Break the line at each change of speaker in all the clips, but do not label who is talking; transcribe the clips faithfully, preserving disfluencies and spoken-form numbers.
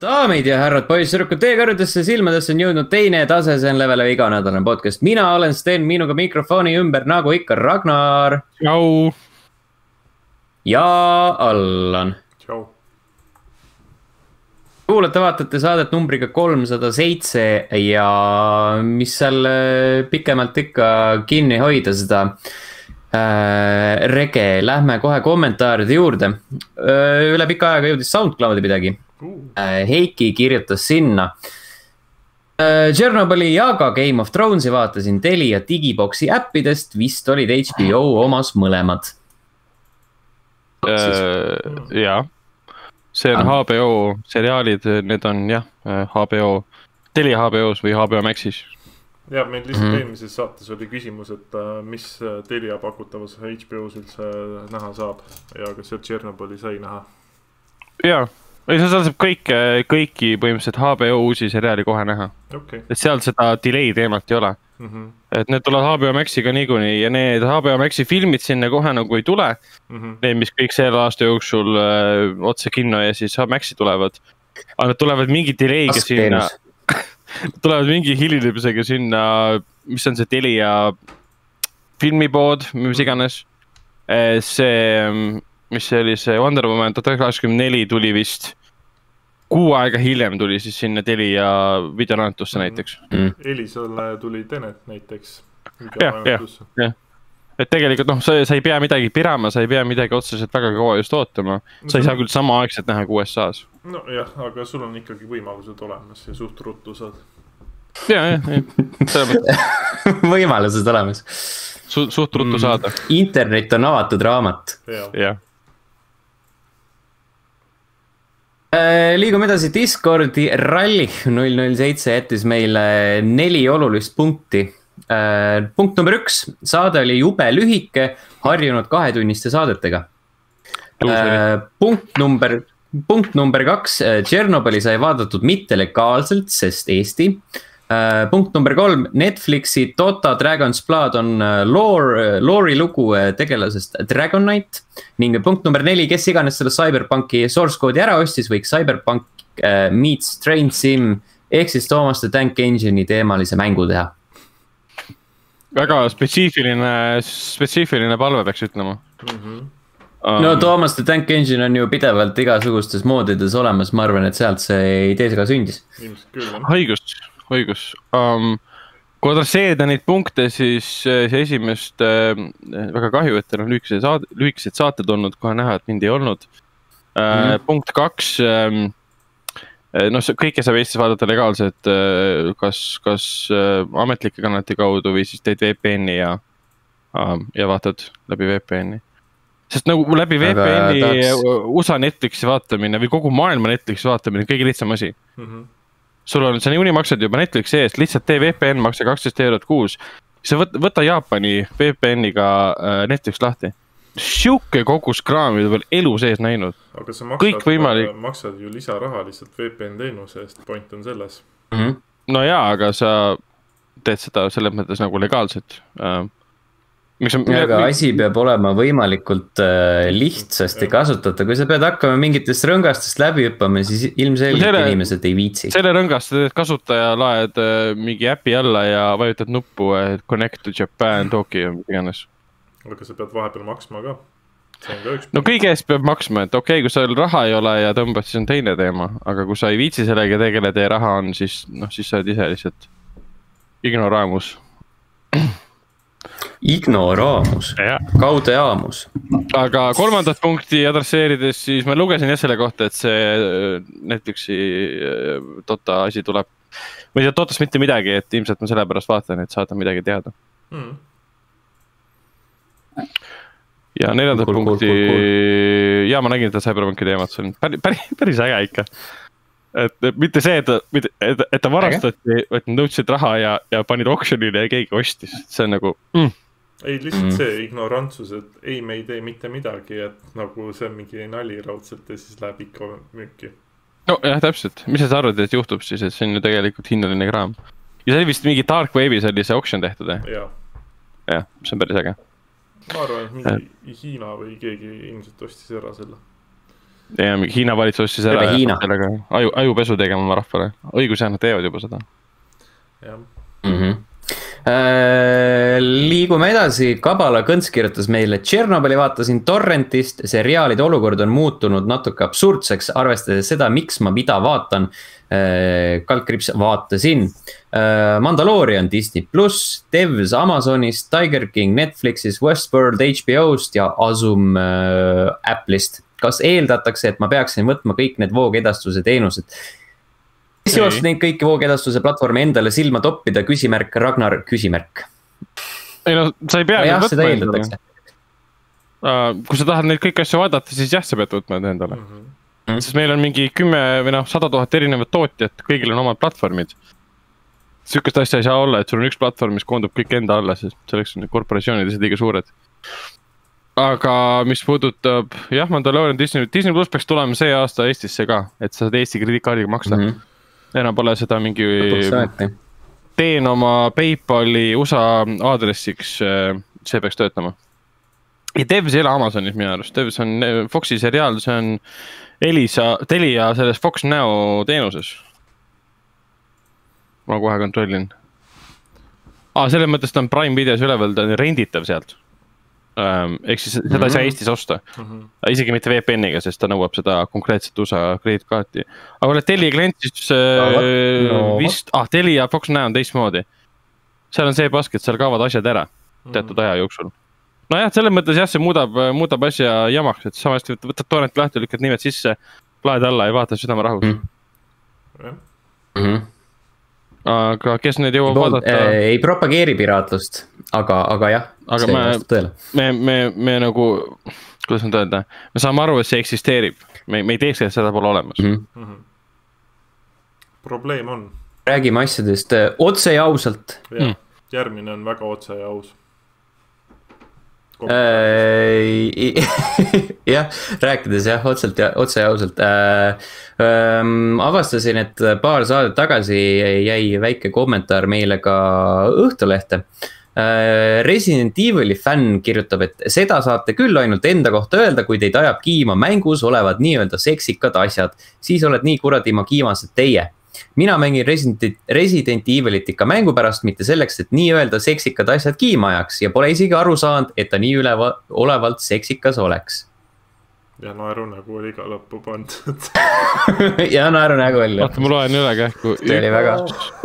Daamid ja härrad, poissüdrukud, teie kõrgedesse silmadesse on jõudnud teine tase, see on Levele iganädalane podcast. Mina olen Sten, minuga mikrofoni ümber, nagu ikka, Ragnar.
Tšau.
Ja Allan.
Tšau.
Kuulate, vaatate saadet numbriga kolmsada seitse ja mis seal pikemalt ikka kinni hoida seda äh, rege. Lähme kohe kommentaaride juurde. Üle pika ajaga jõudis SoundCloudi midagi. Heiki kirjutas sinna. Tšernobõli ja ka Game of Thronesi vaatasin Telia Digiboxi äppidest, vist olid H B O omas mõlemad.
Uh, jah, see on H B O seriaalid, need on jah, H B O, Telia H B O-s või H B O Maxis.
Ja, meil lihtsalt mm-hmm. eelmises saates oli küsimus, et mis Telia pakutavas H B O-s üldse näha saab ja kas sealt Tšernobõli sai näha.
Jaa. Või see saab kõik, kõiki põhimõtteliselt H B O uusi seriaali kohe näha.
Okay. Et
seal seda delay teemat ei ole. Mm-hmm. Et need tulevad H B O Maxiga niikuinii ja need H B O Maxi filmid sinna kohe nagu ei tule. Mm-hmm. Need, mis kõik selle aasta jooksul öö, otse kinno ja siis Maxi tulevad. Aga need tulevad mingi delay'ga sinna. tulevad mingi hilinemisega sinna, mis on see Telia filmipood, mis iganes. See... mis see oli see Wonder Woman tuhat üheksasada kaheksakümmend neli tuli vist kuu aega hiljem tuli siis sinna Telia videoraantusse näiteks.
Mm. Elisale tuli Tenet näiteks.
Jah, jah, jah. Et tegelikult noh, sa, sa ei pea midagi pirama, sa ei pea midagi otseselt väga kaua just ootama. Sa ei saa küll sama aegselt näha kui U S A-s.
No jah, aga sul on ikkagi võimalused olemas ja suht ruttu saad.
Jah, jah, jah.
Võimalused olemas.
Su, suht ruttu saada.
Internet on avatud raamat.
Jah.
Ja.
Liigume edasi Discordi. Rally null null seitse jättis meile neli olulist punkti. Punkt number üks. Saade oli jube lühike, harjunud kahetunniste saadetega. Punkt number, punkt number kaks. Tšernobõli sai vaadatud mitte legaalselt, sest Eesti. Punkt number kolm. Netflixi Dota Dragon's Blood on lore, lore'i lugu tegelasest Dragon Knight. Ning punkt number neli. Kes iganes selle Cyberpunki source code'i ära ostis, võiks Cyberpunk uh, meets Train Sim ehk siis Thomas the Tank Engine'i teemalise mängu teha.
Väga spetsiifiline, spetsiifiline palve peaks ütlema. Mm-hmm.
Um, no Thomas the Tank Engine on ju pidevalt igasugustes moodides olemas. Ma arvan, et sealt see idee ka sündis.
Õigus. Õigus. Um, kui adresseerida neid punkte, siis see esimest äh, väga kahju, et teil on lühikesed saate, lühikesed saated olnud, kohe näha, et mind ei olnud. Äh, mm-hmm. Punkt kaks. Ähm, no see, kõike saab Eestis vaadata legaalselt, äh, kas, kas äh, ametlike kanalite kaudu või siis teed V P N-i ja, äh, ja vaatad läbi V P N-i. Sest nagu läbi V P N-i tahaks... U S A Netflixi vaatamine või kogu maailma Netflixi vaatamine kõige lihtsam asi. Mm-hmm. Sul on, sa niikuinii maksad juba Netflixi eest, lihtsalt tee V P N, maksa kaksteist eurot kuus. Sa võta, võta Jaapani V P N-iga Netflix lahti. Siuke kogus kraami veel elu sees näinud.
Aga sa maksad, võimalik... maksad ju lisaraha lihtsalt V P N teenuse eest, point on selles.
Mm-hmm. No jaa, aga sa teed seda selles mõttes nagu legaalselt.
On, aga asi peab olema võimalikult äh, lihtsasti kasutada. Kui sa pead hakkama mingitest rõngastest läbi hüppama, siis ilmselgelt selle, inimesed ei viitsi.
Selle rõngast kasutaja laed äh, mingi äpi alla ja vajutad nuppu äh, Connect to Japan, Tokyo ja iganes.
Aga sa pead vahepeal maksma ka. See on ka üks
no kõige eest peab maksma, et okei, okay, kui sa raha ei ole ja tõmbad, siis on teine teema. Aga kui sa ei viitsi sellega tegeleda ja raha on, siis, no, siis sa oled ise lihtsalt ignoraamus.
Ignoraamus, kaude aamus.
Aga kolmandat punkti adresseerides, siis ma lugesin jah selle kohta, et see Netflixi Dota asi tuleb. Ma ei tea Dotast mitte midagi, et ilmselt ma selle pärast vaatan, et saada midagi teada. Mm. Ja neljandat cool, punkti, cool, cool, cool. Ja ma nägin seda Cyberpunki teemat, see on päris, päris, päris äge ikka. Et mitte see, et, et, et, et ta varastati, et nõudsid raha ja, ja panid auctionile ja keegi ostis. See on nagu... Mm.
Ei, lihtsalt mm. see ignorantsus, et ei, me ei tee mitte midagi, et nagu see on mingi nali raudselt ja siis läheb ikka müüki.
No jah, täpselt. Mis sa arvad, et juhtub siis, et see on ju tegelikult hinnaline kraam? Ja see vist mingi Dark Wave'is oli see auction tehtud, eh?
Jah.
Jah, see on päris äge.
Ma arvan, et mingi Hiina või keegi ilmselt ostis ära selle.
ja Hiina valitsus siis ära
sellega
aju, ajupesu tegema oma rahvale. Õigus jah, nad teevad juba seda.
jah.
Mm-hmm. Äh, liigume edasi, Kabala Kõnts kirjutas meile Tšernobõli vaatasin torrentist, seriaalide olukord on muutunud natuke absurdseks, arvestades seda, miks ma mida vaatan, äh, kaldkriips vaatasin äh, Mandalorian Disney pluss, Devs Amazonist, Tiger King Netflixis, Westworld H B O-st ja Asum äh, Apple'ist. Kas eeldatakse, et ma peaksin võtma kõik need voogedastuse teenused? Kes joost neid kõiki voogedastuse platvormi endale silma toppida, küsimärk, Ragnar, küsimärk.
Ei no, sa ei pea
no, jah, seda eeldatakse.
Uh, kui sa tahad neid kõiki asju vaadata, siis jah, sa pead võtma need endale. Mm-hmm. Sest meil on mingi kümme või noh, sada tuhat erinevat tootjat, kõigil on omad platvormid. Sükest asja ei saa olla, et sul on üks platvorm, mis koondub kõik enda alla, sest selleks on korporatsioonid ja liiga suured. Aga mis puudutab, jah, Mandalorian Disney, Disney Plus peaks tulema see aasta Eestisse ka, et sa saad Eesti krediitkaardiga maksta. Mm-hmm. Enam pole seda mingi, teen oma PayPali U S A aadressiks, see peaks töötama. Ja Devs ei ole Amazonis minu arust, Devs on Foxi seriaal, see on Elisa, Telia selles Fox Now teenuses. Ma kohe kontrollin. Aa, selles mõttes ta on Prime Videos üleval, ta on renditav sealt. Ähm, ehk siis seda mm-hmm. ei saa Eestis osta mm-hmm. isegi mitte V P N-iga, sest ta nõuab seda konkreetset U S A krediitkaarti. aga oled Telia klient siis äh, no, vist, ah Telia Fox Now on teistmoodi. Seal on see pask, et seal kaovad asjad ära teatud aja jooksul. No jah, selles mõttes jah, see muudab, muudab asja jamaks, et samast võtad torrent lahti, lükkad nimed sisse, laed alla ja vaatad südame rahus mm. mm-hmm. Aga kes neid jõuab Pool, vaadata
äh, ei propageeri piraatlust, aga, aga jah
aga me, me, me, me nagu kuidas nüüd öelda, me saame aru, et see eksisteerib, me, me ei teeks, et seda pole olemas mm-hmm.
Probleem on
räägime asjadest otse ja ausalt
ja, mm. järgmine on väga otse ja aus
äh, jah, rääkides jah, otselt ja, otse ja ausalt äh, ähm, avastasin, et paar saadet tagasi jäi väike kommentaar meile ka Õhtulehte äh, Resident Evil'i fänn kirjutab, et seda saate küll ainult enda kohta öelda, kui teid ajab kiima mängus olevad nii-öelda seksikad asjad, siis oled nii kuradima kiimased teie. Mina mängin Resident, Resident Evil'it ikka mängu pärast, mitte selleks, et nii-öelda seksikad asjad kiima ajaks ja pole isegi aru saanud, et ta nii üleva, olevalt seksikas oleks.
Ja naeru nägu oli ka lõppu pandud.
ja naeru nägu oli.
Vaata, ma loen üle kähku.
See oli väga.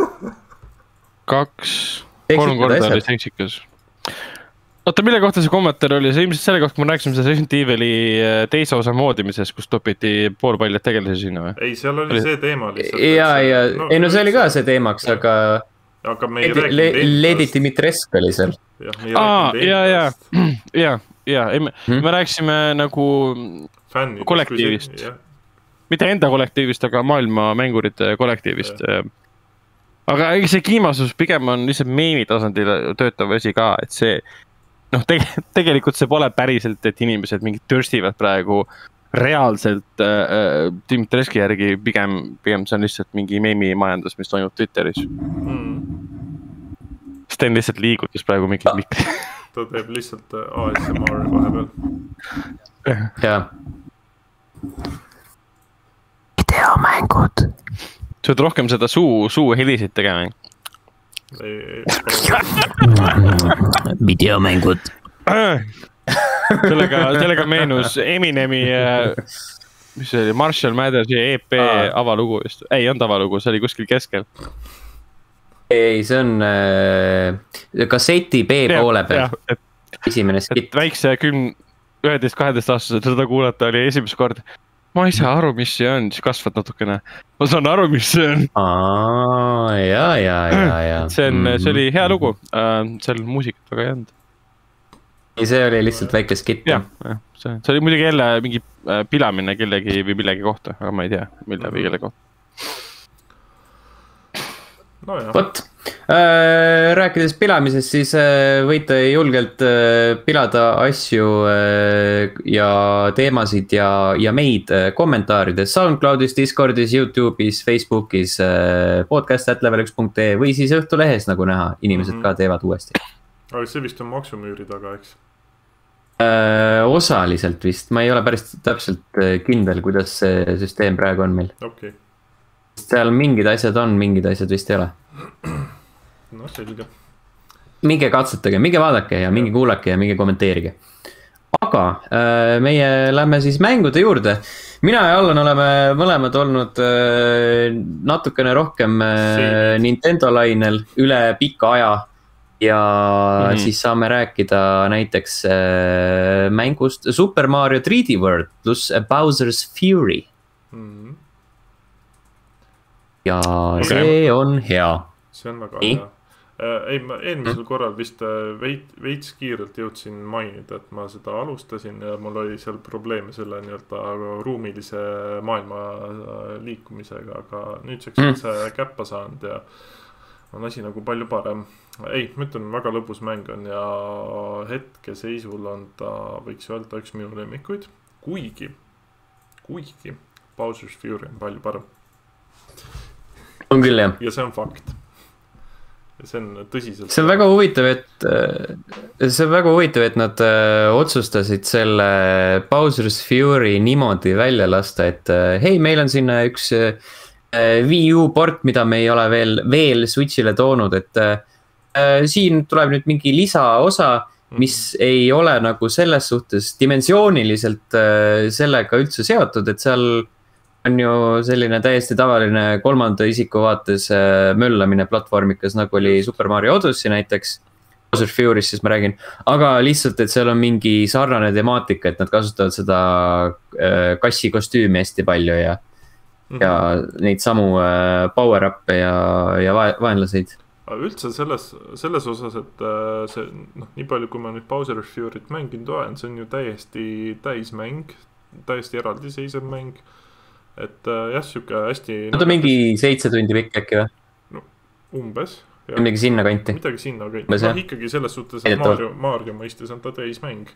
Kaks, kolm korda oli seksikas. Oota, mille kohta see kommentaar oli? See ilmselt selle kohta, kui me rääkisime see Resident Evil'i teise osa moodimises, kus topiti pool paljad tegelasi sinna või?
Ei, seal oli see teema lihtsalt.
Ja, ja, no, ei no see oli ka see teemaks, ja. aga,
aga me ei
Ledi,
rääkinud endast.
Ledi Dimitresk oli seal.
Ja, me ei rääkinud
ja, ja, ja, ja, me, hmm? me rääkisime nagu Fännid, kollektiivist. See, mitte enda kollektiivist, aga maailma mängurite kollektiivist. Ja. Aga see kiimasus pigem on lihtsalt meemi tasandil töötav asi ka, et see noh, tege, tegelikult see pole päriselt, et inimesed mingid törstivad praegu reaalselt äh, Dimitreski järgi, pigem, pigem see on lihtsalt mingi meemi majandus, mis toimub Twitteris. Mm. Sten lihtsalt liigutas praegu mingi mikri.
Ta teeb lihtsalt A S M R vahepeal.
Jaa. Videomängud.
Sa oled rohkem seda suu, suu helisid tegema.
Videomängud.
sellega, sellega meenus Eminemi, mis see oli, Marshall Mathersi E P Aa. avalugu vist. Ei, on avalugu, see oli kuskil keskel.
Ei, see on äh, kasseti B ja, poole peal. Ja, et, esimene skit.
Väikse küm, üheteist kaheteist aastased seda kuulata oli esimest kord. Ma ei saa aru, mis see on, siis kasvad natukene. Ma saan aru, mis see on.
Aa, ja, ja, ja, ja.
See, on, see oli hea lugu, seal muusikat väga ei olnud.
See oli lihtsalt väike skit.
Ja, ja, see, see oli muidugi jälle mingi pilamine kellegi või millegi kohta, aga ma ei tea, mille või kelle kohta.
No jah.
Võt, äh, rääkides pilamisest, siis äh, võite julgelt äh, pilada asju äh, ja teemasid ja, ja meid äh, kommentaarides SoundCloudis, Discordis, YouTube'is, Facebookis, äh, podcast at level üks punkt ee või siis Õhtulehes, nagu näha, inimesed mm-hmm. ka teevad uuesti.
Aga see vist on maksumüüri taga, eks?
äh, osaliselt vist, ma ei ole päris täpselt kindel, kuidas see süsteem praegu on meil.
okei okay..
seal mingid asjad on, mingid asjad vist ei ole.
no selge.
minge katsetage, minge vaadake ja minge kuulake ja minge kommenteerige. aga äh, meie lähme siis mängude juurde. mina ja Allan oleme mõlemad olnud äh, natukene rohkem äh, Nintendo lainel üle pika aja. ja mm-hmm. siis saame rääkida näiteks äh, mängust Super Mario three D World pluss Bowser's Fury. Mm-hmm. ja okay. see on hea.
see on väga Nii? hea. Ei, ma eelmisel korral vist veits, veits kiirelt jõudsin mainida, et ma seda alustasin ja mul oli seal probleeme selle nii-öelda ruumilise maailma liikumisega, aga nüüdseks on see käppa saanud ja on asi nagu palju parem. Ei, ma ütlen, väga lõbus mäng on ja hetkeseisul on ta, võiks öelda, üks minu lemmikuid, kuigi, kuigi Bowser's Fury on palju parem.
On küll, jah.
Ja see on fakt. See on tõsiselt.
See on väga huvitav, et see on väga huvitav, et nad otsustasid selle Bowser's Fury niimoodi välja lasta, et hei, meil on sinna üks Wii U port, mida me ei ole veel, veel Switchile toonud, et siin tuleb nüüd mingi lisaosa, mis mm-hmm. ei ole nagu selles suhtes dimensiooniliselt sellega üldse seotud, et seal on ju selline täiesti tavaline kolmanda isiku vaates möllamine platvormikas, nagu oli Super Mario Odyssey näiteks, Bowser's Fury's siis ma räägin, aga lihtsalt, et seal on mingi sarnane temaatika, et nad kasutavad seda kassi kostüümi hästi palju ja, mm-hmm. ja neid samu power-up'e ja, ja vaenlaseid.
Üldse selles, selles osas, et see, noh, nii palju kui ma nüüd Bowser's Fury't mänginud olen, see on ju täiesti täismäng, täiesti eraldiseisev mäng. Et jah, siuke hästi...
Nad on mingi seitse tundi pikk äkki või?
No, umbes.
Midagi sinna kanti.
Midagi sinna kanti. No, ikkagi selles suhtes, et Mario, Mario mõistes on ta täismäng.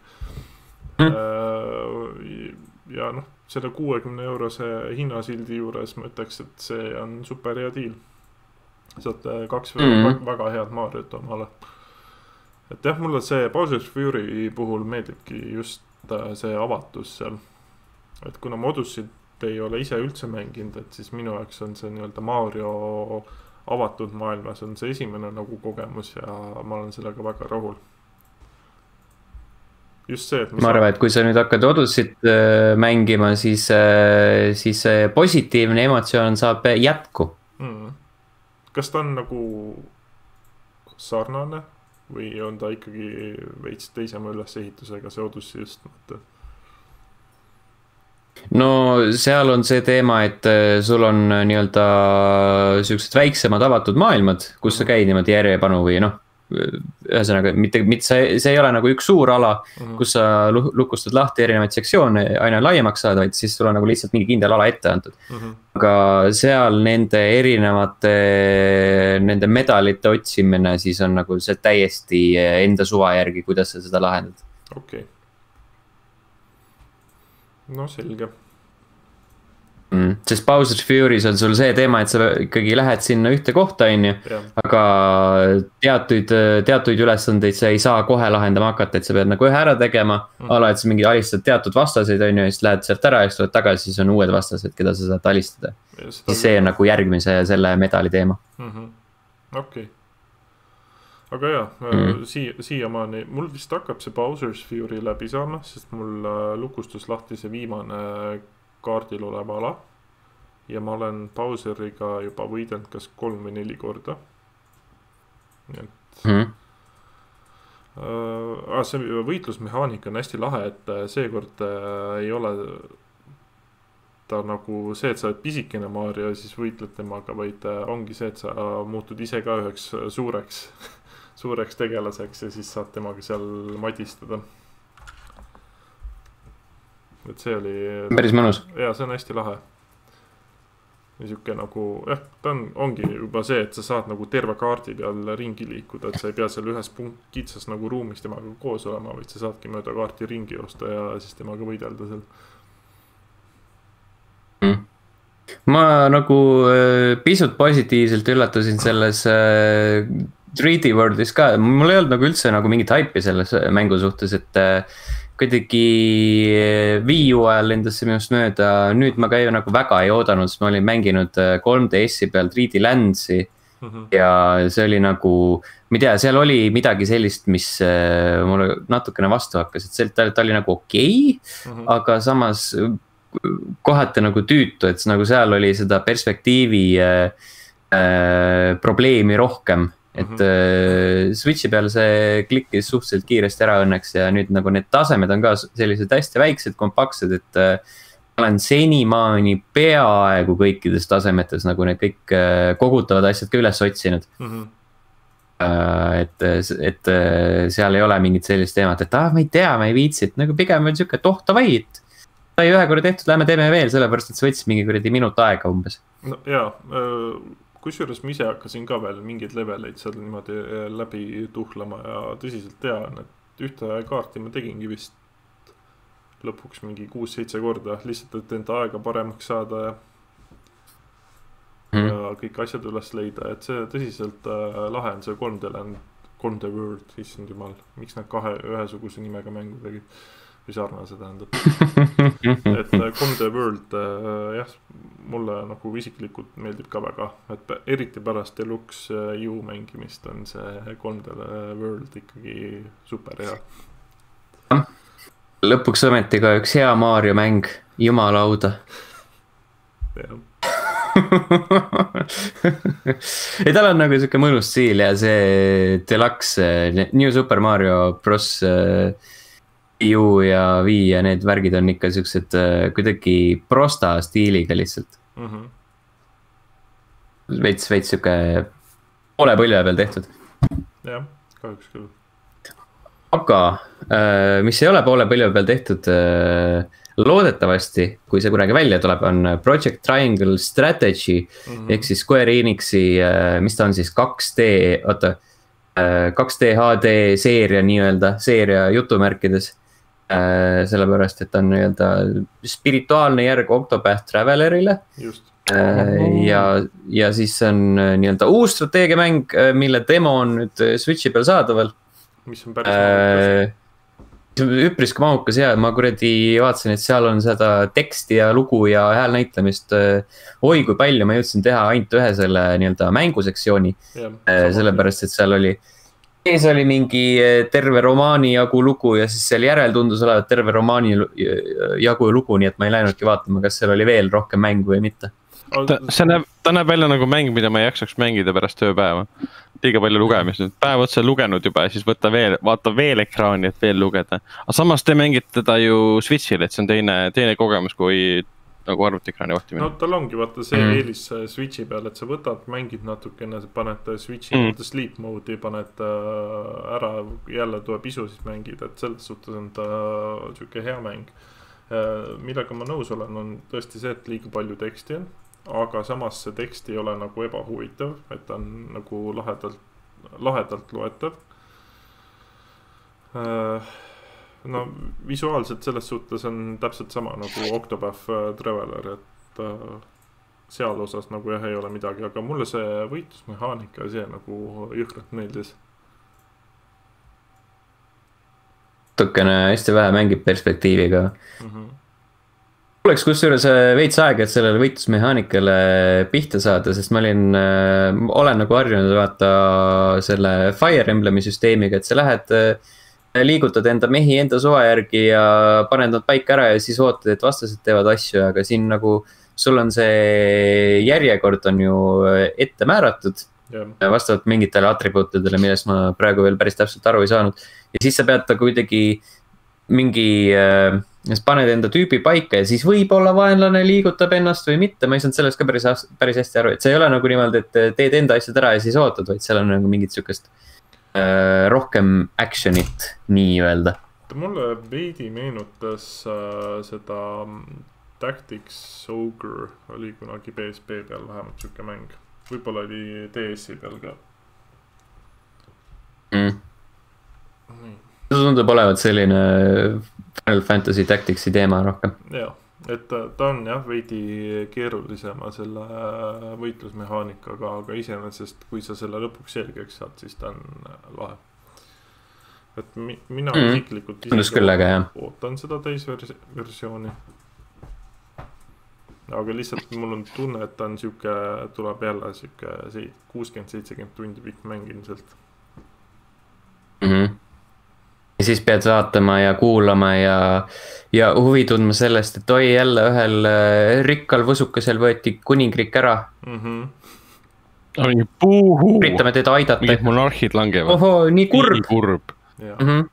Hmm. Ja noh, selle kuuekümne eurose hinnasildi juures ma ütleks, et see on super hea deal. Saad kaks mm. väga, väga head Mariot omale. Et jah, mulle see Bowser's Fury puhul meeldibki just see avatus seal. Et kuna ma Odyssey ei ole ise üldse mänginud, et siis minu jaoks on see nii-öelda Mario avatud maailmas on see esimene nagu kogemus ja ma olen sellega väga rahul. Just see, et
ma arvan, et kui sa nüüd hakkad Odyssey't mängima, siis, siis positiivne emotsioon saab jätku.
Mm. Kas ta on nagu sarnane või on ta ikkagi veits teisema ülesehitusega see Odyssey just mõte?
No seal on see teema, et sul on nii-öelda sellised väiksemad avatud maailmad, kus sa käid niimoodi järjepanu või noh, ühesõnaga, mitte, mitte see, see ei ole nagu üks suur ala, mm-hmm. kus sa lukustad lahti erinevaid sektsioone aina laiemaks saada, vaid siis sul on nagu lihtsalt mingi kindel ala ette antud. Mm-hmm. aga seal nende erinevate, nende medalite otsimine siis on nagu see täiesti enda suva järgi, kuidas sa seda lahendad.
Okei. Okay. No selge.
Mm, sest Bowser's Fury's on sul see teema, et sa ikkagi lähed sinna ühte kohta, on ju, aga teatuid, teatuid ülesandeid sa ei saa kohe lahendama hakata, et sa pead nagu ühe ära tegema, mm. ala, et sa mingi alistad teatud vastaseid, on ju, ja siis lähed sealt ära ja siis tuled tagasi, siis on uued vastased, keda sa saad alistada. Siis see on nagu järgmise selle medali teema.
Mm-hmm. Okei. Okay. Aga jah, mm. siia, siiamaani, mul vist hakkab see Bowser's Fury läbi saama, sest mul lukustus lahti see viimane kaardil olev ala ja ma olen Bowseriga juba võidelnud kas kolm või neli korda. Nii et mm. äh, see võitlusmehaanika on hästi lahe, et seekord äh, ei ole ta nagu see, et sa oled pisikene Mario ja siis võitled temaga, vaid äh, ongi see, et sa muutud ise ka üheks suureks suureks tegelaseks ja siis saad temaga seal madistada. Et see oli...
Päris mõnus.
Ja see on hästi lahe. Niisuke nagu, jah, ta on, ongi juba see, et sa saad nagu terve kaardi peal ringi liikuda, et sa ei pea seal ühes punkt kitsas nagu ruumis temaga koos olema, vaid sa saadki mööda kaarti ringi osta ja siis temaga võidelda seal.
Mm. Ma nagu pisut positiivselt üllatusin selles... three D Worldis ka, mul ei olnud nagu üldse nagu mingit haipi selles mängu suhtes, et kuidagi Wii U ajal lendas see minust mööda, nüüd ma ka ju nagu väga ei oodanud, sest ma olin mänginud kolm D S-i peal three D Landsi mm -hmm. ja see oli nagu, ma ei tea, seal oli midagi sellist, mis mulle natukene vastu hakkas, et see, ta, ta oli nagu okei okay, mm, -hmm. aga samas kohati nagu tüütu, et nagu seal oli seda perspektiivi äh, äh, probleemi rohkem. Et mm -hmm. Switchi peal see klikkis suhteliselt kiiresti ära õnneks ja nüüd nagu need tasemed on ka sellised hästi väiksed, kompaktsed, et ma olen senimaani peaaegu kõikides tasemetes nagu need kõik kogutavad asjad ka üles otsinud mm. -hmm. et, et seal ei ole mingit sellist teemat, et ah, ma ei tea, ma ei viitsi, et nagu pigem on siuke, et oh davai, et sai ühe korra tehtud, lähme teeme veel, sellepärast et see võttis mingi kuradi minut aega umbes.
No jaa, kusjuures ma ise hakkasin ka veel mingeid leveleid seal niimoodi läbi tuhlama ja tõsiselt tean, et ühte kaarti ma tegingi vist lõpuks mingi kuus-seitse korda, lihtsalt et enda aega paremaks saada ja, mm. ja kõik asjad üles leida, et see tõsiselt lahe on see kolm D Land, kolm D World, issand jumal, miks nad kahe ühesuguse nimega mängu tegid või sarnase tähendab. et kolm D World, jah, mulle nagu isiklikult meeldib ka väga, et eriti pärast Deluxe U mängimist on see kolm D World ikkagi super hea.
Lõpuks ometi ka üks hea Mario mäng, jumalauda.
Jah.
ei, tal on nagu siuke mõnus stiil ja see Deluxe, New Super Mario Bros. Wii U ja Wii ja need värgid on ikka siuksed kuidagi prosta stiiliga lihtsalt mm. -hmm. veits, veits siuke poole põlve peal tehtud.
jah, kahjuks küll.
Aga mis ei ole poole põlve peal tehtud, loodetavasti, kui see kunagi välja tuleb, on Project Triangle Strategy mm -hmm. ehk siis Square Enixi, mis ta on siis kaks D, oota, kaks D H D seeria nii-öelda, seeria jutumärkides. Sellepärast, et on nii-öelda spirituaalne järg Octopath Travelerile.
Just.
ja, ja siis on nii-öelda uus strateegiamäng, mille demo on nüüd Switchi peal saadaval.
Mis on päris mahukas.
Üpriski mahukas ja ma kuradi vaatasin, et seal on seda teksti ja lugu ja häälnäitlemist. Oi, kui palju ma jõudsin teha ainult ühe selle nii-öelda mängusektsiooni. Sellepärast, et seal oli ees oli mingi terve romaani jagu lugu ja siis seal järel tundus olevat terve romaani jagu lugu, nii et ma ei läinudki vaatama, kas seal oli veel rohkem mängu või mitte.
Ta, see näeb, ta näeb välja nagu mäng, mida ma ei jaksaks mängida pärast tööpäeva. Liiga palju lugemist nüüd. Päev otsa lugenud juba ja siis võtta veel, vaata veel ekraani, et veel lugeda. Aga samas te mängite teda ju Switchil, et see on teine, teine kogemus kui nagu arvutiekraani vahtimine.
No tal ongi vaata see mm. eelis Switchi peal, et sa võtad, mängid natukene, paned Switchi mm. sleep mode'i, paned ära, jälle tuleb isu, siis mängid, et selles suhtes on ta siuke hea mäng. Millega ma nõus olen, on tõesti see, et liiga palju teksti on, aga samas see tekst ei ole nagu ebahuvitav, et ta on nagu lahedalt, lahedalt loetav. No visuaalselt selles suhtes on täpselt sama nagu Octopath Traveler, et seal osas nagu jah ei ole midagi, aga mulle see võitlusmehaanika see nagu jõhkralt meeldis.
Natukene hästi vähe mängib perspektiiviga. Mm -hmm. Oleks kusjuures veits aega, et sellele võitlusmehaanikale pihta saada, sest ma olin, olen nagu harjunud vaata selle Fire Emblemi süsteemiga, et sa lähed liigutad enda mehi enda suva järgi ja paned nad paika ära ja siis ootad, et vastased teevad asju, aga siin nagu sul on see järjekord on ju ette määratud yeah. vastavalt mingitele atribuutidele, millest ma praegu veel päris täpselt aru ei saanud. Ja siis sa pead ta kuidagi mingi, paned enda tüübi paika ja siis võib-olla vaenlane liigutab ennast või mitte, ma ei saanud sellest ka päris, päris hästi aru, et see ei ole nagu niimoodi, et teed enda asjad ära ja siis ootad, vaid seal on nagu mingit sükest Uh, rohkem actionit nii-öelda.
Mulle veidi meenutas uh, seda Tactics Ogre oli kunagi P S P peal vähemalt siuke mäng. Võib-olla oli D S-i peal ka.
Mm. See tundub olevat selline Final Fantasy Tacticsi teema rohkem.
Jah, et ta on jah veidi keerulisema selle võitlusmehaanikaga, aga iseenesest kui sa selle lõpuks selgeks saad, siis ta on lahe. et mi, mina
mm.
isiklikult
tundus küll äge, jah.
ootan seda täisversiooni. Aga lihtsalt mul on tunne, et ta on siuke, tuleb jälle siuke kuuskümmend seitsekümmend tundi pikk mäng ilmselt.
Mm-hmm. Ja siis pead vaatama ja kuulama ja, ja huvi tundma sellest, et oi jälle ühel rikkal võsukesel võeti kuningriik ära.
Mm-hmm.
Oi, puuhu.
Üritame teda aidata.
Mingid monarhid langevad.
Oho, nii kurb.
Nii kurb.
Mm-hmm.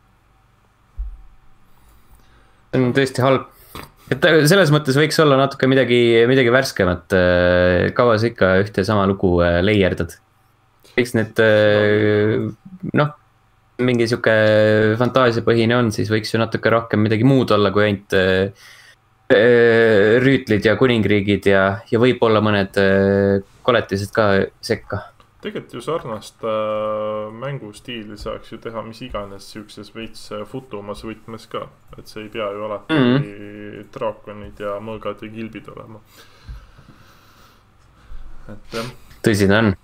See on tõesti halb. Et selles mõttes võiks olla natuke midagi, midagi värskemat. Kaua sa ikka ühte sama lugu leierdad. Võiks need, noh, mingi siuke fantaasiapõhine on, siis võiks ju natuke rohkem midagi muud olla, kui ainult rüütlid ja kuningriigid ja, ja võib-olla mõned koletised ka sekka.
Tegelikult ju sarnast äh, mängustiili saaks ju teha mis iganes siukses veits futumas võtmes ka. Et see ei pea ju alati mm-hmm. draakonid ja mõõgad ja kilbid olema. Et jah.
Tõsi ta on.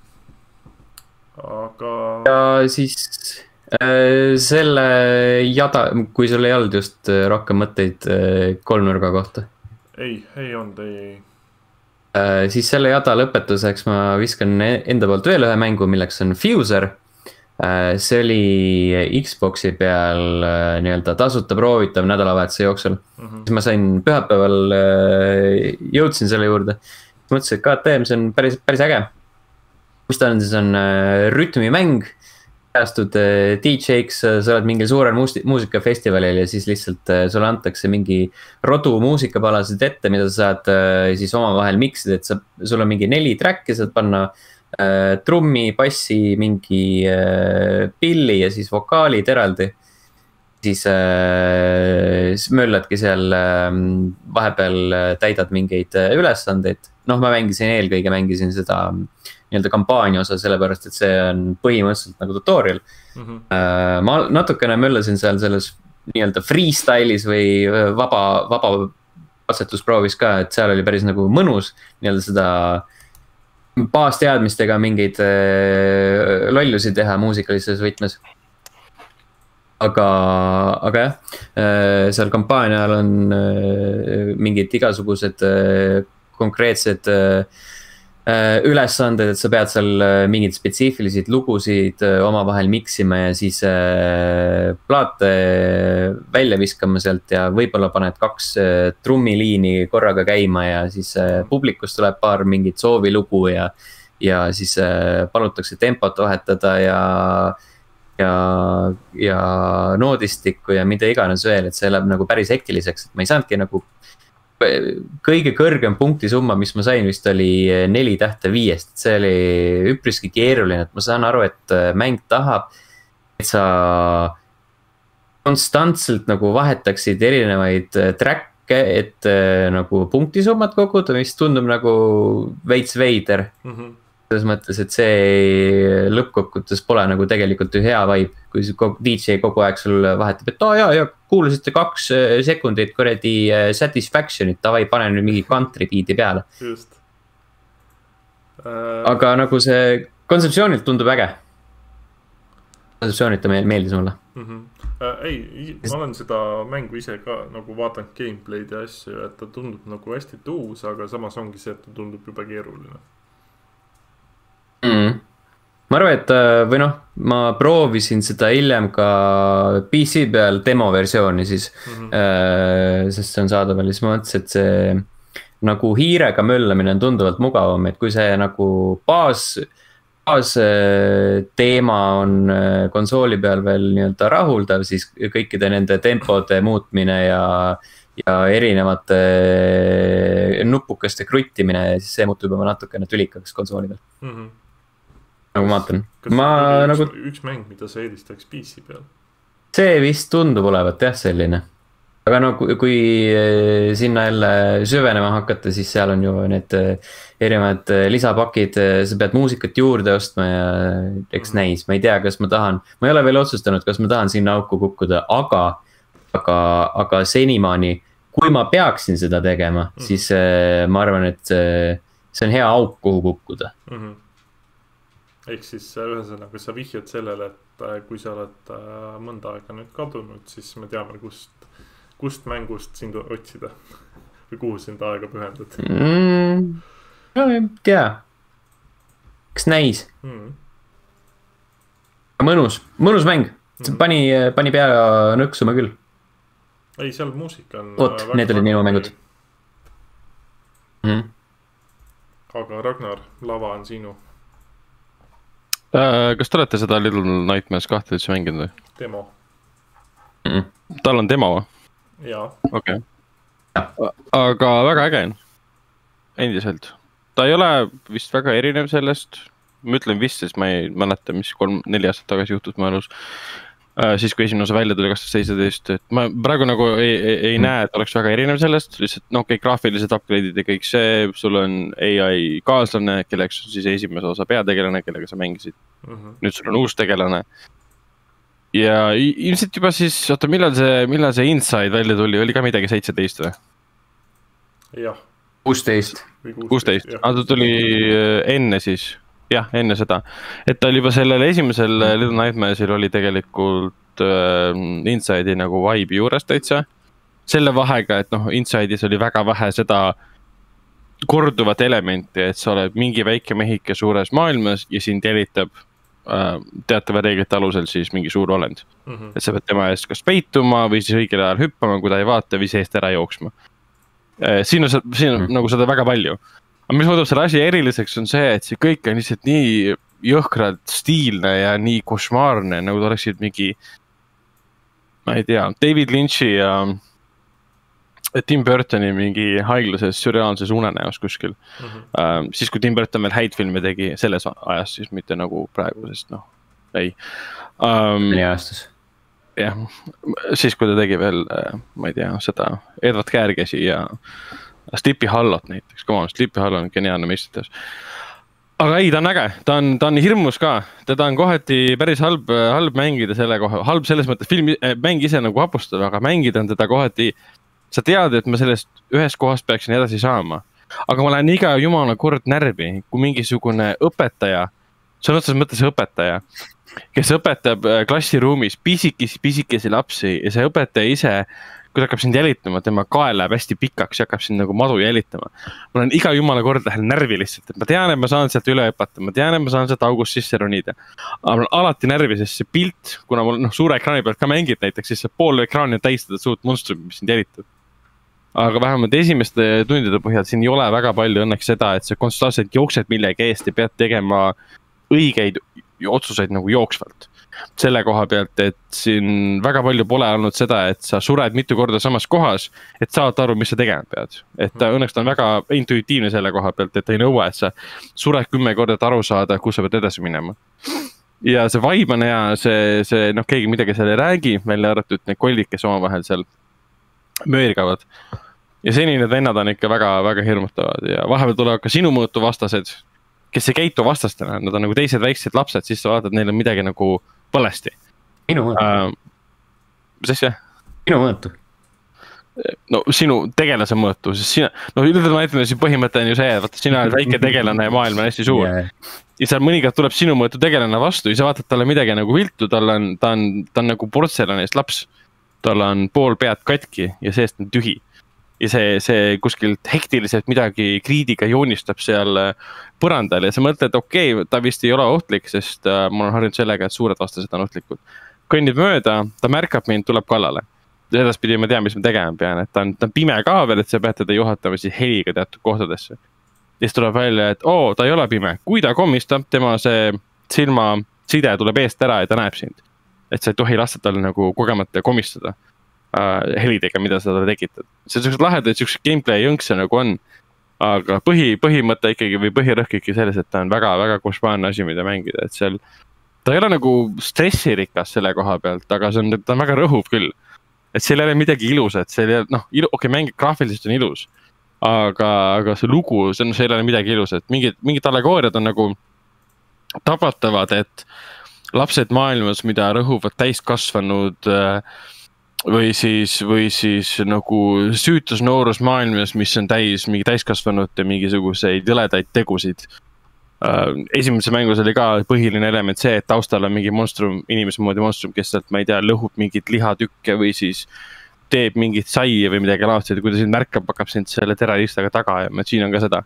Aga...
Ja siis äh, selle jada, kui sul ei olnud just rohkem mõtteid äh, kolmnurga kohta.
Ei, ei olnud, ei, ei.
Uh, siis selle jada lõpetuseks ma viskan enda poolt veel ühe mängu, milleks on Fuser. Uh, see oli Xboxi peal uh, nii-öelda tasuta proovitav nädalavahetuse jooksul. Mm-hmm. Siis ma sain pühapäeval, uh, jõudsin selle juurde. Mõtlesin, et K T M see on päris, päris äge. Mis ta on, siis on uh, rütmimäng. Päästud uh, D J-ks, uh, sa oled mingil suurel muusik- muusikafestivalil ja siis lihtsalt uh, sulle antakse mingi rodu muusikapalasid ette, mida sa saad uh, siis omavahel miksida, et sa, sul on mingi neli track'i, saad panna uh, trummi, bassi, mingi uh, pilli ja siis vokaalid eraldi. Siis uh, mölladki seal uh, vahepeal täidad mingeid uh, ülesandeid. Noh, ma mängisin eelkõige, mängisin seda nii-öelda kampaania osa, sellepärast, et see on põhimõtteliselt nagu tutorial. Mm-hmm. Uh, ma natukene möllasin seal selles nii-öelda freestyle'is või vaba, vaba katsetusproovis ka, et seal oli päris nagu mõnus nii-öelda seda baasteadmistega mingeid uh, lollusi teha muusikalises võtmes. Aga, aga jah, uh, seal kampaania ajal on uh, mingid igasugused uh, konkreetsed uh, ülesanded, et sa pead seal mingid spetsiifilised lugusid omavahel miksima ja siis plaate välja viskama sealt ja võib-olla paned kaks trummiliini korraga käima ja siis publikust tuleb paar mingit soovilugu ja, ja siis palutakse tempot vahetada ja, ja, ja noodistikku ja mida iganes veel, et see läheb nagu päris hektiliseks, et ma ei saanudki nagu kõige kõrgem punktisumma, mis ma sain vist oli neli tähte viiest, see oli üpriski keeruline, et ma saan aru, et mäng tahab, et sa konstantselt nagu vahetaksid erinevaid track'e, et nagu punktisummat koguda, mis tundub nagu veits veider. Mm-hmm. Selles mõttes, et see lõppkokkutes pole nagu tegelikult ju hea vibe, kui D J kogu aeg sul vahetab, et aa jaa, ja kuulasite kaks sekundit kuradi Satisfactionit, tavai, pane nüüd mingi country beat'i peale.
Just.
Uh... Aga nagu see kontseptsioonilt tundub äge. Kontseptsioonilt ta meeldis mulle.
Mm-hmm. Uh, ei, ma olen seda mängu ise ka nagu vaadanud gameplay'd ja asju, et ta tundub nagu hästi tuus, aga samas ongi see, et ta tundub juba keeruline.
Mm. Ma arvan, et või noh, ma proovisin seda hiljem ka P C peal demo versiooni siis, mm-hmm. äh, sest see on saadaval, siis ma mõtlesin, et see nagu hiirega möllamine on tunduvalt mugavam, et kui see nagu baas, baas teema on konsooli peal veel nii-öelda rahuldav, siis kõikide nende tempode muutmine ja, ja erinevate nupukeste kruttimine, siis see muutub juba natukene tülikaks konsooli peal. Mm-hmm. Nagu ma vaatan. Ma
üks,
nagu...
üks mäng, mida sa eelistaks P C peal?
See vist tundub olevat jah selline. Aga no kui, kui sinna jälle süvenema hakata, siis seal on ju need erinevad lisapakid, sa pead muusikat juurde ostma ja eks mm. näis. Ma ei tea, kas ma tahan, ma ei ole veel otsustanud, kas ma tahan sinna auku kukkuda, aga, aga, aga senimaani, kui ma peaksin seda tegema, mm. siis ma arvan, et see on hea auk, kuhu kukkuda.
Mm-hmm. Ehk siis ühesõnaga sa vihjad sellele, et et kui sa oled mõnda aega nüüd kadunud, siis me teame, kust, kust mängust sind otsida või kuhu sind aega pühendad
mm,. No ei tea. Kas näis? Mm. Mõnus, mõnus mäng. Mm. Pani, pani pea nõksuma küll.
Ei, seal muusika on...
Oot, need olid minu mängud. Mm.
Aga Ragnar, lava on sinu.
Äh, kas te olete seda Little Nightmares kahte üldse mänginud või?
Demo.
Mm. Tal on demo või?
Jaa.
Okei. Okay. Aga väga äge on. Endiselt. Ta ei ole vist väga erinev sellest. Ma ütlen vist, sest ma ei mäleta, mis kolm, neli aastat tagasi juhtus mu elus. Siis kui esimene osa välja tuli kaks tuhat seitseteist, et ma praegu nagu ei, ei, ei näe, et oleks väga erinev sellest, lihtsalt no kõik graafilised upgrade'id ja kõik see, sul on A I kaaslane, kelleks on siis esimese osa peategelane, kellega sa mängisid. Mm-hmm. Nüüd sul on uus tegelane. Ja ilmselt juba siis, oota, millal see, millal see Inside välja tuli, oli ka midagi seitseteist või?
Jah.
kuusteist.
kuusteist, aga ta tuli enne siis. Jah, enne seda, et ta oli juba sellel esimesel Little Nightmaresil oli tegelikult äh, Inside'i nagu vibe'i juures täitsa. Selle vahega, et noh, Inside'is oli väga vähe seda korduvat elementi, et sa oled mingi väike mehike suures maailmas ja sind jälitab äh, teatava reeglite alusel siis mingi suur olend. Mm-hmm. Et sa pead tema eest kas peituma või siis õigel ajal hüppama, kui ta ei vaata või seest ära jooksma. Äh, siin on, siin on mm-hmm. nagu seda väga palju. Aga mis muudab selle asi eriliseks on see, et see kõik on lihtsalt nii jõhkralt stiilne ja nii košmaarne, nagu ta oleksid mingi, ma ei tea, David Lynch'i ja Tim Burtoni mingi haiglases sürreaalses unenäos kuskil. Mm-hmm. Uh, siis kui Tim Burton veel häid filme tegi selles ajas, siis mitte nagu praegu, sest noh, ei. Um,
Nii aastas.
Jah, siis kui ta tegi veel, ma ei tea, seda Edward Käärgesi ja Sleepy Hollow't näiteks, come on, Sleepy Hollow on geniaalne meistrites. Aga ei, ta on äge, ta on, ta on hirmus ka, teda on kohati päris halb, halb mängida selle koha, halb selles mõttes, film, mäng ise nagu vapustab, aga mängida on teda kohati, sa tead, et ma sellest ühest kohast peaksin edasi saama, aga ma lähen iga jumala kord närvi, kui mingisugune õpetaja, see on otseses mõttes õpetaja, kes õpetab klassiruumis pisikesi, pisikesi lapsi ja see õpetaja ise kui ta hakkab sind jälitama, tema kael läheb hästi pikaks ja hakkab sind nagu madu jälitama. Ma olen iga jumala kord lähen närvi lihtsalt, et ma tean, et ma saan sealt üle õpata, ma tean, et ma saan sealt august sisse ronida. Aga ma olen alati närvi, sest see pilt, kuna mul noh, suure ekraani pealt ka mängid näiteks, siis see pool ekraani on täistada suurt monstrum, mis sind jälitab. Aga vähemalt esimeste tundide põhjal siin ei ole väga palju õnneks seda, et see konstantselt jooksed millegi eest ja pead tegema õigeid otsuseid nagu jooksvalt. Selle koha pealt, et siin väga palju pole olnud seda, et sa sured mitu korda samas kohas, et saad aru, mis sa tegema pead. Et ta, õnneks ta on väga intuitiivne selle koha pealt, et ta ei nõua, et sa sured kümme korda aru saada, kus sa pead edasi minema. Ja see vibe on hea, see, see noh, keegi midagi seal ei räägi, välja arvatud need kollid, kes omavahel seal möörgavad. Ja seni need vennad on ikka väga, väga hirmutavad ja vahepeal tulevad ka sinu mõõtu vastased, kes ei käitu vastastena, nad on nagu teised väiksed lapsed, siis sa vaatad, neil on midagi nagu valesti.
Minu mõõtu.
Uh, mis asja?
Minu mõõtu.
No sinu tegelase mõõtu, sest sina, no üldiselt ma ütlen, et põhimõte on ju see, vaata sina oled väike tegelane ja maailm on hästi suur. Yeah. Ja seal mõnikord tuleb sinu mõõtu tegelane vastu ja sa vaatad talle midagi nagu viltu, tal on, ta on, ta on nagu portselanist laps. Tal on pool pead katki ja seest on tühi. Ja see, see kuskilt hektiliselt midagi kriidiga joonistab seal põrandal ja sa mõtled, et okei, okay, ta vist ei ole ohtlik, sest uh, ma olen harjunud sellega, et suured vastased on ohtlikud. Kõnnib mööda, ta märkab mind, tuleb kallale. Edaspidi ma tean, mis ma tegema pean, et ta on, ta on pime ka veel, et sa pead teda juhatama siis heliga teatud kohtadesse. Ja siis tuleb välja, et oo, ta ei ole pime. Kui ta komistab, tema see silma side tuleb eest ära ja ta näeb sind. Et sa ei tohi lasta talle nagu kogemata komistada. Helidega, mida sa talle tekitad. See on sellised lahedad, sellised gameplay jõnkse nagu on, aga põhi, põhimõte ikkagi või põhirõhk ikkagi selles, et ta on väga, väga košmaarne asi, mida mängida, et seal ta ei ole nagu stressirikas selle koha pealt, aga see on, ta on väga rõhuv küll, et seal ei ole midagi ilusat, seal ei ole, noh, okei, okay, mängid graafiliselt on ilus, aga, aga see lugu, see on, see ei ole midagi ilusat, mingid, mingid allegooriad on nagu tabatavad, et lapsed maailmas, mida rõhuvad täiskasvanud või siis, või siis nagu süütus noorus maailmas, mis on täis mingi täiskasvanute mingisuguseid jõledaid tegusid. Esimeses mängus oli ka põhiline element see, et taustal on mingi monstrum, inimese moodi monstrum, kes sealt, ma ei tea, lõhub mingit lihatükke või siis teeb mingit saia või midagi laadset ja kui ta sind märkab, hakkab sind selle terroristaga taga ja siin on ka seda.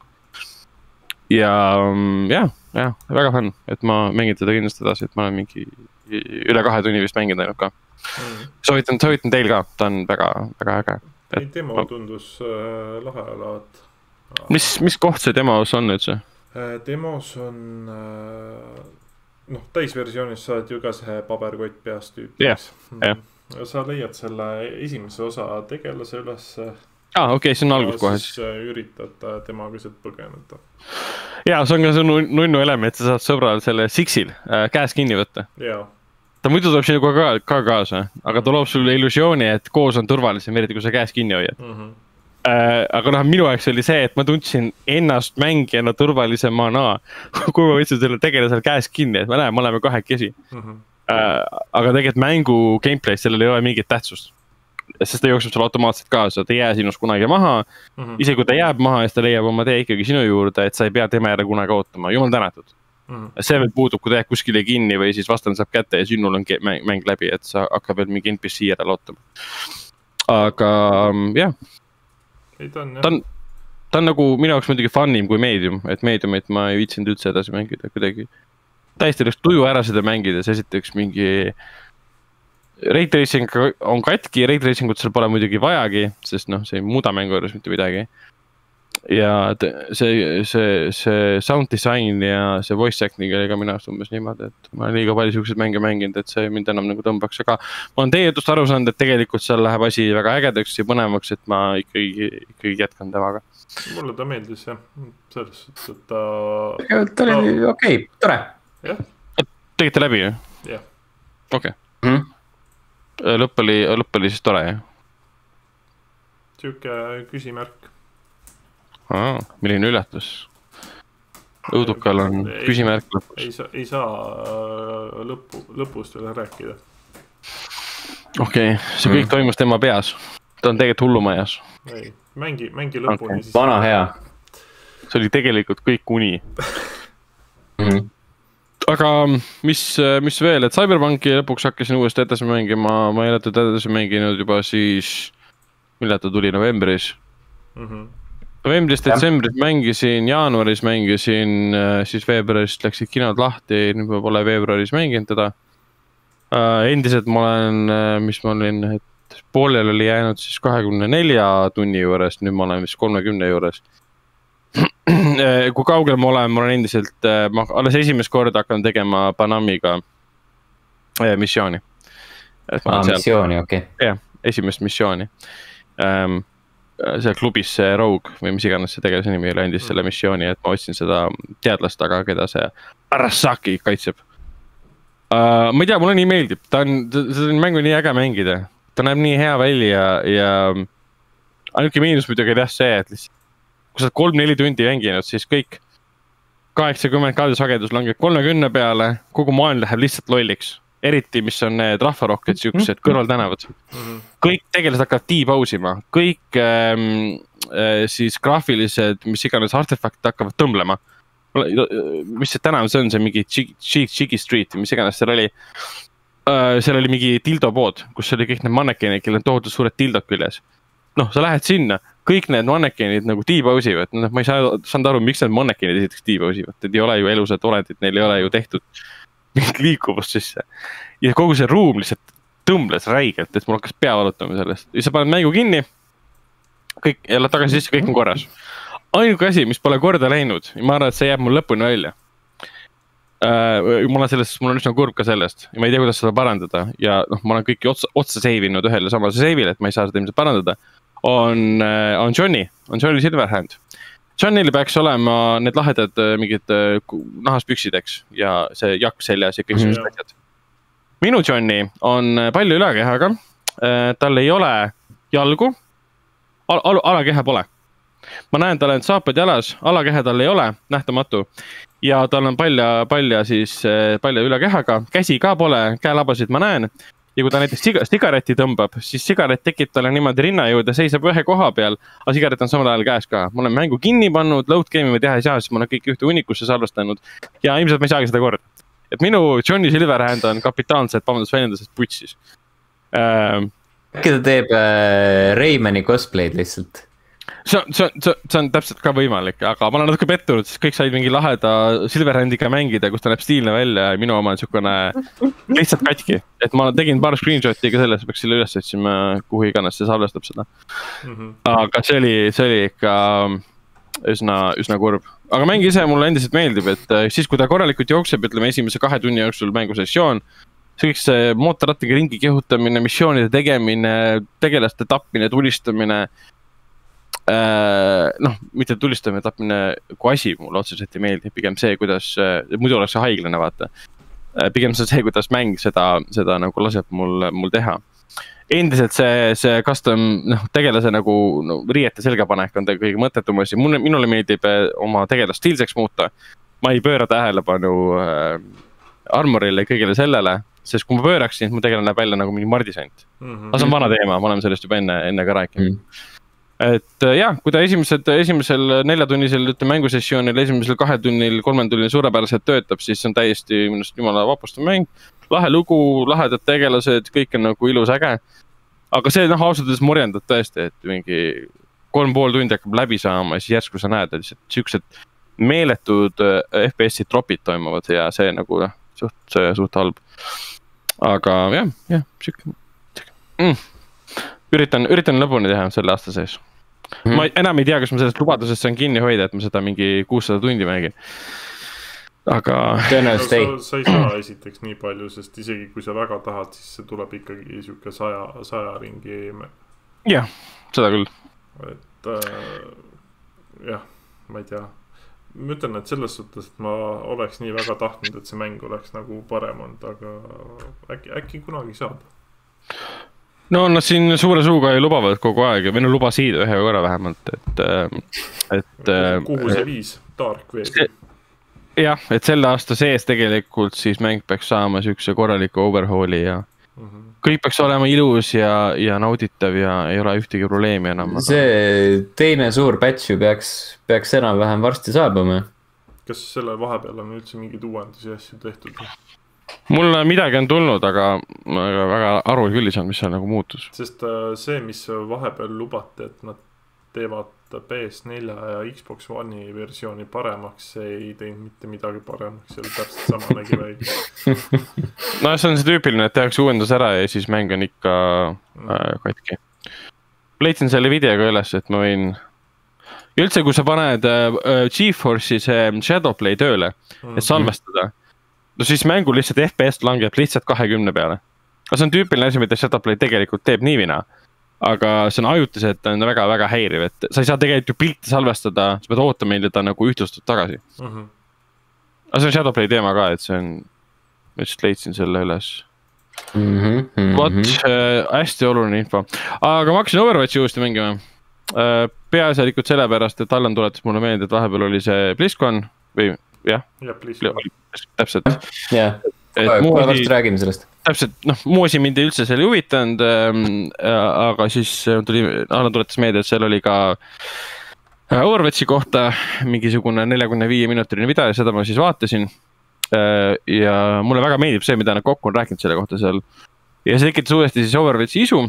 Ja jah, jah, väga fun, et ma mängin teda kindlasti edasi, et ma olen mingi üle kahe tunni vist mängin teinud ka. Mm. Soovitan, soovitan teil ka, ta on väga, väga äge.
Ei, demo tundus äh, lahe alaat.
Mis, mis koht see demos on nüüd see?
Äh, demos on, äh, noh, täisversioonis saad ju ka see paberkott peast tüüpiks.
Jah, jah.
Sa leiad selle esimese osa tegelase üles.
Ah, okei, okay, see on algus kohe.
Siis üritad temaga sealt põgeneda.
Jaa, see on ka see nunnu element, sa saad sõbral selle Sixil äh, käes kinni võtta.
Jaa.
Ta muidu tuleb sinuga ka, ka kaasa, aga ta loob sulle illusiooni, et koos on turvalisem, eriti kui sa käes kinni hoiad. Mm -hmm. äh, aga noh, minu aeg oli see, et ma tundsin ennast mängijana turvalisemana, kui ma võtsin selle tegelasel käes kinni, et ma näen, me oleme kahekesi. Mm -hmm. äh, aga tegelikult mängu gameplay, sellel ei ole mingit tähtsust. Sest ta jookseb sulle automaatselt kaasa, ta ei jää sinust kunagi maha. Mm -hmm. Isegi kui ta jääb maha, siis ta leiab oma tee ikkagi sinu juurde, et sa ei pea tema järele kunagi ootama. Jumal tänatud. Mm -hmm. See veel puudub, kui ta jääb kuskile kinni või siis vastan saab kätte ja sinul on mäng, mäng läbi, et sa hakkab veel mingi N P C järele ootama. Aga jah. Ta on, ta, on, ta on nagu minu jaoks muidugi funnim kui Medium, et Mediumit ma ei viitsinud üldse edasi mängida kuidagi. Täiesti oleks tuju ära seda mängides, esiteks mingi Raytracing on katki, Raytracingut seal pole muidugi vajagi, sest noh, see ei muuda mängu juures mitte midagi. Ja see, see, see sound design ja see voice acting oli ka minu arust umbes niimoodi, et ma olen liiga palju siukseid mänge mänginud, et see mind enam nagu tõmbaks, aga ma olen teie jutust aru saanud, et tegelikult seal läheb asi väga ägedaks ja põnevaks, et ma ikkagi, ikkagi jätkan temaga.
Mulle ta meeldis jah, selles suhtes, et ta...
Ta oli okei, okay, tore.
Jah.
Tegite läbi, jah?
Jah.
Okei. Lõpp oli, lõpp oli siis tore, jah?
Siuke küsimärk.
Aa, milline üllatus. Õudukal on ei, küsimärk lõpus.
Ei saa, ei saa lõpu, lõpust veel rääkida.
Okei, okay, see kõik mm. toimus tema peas. Ta on tegelikult hullumajas.
Ei, mängi, mängi lõpuni okay.
siis. Vana hea.
See oli tegelikult kõik uni. mm -hmm. Aga mis, mis veel, et Cyberpunki lõpuks hakkasin uuesti edasi mängima, ma ei ole teda edasi mänginud juba siis, millal ta tuli novembris. Mm -hmm. Novembris, detsembris mängisin, jaanuaris mängisin, siis veebruarist läksid kinod lahti, nüüd ma pole veebruaris mänginud teda. Endiselt ma olen, mis ma olin, et poolel oli jäänud siis kahekümne nelja tunni juures, nüüd ma olen vist kolmekümne juures. Kui kaugel ma olen, ma olen endiselt, ma alles esimest korda hakkan tegema Panamiga missiooni.
Ah, missiooni, okei. Okay.
Jah, esimest missiooni. Um, see klubis see Rogue või mis iganes see tegelase nimi oli, andis selle missiooni, et ma otsin seda teadlast taga, keda see Arasaki kaitseb. Uh, ma ei tea, mulle nii meeldib, ta on, see on mängu nii äge mängida. Ta näeb nii hea välja ja ainuke miinus muidugi jah see, et lihtsalt kui sa oled kolm-neli tundi mänginud, siis kõik kaheksakümmend kaadusagedus langeb kolmekümne peale, kogu maailm läheb lihtsalt lolliks. Eriti, mis on need rahvarohked siuksed kõrvaltänavad. Kõik tegelased hakkavad T-pausima, kõik ähm, äh, siis graafilised, mis iganes artefaktid hakkavad tõmblema. Mis see tänav, see on see mingi Chigi Street, mis iganes seal oli. Äh, seal oli mingi dildopood, kus oli kõik need mannekenid, kellel on tohutud suured dildod küljes. Noh, sa lähed sinna, kõik need mannekenid nagu T-pausivad, no, ma ei saa, saanud aru, miks need mannekenid esiteks T-pausivad, need ei ole ju elusad olendid, neil ei ole ju tehtud mingit liikuvust sisse. Ja kogu see ruum lihtsalt tõmbles räigelt, et mul hakkas pea valutama sellest. Ja sa paned mängu kinni, kõik, jälle tagasi sisse, kõik on korras. Ainuke asi, mis pole korda läinud, ma arvan, et see jääb mul lõpuni välja. Uh, ma olen sellest, mul on üsna kurb ka sellest ja ma ei tea, kuidas seda parandada ja noh, ma olen kõiki otsa, otsa seivinud ühele samale seivile, et ma ei saa seda ilmselt parandada. On, on Johnny, on Johnny Silverhand. Johnny'l peaks olema need lahedad mingid nahaspüksideks ja see jakk seljas ja kõik mm -hmm. sellised asjad. Minu Johnny on palju ülakehaga, tal ei ole jalgu, al al alakeha pole. Ma näen, tal on saapad jalas, alakeha tal ei ole, nähtamatu. Ja tal on palja, palja siis, palja ülakehaga, käsi ka pole, käelabasid ma näen. ja kui ta näiteks siga, sigareti tõmbab, siis sigaret tekib talle niimoodi rinna juurde, seisab ühe koha peal, aga sigaret on samal ajal käes ka. Ma olen mängu kinni pannud, load game'i või teha ei saa, siis ma olen kõik ühte unnikusse salvestanud ja ilmselt ma ei saagi seda korda. Et minu Johnny Silverhand on kapitaalselt, vabandust väljendusest putsis. Äh,
Äkki ta teeb äh, Raymani cosplay'd lihtsalt?
See on, see, on, see on täpselt ka võimalik, aga ma olen natuke pettunud, sest kõik said mingi laheda Silverhandiga mängida, kus ta näeb stiilne välja ja minu oma on niisugune lihtsalt katki. Et ma tegin paar screenshot'i ka selles, peaks selle üles otsima, kuhu iganes see salvestab seda. Mm -hmm. Aga see oli, see oli ikka üsna, üsna kurb. Aga mäng ise mulle endiselt meeldib, et siis kui ta korralikult jookseb, ütleme esimese kahe tunni jooksul mängusessioon, see kõik see mootorrattaga ringi kehutamine, missioonide tegemine, tegelaste tapmine, tulistamine, noh, mitte tulistamine, tapmine kui asi mulle otseselt ei meeldi, pigem see, kuidas, muidu oleks see haiglane, vaata. Pigem see see, kuidas mäng seda, seda nagu laseb mul, mul teha. Endiselt see, see custom, noh, tegelase nagu no, riiete selgapanek on kõige mõttetum asi. Mulle, minule meeldib oma tegelast stiilseks muuta. Ma ei pööra tähelepanu äh, armorile, kõigele sellele, sest kui ma pööraksin, mu tegelane näeb välja nagu mingi mardisant. Mm -hmm. Aga see on vana teema, ma olen sellest juba enne, enne ka rääkinud. Mm -hmm. Et jah, kui ta esimesed, esimesel neljatunnisel mängusessioonil, esimesel kahetunnil, kolmentunnil suurepäraselt töötab, siis see on täiesti minust jumala vapustav mäng. Lahe lugu, lahedad tegelased, kõik on nagu ilus äge. Aga see noh, ausalt morjendab tõesti, et mingi kolm pool tundi hakkab läbi saama ja siis järsku sa näed, et siuksed meeletud F P S-i tropid toimuvad ja see nagu jah, suht, suht halb. Aga jah, jah, siuke mm. üritan, üritan lõpuni teha selle aasta sees. Mm. Ma enam ei tea, kas ma sellest lubadusest saan kinni hoida, et ma seda mingi kuussada tundi mängin. Aga
tõenäoliselt ei. Sa ei saa esiteks nii palju, sest isegi kui sa väga tahad, siis see tuleb ikkagi siuke saja, saja ringi.
Jah, seda küll.
Et äh, jah, ma ei tea. Ma ütlen, et selles suhtes, et ma oleks nii väga tahtnud, et see mäng oleks nagu parem olnud, aga äkki, äkki kunagi saab.
No nad siin suure suuga ei lubavad kogu aeg ja või no lubasid ühe korra vähemalt, et, et
kuhu see viis? Dark Wave?
Jah, et selle aasta sees tegelikult siis mäng peaks saama siukse korraliku overhauli ja mm -hmm. kõik peaks olema ilus ja, ja nauditav ja ei ole ühtegi probleemi enam.
See teine suur patch ju peaks, peaks enam vähem varsti saabuma.
Kas selle vahepeal on üldse mingid uuendusi asju tehtud?
Mulle midagi on tulnud, aga väga aru küll ei saanud, mis seal nagu muutus.
Sest see, mis vahepeal lubati, et nad teevad P S neli ja Xbox One'i versiooni paremaks, see ei teinud mitte midagi paremaks, see oli täpselt sama nägi välja.
No see on see tüüpiline, et tehakse uuendus ära ja siis mäng on ikka äh, katki. Leidsin selle videoga üles, et ma võin üldse, kui sa paned äh, GeForce'i see Shadowplay tööle, et salvestada, no siis mängu lihtsalt F P S langeb lihtsalt kahekümne peale. Aga see on tüüpiline asi, mida Shadowplay tegelikult teeb niivina. Aga see on ajutiselt on väga-väga häiriv, et sa ei saa tegelikult ju pilti salvestada, sa pead ootama meil, et ta nagu ühtlustud tagasi. Uh -huh. Aga see on Shadowplay teema ka, et see on, ma just leidsin selle üles. Mm -hmm, mm -hmm. Vot, äh, hästi oluline info. Aga ma hakkasin Overwatchi uuesti mängima. Äh, peaasjalikult sellepärast, et Allan tuletas mulle meelde, et vahepeal oli see BlizzCon või jah,
ja, BlizzCon.
Täpselt.
jah, kohe varsti räägime sellest.
Täpselt, noh, muu asi mind üldse seal ei huvitanud, äh, aga siis tuli, Allan tuletas meelde, et seal oli ka Overwatchi kohta mingisugune neljakümne viie minutiline video ja seda ma siis vaatasin. Äh, ja mulle väga meeldib see, mida nad kokku on rääkinud selle kohta seal. Ja see tekitas uuesti siis Overwatchi isu.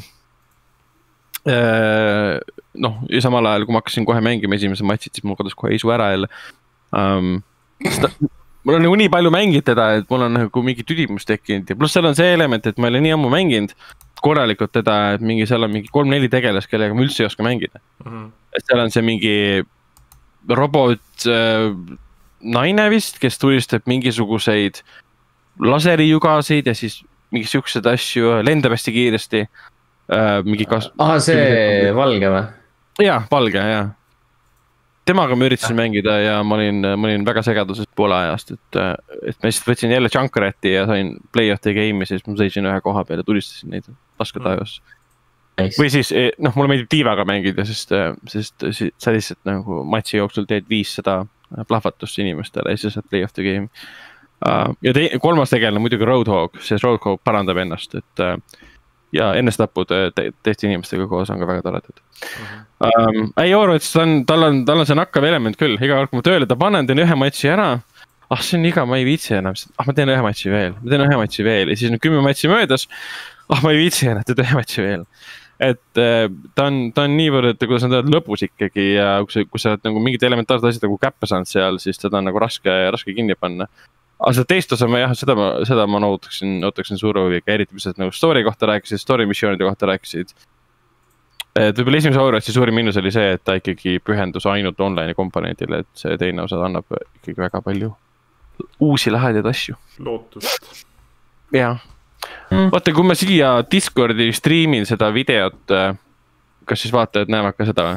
Äh, noh, ja samal ajal, kui ma hakkasin kohe mängima esimese matšid, siis mul kadus kohe isu ära jälle. Um, seda, mul on nagu nii palju mängid teda, et mul on nagu mingi tüdimus tekkinud ja pluss seal on see element, et ma ei ole nii ammu mänginud korralikult teda, et mingi seal on mingi kolm-neli tegelas, kellega ma üldse ei oska mängida. Mm -hmm. Et seal on see mingi robot äh, naine vist, kes tulistab mingisuguseid laserijugasid ja siis mingi siuksed asju, lendab hästi kiiresti. Äh, mingi kas...
Aha, see valge või?
Jaa, valge, jaa. Temaga ma üritasin mängida ja ma olin, ma olin väga segaduses poole ajast, et, et ma lihtsalt võtsin jälle Junkerati ja sain play of the game'i, siis ma seisin ühe koha peal ja tulistasin neid laske taevas. Nice. Või siis, noh, mulle meeldib tiivaga mängida, sest, sest sa lihtsalt nagu matši jooksul teed viissada plahvatust inimestele ja siis saad play of the game'i. uh, ja te kolmas tegelane muidugi Roadhog, sest Roadhog parandab ennast, et uh, ja ennestapud te teiste inimestega koos on ka väga toredad uh -huh. um, ei Overwatch, ta on, tal on, tal on see nakkav element küll, iga kord kui ma tööle ta panen, teen ühe matši ära. Ah, see on iga, ma ei viitsi enam, ah ma teen ühe matši veel, ma teen ühe matši veel ja siis on kümme matši möödas. Ah, ma ei viitsi enam, teed ühe matši veel. Et ta on, ta on niivõrd, et kuidas nad öeldavad lõpus ikkagi ja kui sa, kui sa oled nagu mingid elementaarsed asjad nagu käppe saanud seal, siis teda on nagu raske, raske kinni panna. Aga seda teist osa ma jah, seda ma, seda ma ootaksin, ootaksin suure huviga, eriti mis nagu story kohta rääkisid, story missioonide kohta rääkisid. Et võib-olla esimese Overwatchi suurim miinus oli see, et ta ikkagi pühendus ainult online komponendile, et see teine osa annab ikkagi väga palju uusi lahedaid asju.
Lootust.
Jah. Mm. Vaata, kui ma siia Discordi striimin seda videot, kas siis vaatajad näevad ka seda või?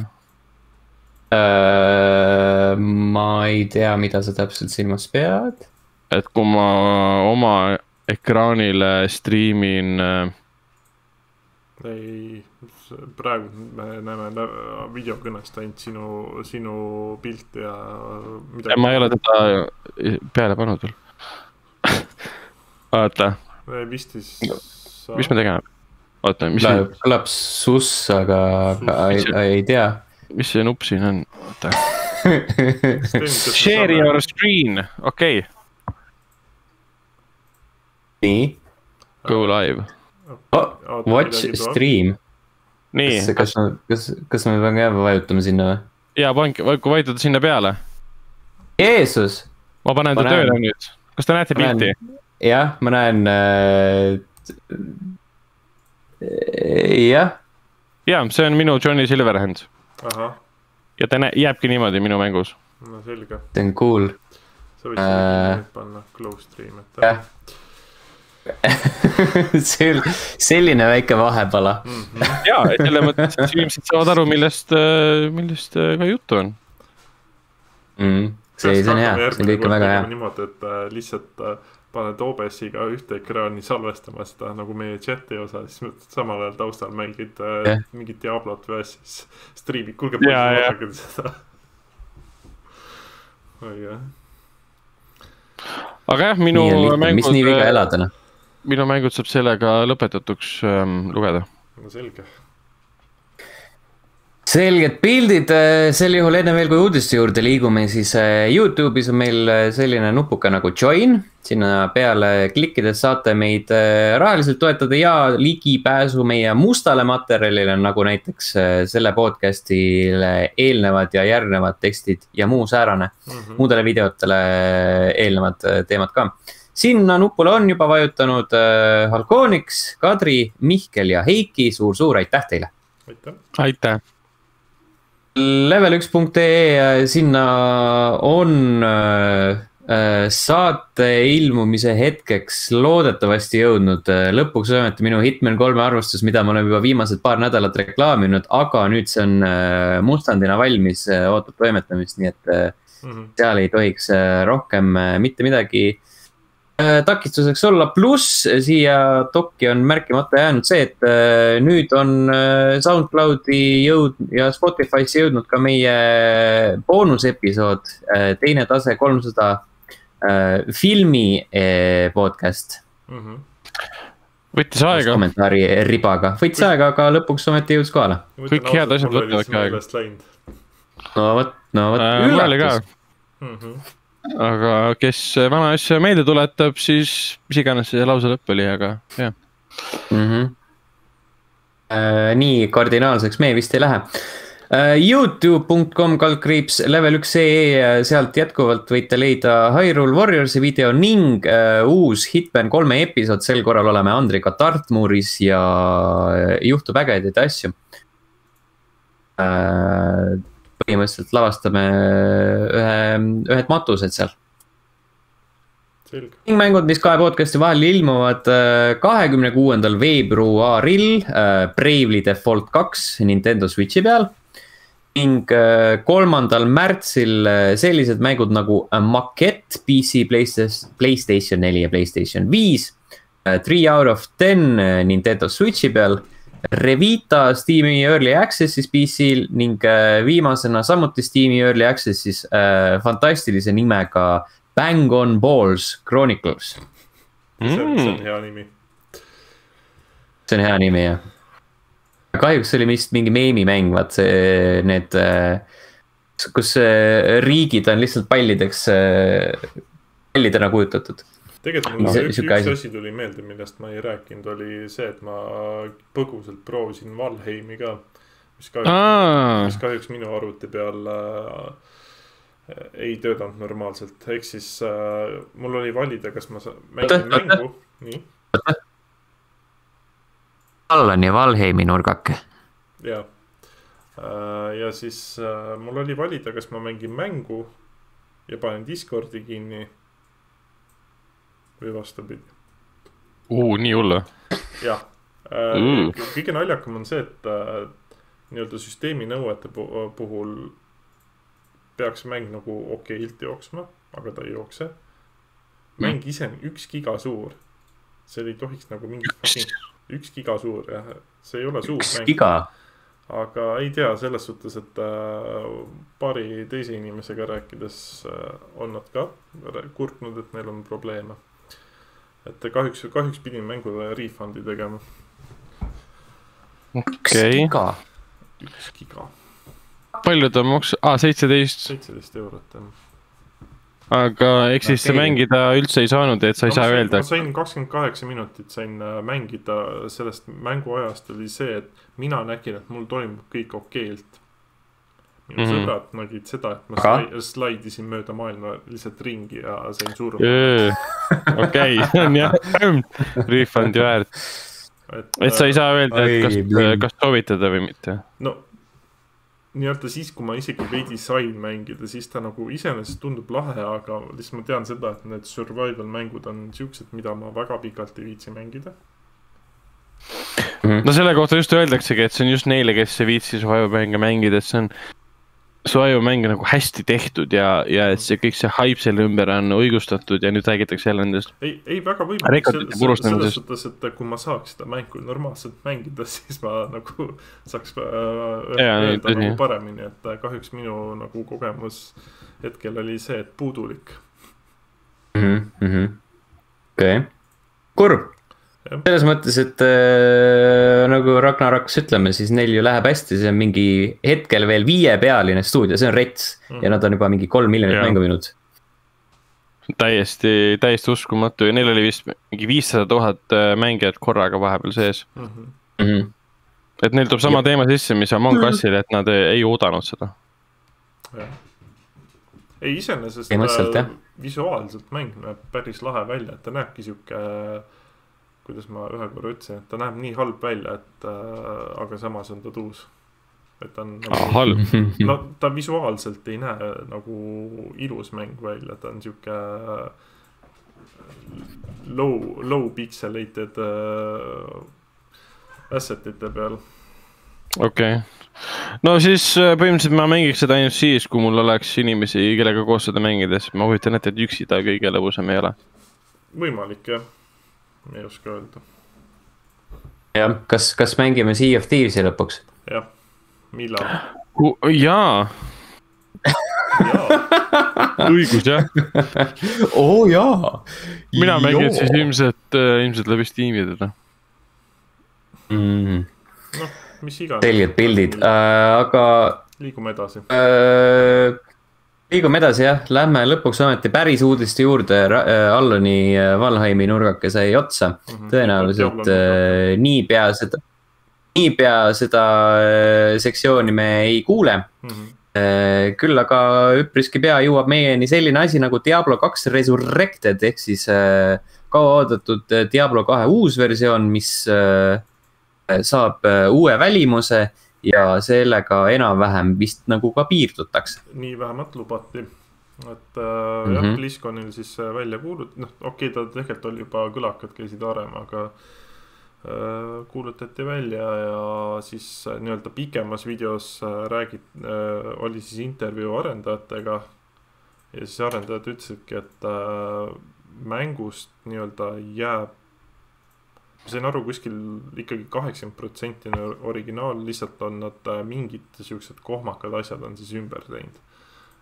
Uh, ma ei tea, mida sa täpselt silmas pead.
Et kui ma oma ekraanile striimin...
Ei, praegu me näeme videokõnest ainult sinu, sinu pilt ja midagi.
Ma ei ole teda peale pannud veel. Vaata.
Vistis
sa... Mis me tegeme? Vaata, mis
Läheb, see... Kõlab suss, aga, aga ei, ei tea.
Mis see nupp siin on? Share your screen, okei okay.
Nii.
Go live
oh, watch stream.
Nii.
Kas, kas, kas, kas me peame jääma vajutama sinna või?
Jaa, pange, kui vajutada sinna peale.
Jeesus!
Ma panen ta tööle nüüd. Kas te näete pilti?
Jah, ma näen äh... jah.
Jah, see on minu Johnny Silverhand.
Aha.
Ja ta jääbki niimoodi minu mängus.
No selge.
See on cool.
Sa võid äh... panna close stream, et
jah. Selline väike vahepala
mm -hmm.
Jaa, et selle mõttes inimesed saavad aru, millest, millest ka juttu on
mm, see, see on hea, see on kõik väga hea
niimoodi, et lihtsalt paned O B S-iga ühte ekraani salvestama seda nagu meie chati osa, siis samal ajal taustal mängid yeah. mingit Diablot või siis striimid, kuulge põhjusel seda oi jah
aga jah, minu
nii mängud mis nii viga elada, noh?
Minu mängud saab sellega lõpetatuks ähm, lugeda.
No selge.
Selged pildid, sel juhul enne veel kui uudiste juurde liigume, siis YouTube'is on meil selline nupuka nagu Join. Sinna peale klikkides saate meid rahaliselt toetada ja ligipääsu meie mustale materjalile, nagu näiteks selle podcastile eelnevad ja järgnevad tekstid ja muu säärane. Mm-hmm. Muudele videotele eelnevad teemad ka. Sinna nupule on juba vajutanud äh, Halkonix, Kadri, Mihkel ja Heiki, suur-suur aitäh teile.
Aitäh.
Aitäh.
level üks punkt ee, sinna on äh, saate ilmumise hetkeks loodetavasti jõudnud. Lõpuks ometi minu Hitman kolme arvustus, mida ma olen juba viimased paar nädalat reklaaminud, aga nüüd see on äh, mustandina valmis, äh, ootab toimetamist, nii et äh, mm-hmm. seal ei tohiks äh, rohkem äh, mitte midagi takistuseks olla, pluss siia dokki on märkimata jäänud see, et nüüd on SoundCloudi jõud ja Spotify'sse jõudnud ka meie boonusepisood, teine tase kolmsada filmi podcast.
Mm-hmm.
Võttis aega.
Kommentaari ribaga. Võttis Võt... aega, aga lõpuks ometi jõudis kohale.
Kõik head asjad võtavad aega.
No võt, no võt,
äh, üllatus.
Mm-hmm.
Aga kes vana asja meelde tuletab, siis mis iganes see lause lõpp oli, aga jah.
Mm-hmm. Äh, nii kardinaalseks me vist ei lähe. Äh, youtube punkt com kaldkriips level üks ee, sealt jätkuvalt võite leida Hyrule Warriorsi video ning äh, uus Hitman kolme episood, sel korral oleme Andriga Tartmuris ja juhtub ägedaid asju. Äh, põhimõtteliselt lavastame ühe, ühed matused seal.
Selge.
Ning mängud, mis kahe podcasti vahel ilmuvad kahekümne kuuendal veebruaril Bravely Default kaks Nintendo Switchi peal. Ning kolmandal märtsil sellised mängud nagu Maquette P C, PlayStation neli ja PlayStation viis. three out of ten Nintendo Switchi peal. Revita Steam'i Early Access'is P C-l ning viimasena samuti Steam'i Early Access'is äh, fantastilise nimega Bang on Balls Chronicles.
see on, see on hea nimi.
See on hea nimi, jah. Kahjuks oli vist mingi meemimäng, vaat see, need, kus riigid on lihtsalt pallideks, pallidena kujutatud.
Tegelikult mul no, üks, üks asi tuli meelde, millest ma ei rääkinud, oli see, et ma põgusalt proovisin Valheimi ka, mis kahjuks, mis kahjuks minu arvuti peal äh, ei töötanud normaalselt. Ehk siis äh, mul oli valida, kas ma mängin mängu. Nii.
Allani Valheimi nurgake.
Ja. Äh, ja siis äh, mul oli valida, kas ma mängin mängu ja panen Discordi kinni või vastupidi.
Uu, nii hullu.
Jah. Mm. Kõige naljakam on see, et äh, nii-öelda süsteemi nõuete puhul peaks mäng nagu okeilt jooksma, aga ta ei jookse. Mäng mm. ise on üks giga suur. See ei tohiks nagu mingi üks giga suur, jah. See ei ole suur
üks
mäng.
Giga?
Aga ei tea selles suhtes, et äh, paari teise inimesega rääkides äh, on nad ka kurtnud, et neil on probleeme. Et kahjuks, kahjuks pidin mängu refundi tegema.
Okei. Okay.
Giga?
Üks giga.
Palju ta maks... Ah, seitseteist.
seitseteist eurot.
Aga eks siis okay. mängida üldse ei saanud, et sa ei no, saa
sain,
öelda.
Ma sain kakskümmend kaheksa minutit, sain mängida sellest mänguajast oli see, et mina nägin, et mul toimub kõik okeilt. Minu mm -hmm. sõbrad nägid seda, et ma Aga? slaidisin mööda maailma lihtsalt ringi ja sain surma.
Okei, on jah, refundi väärt. Et, et sa ei saa öelda, et kas, kas soovitada või mitte?
No, nii-öelda siis, kui ma isegi veidi sain mängida, siis ta nagu iseenesest tundub lahe, aga lihtsalt ma tean seda, et need survival mängud on siuksed, mida ma väga pikalt ei viitsi mängida.
No selle kohta just öeldaksegi, et see on just neile, kes ei viitsi survival mänge mängida, et see on survival mänge nagu hästi tehtud ja, ja et see kõik see hype selle ümber on õigustatud ja nüüd räägitakse jälle nendest.
Ei, ei väga võimalik selles suhtes, et kui ma saaks seda mängu normaalselt mängida, siis ma nagu saaks äh, ja, öelda nii, nagu paremini, et kahjuks minu nagu kogemus hetkel oli see, et puudulik.
Mm -hmm. Okei. Okay. Kurb. Ja. Selles mõttes, et äh, nagu Ragnar hakkas ütlema, siis neil ju läheb hästi, see on mingi hetkel veel viiepealine stuudio, see on rets mm. ja nad on juba mingi kolm miljonit mängu viinud.
Täiesti, täiesti uskumatu ja neil oli vist mingi viissada tuhat mängijat korraga vahepeal sees. Mm -hmm. Et neil tuleb sama ja. teema sisse, mis Among Usile, et nad ei oodanud seda.
Ja. Ei iseenesest visuaalselt mäng näeb päris lahe välja, et ta näebki siuke kuidas ma ühe korra ütlesin, et ta näeb nii halb välja, et äh, aga samas on ta tuus. Et ta on nagu,
ah, halb.
No ta visuaalselt ei näe nagu ilus mäng välja, ta on siuke low, low pixelated äh, assetite peal.
Okei. Okay. No siis põhimõtteliselt ma mängiks seda ainult siis, kui mul oleks inimesi, kellega koos seda mängides. Ma huvitan ette, et üksi ta kõige lõbusam ei ole.
Võimalik, jah. Ei oska öelda.
Ja, kas, kas mängime Sea of Thievesi lõpuks?
Jah, millal?
Uh, jaa.
Jaa.
Õigus, jah.
Oo, jaa.
Mina mängin siis ilmselt, ilmselt läbi Steam'i teda.
Mm.
Noh, mis iga.
Selged pildid, äh, aga...
Liigume edasi.
Äh, liigume edasi, jah. Lähme lõpuks ometi päris uudiste juurde. Allani Valheimi nurgake sai otsa. Mm-hmm. Tõenäoliselt äh, nii pea seda, nii pea seda äh, sektsiooni me ei kuule. Mm-hmm. Äh, küll aga üpriski pea jõuab meieni selline asi nagu Diablo kaks Resurrected, ehk siis äh, kaua oodatud Diablo kahe uus versioon, mis äh, saab äh, uue välimuse ja sellega enam-vähem vist nagu ka piirdutakse.
Nii vähemalt lubati. Et äh, mm-hmm. jah, BlizzConil siis välja kuulut-, noh okei, ta tegelikult oli juba kõlakad käisid varem, aga äh, kuulutati välja ja siis äh, nii-öelda pikemas videos äh, räägid, äh, oli siis intervjuu arendajatega ja siis arendajad ütlesidki, et äh, mängust nii-öelda jääb ma sain aru kuskil ikkagi kaheksakümmend protsenti originaal, lihtsalt on nad mingid siuksed kohmakad asjad on siis ümber teinud.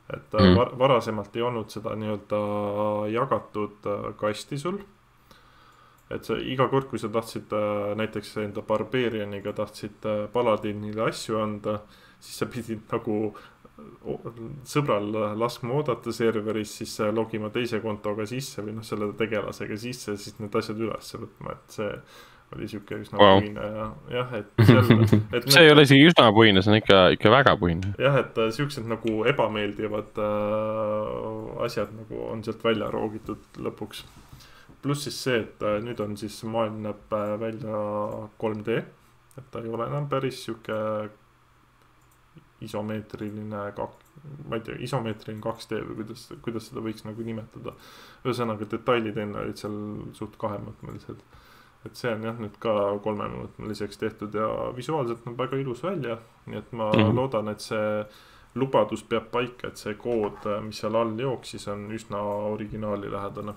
et mm. var varasemalt ei olnud seda nii-öelda jagatud kasti sul. Et sa iga kord, kui sa tahtsid näiteks enda Barbarianiga tahtsid Paladinile asju anda, siis sa pidid nagu sõbral laskma oodata serveris, siis logima teise kontoga sisse või noh, selle tegelasega sisse, siis need asjad üles võtma, et see oli siuke üsna wow. puine ja jah, et, seal, et
see ei ole isegi üsna puine, see on ikka, ikka väga puine.
jah, et siuksed nagu ebameeldivad äh, asjad nagu on sealt välja roogitud lõpuks. Pluss siis see, et nüüd on siis maailm näeb välja kolm D, et ta ei ole enam päris siuke isomeetriline kak, ma ei tea, isomeetriline kaks D või kuidas, kuidas seda võiks nagu nimetada. Ühesõnaga detailid enne olid seal suht kahemõõtmelised. Et see on jah nüüd ka kolmemõõtmeliseks tehtud ja visuaalselt on väga ilus välja. Nii et ma mm-hmm. loodan, et see lubadus peab paika, et see kood, mis seal all jooksis, on üsna originaali lähedane.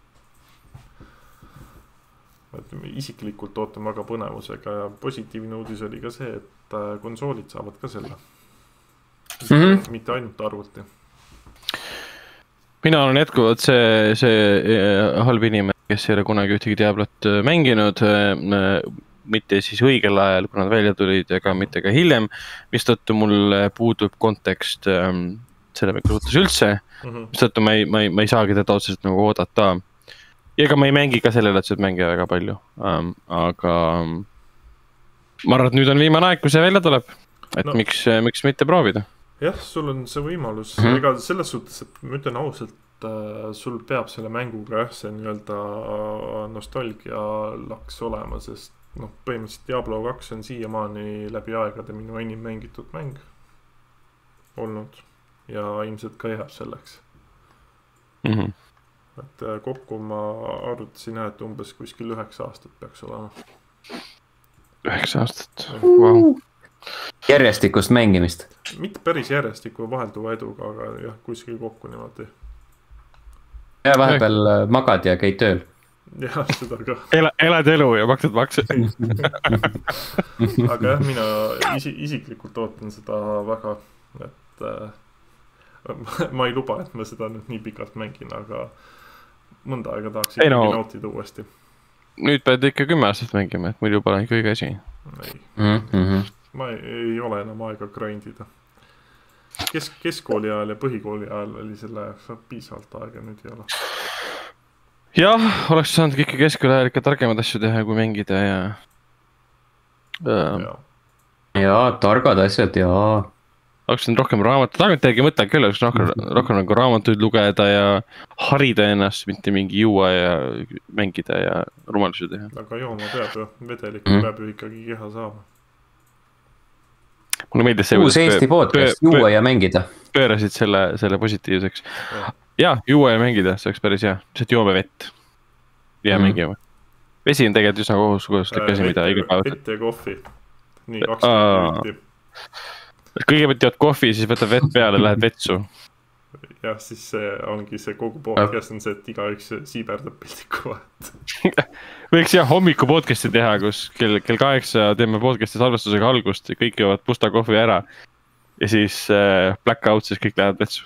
Et isiklikult ootan väga põnevusega ja positiivne uudis oli ka see, et konsoolid saavad ka selle. Mm-hmm. Mitte ainult arvuti.
Mina olen jätkuvalt see, see halb inimene, kes ei ole kunagi ühtegi Diablot mänginud, mitte siis õigel ajal, kui nad välja tulid, ega mitte ka hiljem, mistõttu mul puudub kontekst selle mängusuhtes üldse, mm-hmm. mistõttu ma ei, ma ei, ma ei saagi teda otseselt nagu oodata. Ja ega ma ei mängi ka sellele, et see mängija väga palju, um, aga ma arvan, et nüüd on viimane aeg, kui see välja tuleb, et no. miks, miks mitte proovida.
Jah, sul on see võimalus, mm-hmm. ega selles suhtes, et ma ütlen ausalt, äh, sul peab selle mänguga jah, see nii-öelda nostalgia laks olema, sest noh, põhimõtteliselt Diablo kaks on siiamaani läbi aegade minu enim mängitud mäng olnud ja ilmselt ka jääb selleks.
Mhm.
Et kokku ma arvutasin, et umbes kuskil üheksa aastat peaks olema.
Üheksa aastat, wow.
Järjestikust mängimist?
Mitte päris järjestiku vahelduva eduga, aga jah, kuskil kokku niimoodi.
Ja vahepeal magad ja käid tööl.
Jah, seda ka.
Ela, elad elu ja maksad makse.
Aga jah, mina isi, isiklikult ootan seda väga, et äh, ma ei luba, et ma seda nüüd nii pikalt mängin, aga mõnda aega tahaks ikkagi no, nautida uuesti.
Nüüd pead ikka kümme aastat mängima, et muidu pole kõige asi.
Ei.
Mm-hmm.
Ma ei, ei ole enam aega grindida. Kes, keskkooli ajal ja põhikooli ajal oli selle piisavalt aega, nüüd ei ole.
Jah, oleks saanud ikka keskkooli ajal ikka targemad asju teha, kui mängida ja...
Ja,
ja targad asjad, jaa.
Oleks nüüd rohkem raamatut, aga tegi mõte küll, oleks rohkem, rohkem nagu raamatuid lugeda ja harida ennast, mitte mingi juua ja mängida ja rumalusi teha.
Aga jooma peab ju, vedelikku mm. peab ju ikkagi keha saama.
Mulle meeldis see,
uus Eesti podcast, juua pöö, ja mängida.
Pöörasid selle, selle positiivseks. Ja. ja, juua ja mängida, see oleks päris hea. See joome vett ja mm. mängime. Vesi on tegelikult üsna kohustuslik asi, mida iga päev.
Vett ja kohvi. Nii, kakskümmend minutit.
Kõigepealt teod kohvi, siis võtab vett peale, lähed vetsu.
Jah, siis see ongi see kogu podcast on see, et iga üks siiberdab pildiku vahet.
Võiks jah hommiku podcasti teha, kus kell, kell kaheksa teeme podcasti salvestusega algust ja kõik jõuavad pusta kohvi ära. Ja siis äh, blackout, siis kõik lähevad vetsu.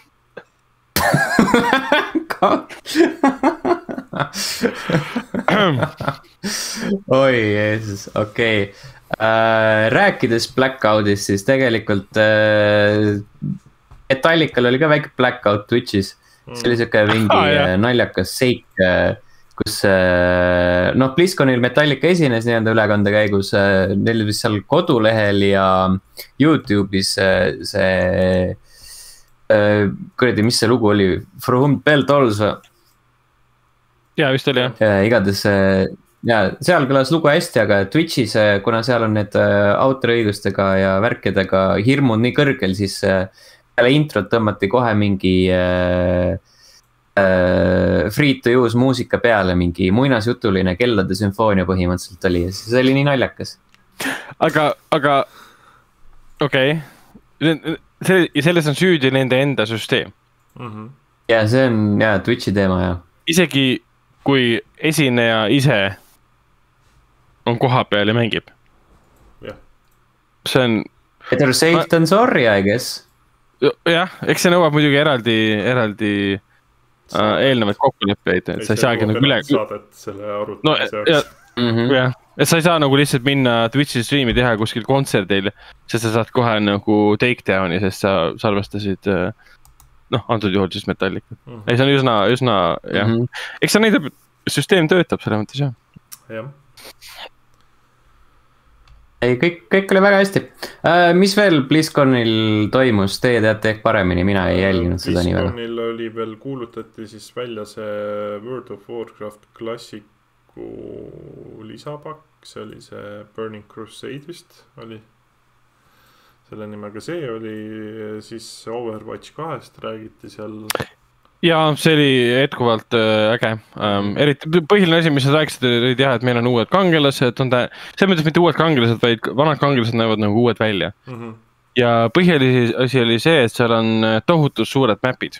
Oi, Jeesus, okei okay. Uh, rääkides blackoutist, siis tegelikult uh, Metallical oli ka väike blackout Twitchis. See oli siuke mingi ah, naljakas seik, uh, kus uh, noh, BlizzConil Metallica esines nii-enda ülekande käigus uh, neil vist seal kodulehel ja YouTube'is uh, see uh, kuradi, mis see lugu oli? For Whom Bell Tolls või?
Jaa, vist oli jah
uh, igatahes uh, ja seal kõlas lugu hästi, aga Twitchis, kuna seal on need autoriõigustega ja värkidega hirmud nii kõrgel, siis peale introt tõmmati kohe mingi äh, äh, free to use muusika peale, mingi muinasjutuline kellade sümfoonia põhimõtteliselt oli ja see oli nii naljakas.
Aga, aga okei okay. Ja selles on süüdi nende enda süsteem.
Mm-hmm.
Ja see on ja Twitchi teema ja.
Isegi kui esineja ise on koha peal ja mängib.
Yeah.
See on...
Better safe than sorry, I guess.
jah, eks see nõuab muidugi eraldi, eraldi äh, eelnevaid kokkuleppeid, et sa ei saagi nagu üle.
Saadet selle arutamise
no, jaoks. Mm-hmm. jah, et sa ei saa nagu lihtsalt minna Twitch'i stream'i teha kuskil kontserdil, sest sa saad kohe nagu takedowni, sest sa salvestasid, noh, antud juhul siis Metallica. Mm-hmm. ei, see on üsna, üsna, jah. Mm-hmm. Eks see näitab, süsteem töötab selle mõttes, jah.
jah.
ei, kõik, kõik oli väga hästi äh,. mis veel BlizzConil toimus, teie teate ehk paremini, mina ei jälginud seda nii väga.
BlizzConil oli veel, kuulutati siis välja see World of Warcraft klassiku lisapakk, see oli see Burning Crusade vist oli selle nimega, see oli siis Overwatch kahest räägiti seal.
ja see oli etkuvalt äh, äge ähm,, eriti põhiline asi, mis sa rääkisid, oli teha, et meil on uued kangelased, on ta, see mõttes mitte uued kangelased, vaid vanad kangelased näevad nagu uued välja mm. -hmm. ja põhiline asi oli see, et seal on tohutud suured mapid.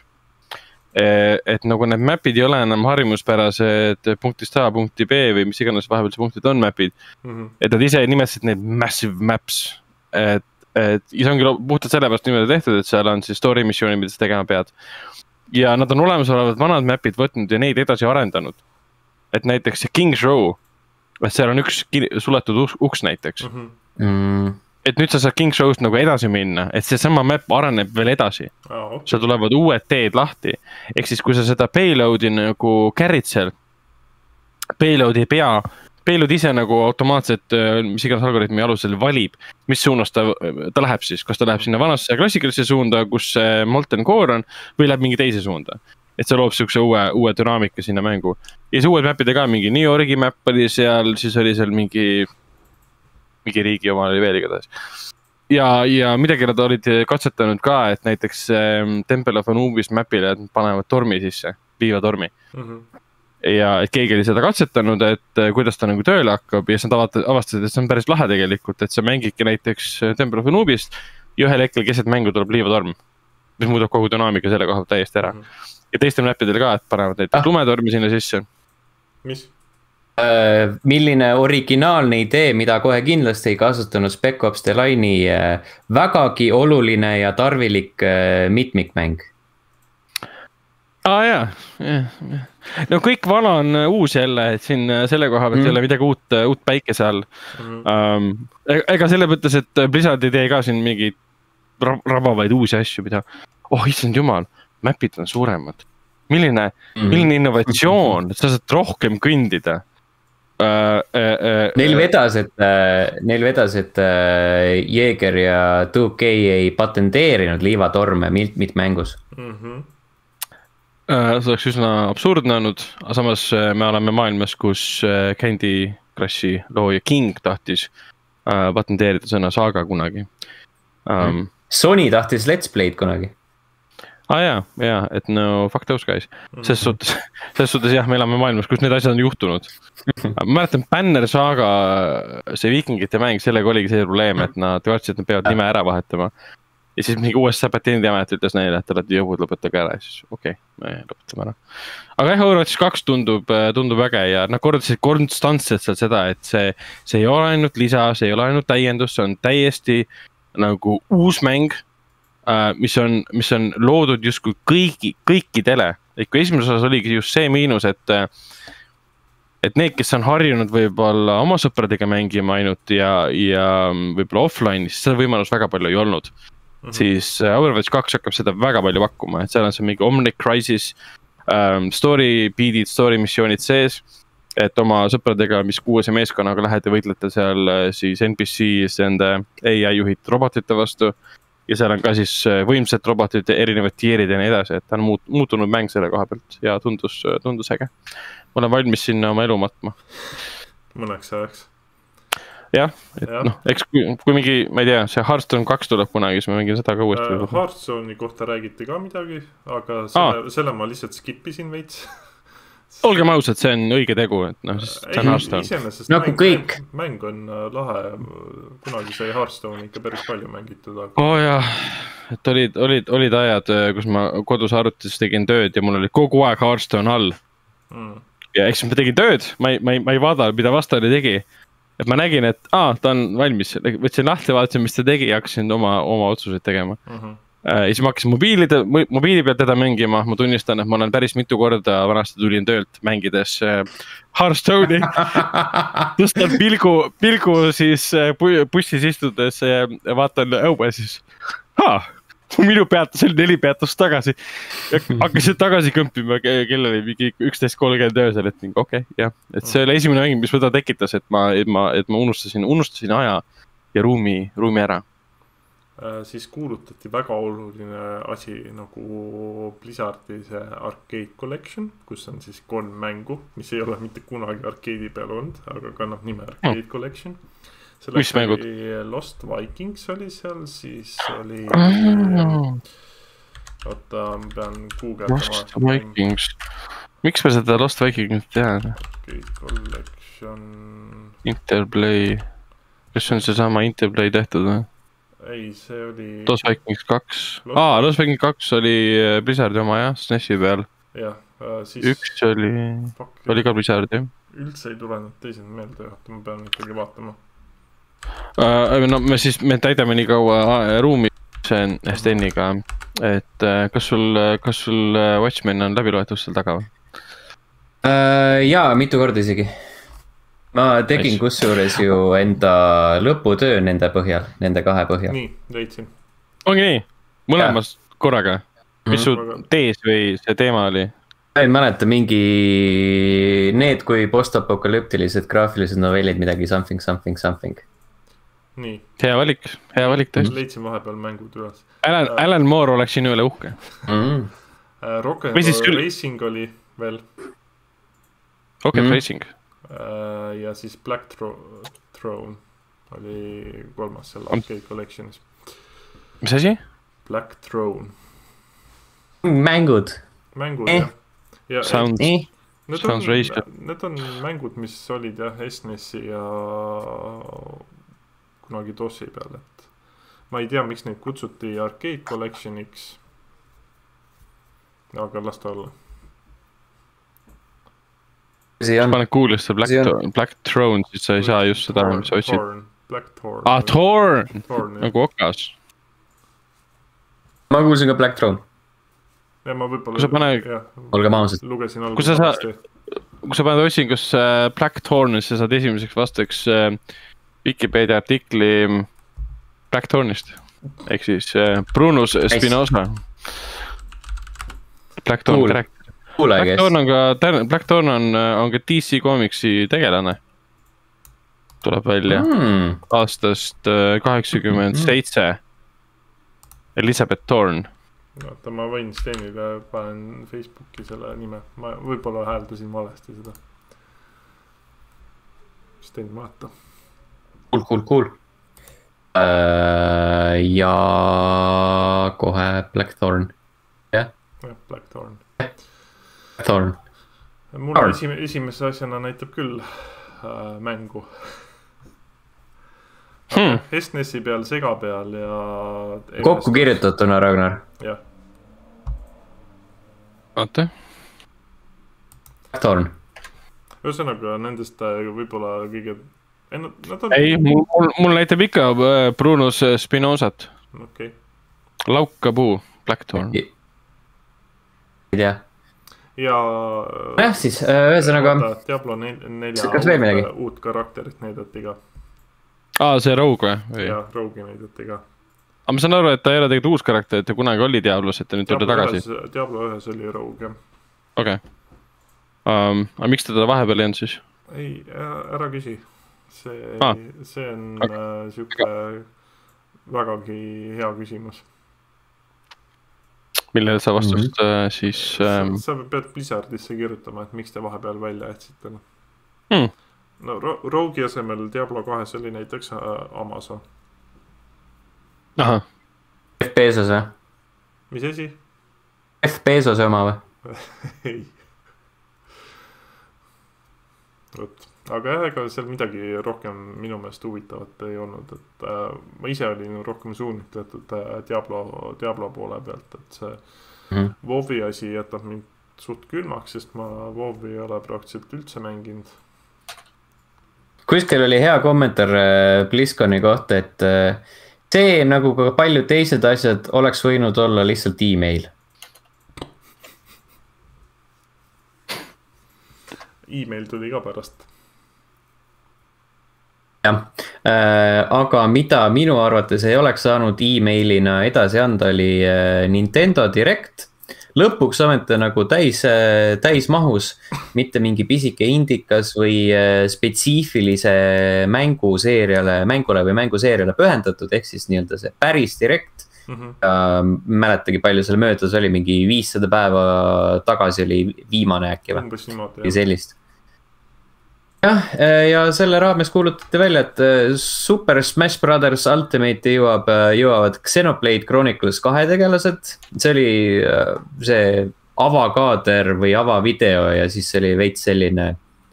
Et nagu need mapid ei ole enam harjumuspärased punktist A punkti B või mis iganes vahepeal see punktid on mapid mm. -hmm. et nad ise nimetasid neid massive maps, et, et see ongi puhtalt sellepärast niimoodi tehtud, et seal on siis story missiooni, mida sa tegema pead. ja nad on olemasolevad vanad mapid võtnud ja neid edasi arendanud. et näiteks see King's Row, et seal on üks suletud uks näiteks mm. -hmm. Mm. et nüüd sa saad King's Row'st nagu edasi minna, et see sama map areneb veel edasi oh, okay. seal tulevad uued teed lahti, ehk siis kui sa seda payload'i nagu carry'd seal, payload ei pea, payload ise nagu automaatselt, mis iganes algoritmi alusel valib, mis suunas ta, ta läheb siis, kas ta läheb sinna vanasse klassikalisse suunda, kus Molten Core on, või läheb mingi teise suunda. Et see loob siukse uue, uue dünaamika sinna mängu. Ja see uued mapide ka, mingi New Yorgi map oli seal, siis oli seal mingi, mingi riigi oma oli veel igatahes. Ja, ja midagi nad olid katsetanud ka, et näiteks Temple of Anubis mapile panevad tormi sisse, liivatormi. Mm-hmm. ja et keegi oli seda katsetanud, et kuidas ta nagu tööle hakkab ja siis nad avastasid, et see on päris lahe tegelikult, et sa mängidki näiteks Temple of Anubist ja ühel hetkel keset mängu tuleb liivatorm, mis muudab kogu dünaamika selle koha täiesti ära. Mm -hmm. ja teistel näppidel ka, et panevad näiteks ah. lumetormi sinna sisse.
Mis?
Uh, milline originaalne idee, mida kohe kindlasti ei kasutanud Spec Ops The Line'i uh, vägagi oluline ja tarvilik uh, mitmikmäng.
Aa ah, jaa, jah, jah. No kõik vana on uus jälle, et siin selle koha pealt mm. jälle midagi uut, uut päikese all. Mm. Um, ega selle mõttes, et Blizzard ei tee ka siin mingi rabavaid uusi asju, mida, oh issand jumal, mapid on suuremad. Milline, mm. milline innovatsioon, et sa saad rohkem kõndida. Uh, uh, uh, neil
vedas, et, uh, neil vedas, et uh, Jäger ja two K ei patenteerinud liivatorme mit mängus. Mm-hmm.
See oleks üsna absurdne olnud, aga samas me oleme maailmas, kus Candy Crushi looja King tahtis patenteerida sõna Saga kunagi.
Um, Sony tahtis Let's Play'd kunagi.
Ah jaa, jaa, et no fuck those guys. Selles suhtes, selles suhtes jah, me elame maailmas, kus need asjad on juhtunud. Ma mäletan, Banner Saga, see viikingite mäng, sellega oligi see probleem, et nad kartsid, et nad peavad nime ära vahetama. Ja siis mingi U S A patendiamet ütles neile, et te olete jõud, lõpetage ära. Ja siis okei, okay, me lõpetame ära. Aga jah, Overwatch kaks tundub, tundub äge ja nad kordasid konstantselt seal seda, et see, see ei ole ainult lisa, see ei ole ainult täiendus, see on täiesti nagu uus mäng, mis on, mis on loodud justkui kõigi, kõikidele. Et kui esimeses osas oligi just see miinus, et, et need, kes on harjunud võib-olla oma sõpradega mängima ainult ja, ja võib-olla offline, siis seda võimalus väga palju ei olnud. Mm -hmm. Siis Overwatch kaks hakkab seda väga palju pakkuma, et seal on see mingi Omnic Crisis, um, story beat'id, story missioonid sees, et oma sõpradega, mis kuuese meeskonnaga lähed ja võitlete seal siis N P C-s enda A I juhid robotite vastu ja seal on ka siis võimsad robotid, erinevad tierid ja nii edasi, et ta on muut, muutunud mäng selle koha pealt ja tundus, tundus äge. Ma olen valmis sinna oma elu matma.
Mõneks ajaks.
jah, et ja. noh, eks kui, kui mingi, ma ei tea, see Hearthstone kaks tuleb kunagi, siis ma mängin seda ka uuesti.
Uh, Hearthstone'i kohta räägiti ka midagi, aga selle, ah. selle ma lihtsalt skippisin veits.
Olgem ausad, see on õige tegu, et noh, see on Hearthstone.
Nagu mäng, kõik.
Mäng on lahe, kunagi sai Hearthstone ikka päris palju mängitud. Aga...
oo oh, jah, et olid, olid, olid ajad, kus ma kodus arvutis tegin tööd ja mul oli kogu aeg Hearthstone all. Mm. Ja eks ma tegin tööd, ma ei, ma ei, ma ei vaada, mida vastane tegi. Et ma nägin, et aa, ta on valmis, võtsin lahti, vaatasin, mis ta tegi ja hakkasin oma, oma otsuseid tegema. Uh-huh. siis ma hakkasin mobiilide, mobiili peal teda mängima, ma tunnistan, et ma olen päris mitu korda vanasti tulin töölt mängides Hearthstone'i. tõstan pilgu, pilgu siis bussis istudes ja vaatan õue siis. Haa, minu peatus oli neli peatust tagasi. Hakkasin tagasi kõmpima, kell oli mingi üksteist kolmkümmend öösel, et mingi okei, okay, jah. Et see oli esimene mäng, mis seda tekitas, et ma, et ma, et ma unustasin, unustasin aja ja ruumi, ruumi ära.
Siis kuulutati väga oluline asi nagu Blizzardi see Arcade Collection, kus on siis kolm mängu, mis ei ole mitte kunagi arcade'i peal olnud, aga kannab nime Arcade oh. Collection.
Mis mängud?
Lost Vikings oli seal, siis oli
oh.
oota, ma pean guugeldama.
Lost Vikings. Miks ma seda Lost Vikings tean?
Arcade Collection
Interplay. Kas on see sama Interplay tehtud või?
Ei, see oli...
Lost Vikings kaks. Lost... Aa, Lost Vikings kaks oli Blizzardi oma jah, S N E S-i peal.
Jah, siis...
Üks oli... Pakki. Oli ka Blizzardi.
Üldse ei tule need teised meelde, jah, ma pean ikkagi vaatama.
Uh, no me siis, me täidame nii kaua ruumi S T N-iga, et kas sul, kas sul Watchmen on läbi loetud seal taga või?
Uh, jaa, mitu korda isegi. Ma tegin kusjuures ju enda lõputöö nende põhjal, nende kahe põhjal.
Nii, leidsin.
Ongi nii? Mõlemas ja. Korraga? Mis su tees või see teema oli?
Ma ei mäleta mingi need kui postapokalüptilised graafilised novellid, midagi something, something, something.
Nii.
Hea valik, hea valik tõesti.
Leidsin vahepeal mängud üles.
Alan, uh, Alan Moore oleks sinu üle uhke.
Mm.
Uh, Rock'n'Roll Racing oli veel.
Rock'n'Roll mm. Racing.
Uh, ja siis Black Tro- Throne oli kolmas seal Arcade Collectionis.
Mis asi?
Black Throne.
Mängud.
Mängud,
eh.
jah.
Sounds,
eh. need,
sounds
on, need on mängud, mis olid jah S N E S-i ja kunagi DOS-i peal, et ma ei tea, miks neid kutsuti Arcade Collectioniks, aga las ta olla.
Kui paned Google'isse Black, Black Throne, siis sa ei saa just seda, mis sa otsid.
Black Thorn.
Ah, Thorn! Nagu okas.
Ma kuulsin ka Black Throne.
Ja ma võibolla...
Kui sa pane...
Olge maused.
Lugesin
kui sa, sa, kui sa paned otsingus Black Thorn, siis sa saad esimeseks vastaks Wikipedia artikli Black Thornist. Ehk siis Brunus Spinoza. Black Thorn correct. Black Thorn on ka, Black Thorn on, on ka D C Comicsi tegelane. Tuleb välja mm. aastast kaheksakümmend seitse. Elizabeth Thorn.
Vaata, ma võin Stenile panen Facebooki selle nime. Ma võib-olla hääldasin valesti seda. Sten, vaata.
Cool, cool, cool. Uh, ja kohe Black Thorn. Jah?
Yeah? Black Thorn.
Thorn.
Mul esim esimese asjana näitab küll äh, mängu. Hmm. S N E S-i peal, Sega peal ja...
Kokku kirjutatuna, Ragnar.
Jah.
Oota.
Thorn.
Ühesõnaga nendest võib-olla kõige... Ei, nad on...
ei mul, mul näitab ikka Brunus Spinozat.
Okay.
Laukapuu, Black Thorn.
Ei tea.
Ja...
jah, siis ühesõnaga...
Diablo nelja uut, uut karakterit näidati ka.
Aa, see Rogue või?
Jaa, Rogue'i näidati ka.
Aga ma saan aru, et ta ei ole tegelikult uus karakter, et ta kunagi oli Diablos, et ta nüüd tuli tagasi.
Ühes, Diablo ühes oli Rogue, jah.
Okei. Okay. Um, aga miks teda vahepeal ei olnud siis?
Ei, ära küsi. See,
ah.
see on okay. äh, siuke vägagi hea küsimus.
Millele sa vastust mm -hmm. siis... Ähm...
Sa, sa pead Blizzardisse kirjutama, et miks te vahepeal välja jätsite.
Hmm.
No Ro Rogue'i asemel Diablo kahes oli näiteks äh, Amazon.
Aha.
F Bezos või?
Mis asi?
F Bezos oma või?
Ei. Võt. Aga jah, ega seal midagi rohkem minu meelest huvitavat ei olnud, et äh, ma ise olin rohkem suunitletud äh, Diablo, Diablo poole pealt, et see mm -hmm. WoW'i asi jätab mind suht külmaks, sest ma WoW'i ei ole praktiliselt üldse mänginud.
Kuskil oli hea kommentaar BlizzConi kohta, et see nagu ka paljud teised asjad oleks võinud olla lihtsalt email.
Email tuli ka pärast.
jah, äh, aga mida minu arvates ei oleks saanud emailina edasi anda, oli äh, Nintendo Direct. Lõpuks ometi nagu täis, täismahus, mitte mingi pisike indikas või spetsiifilise mänguseeriale, mängule või mänguseeriale pühendatud, ehk siis nii-öelda see päris Direct. Mm-hmm. Uh, mäletagi palju seal möödas oli, mingi viissada päeva tagasi oli viimane äkki või sellist. jah, ja selle raames kuulutati välja, et Super Smash Brothers Ultimate jõuab, jõuavad Xenoblade Chronicles kahe tegelased. See oli see avakaader või avavideo ja siis oli veits selline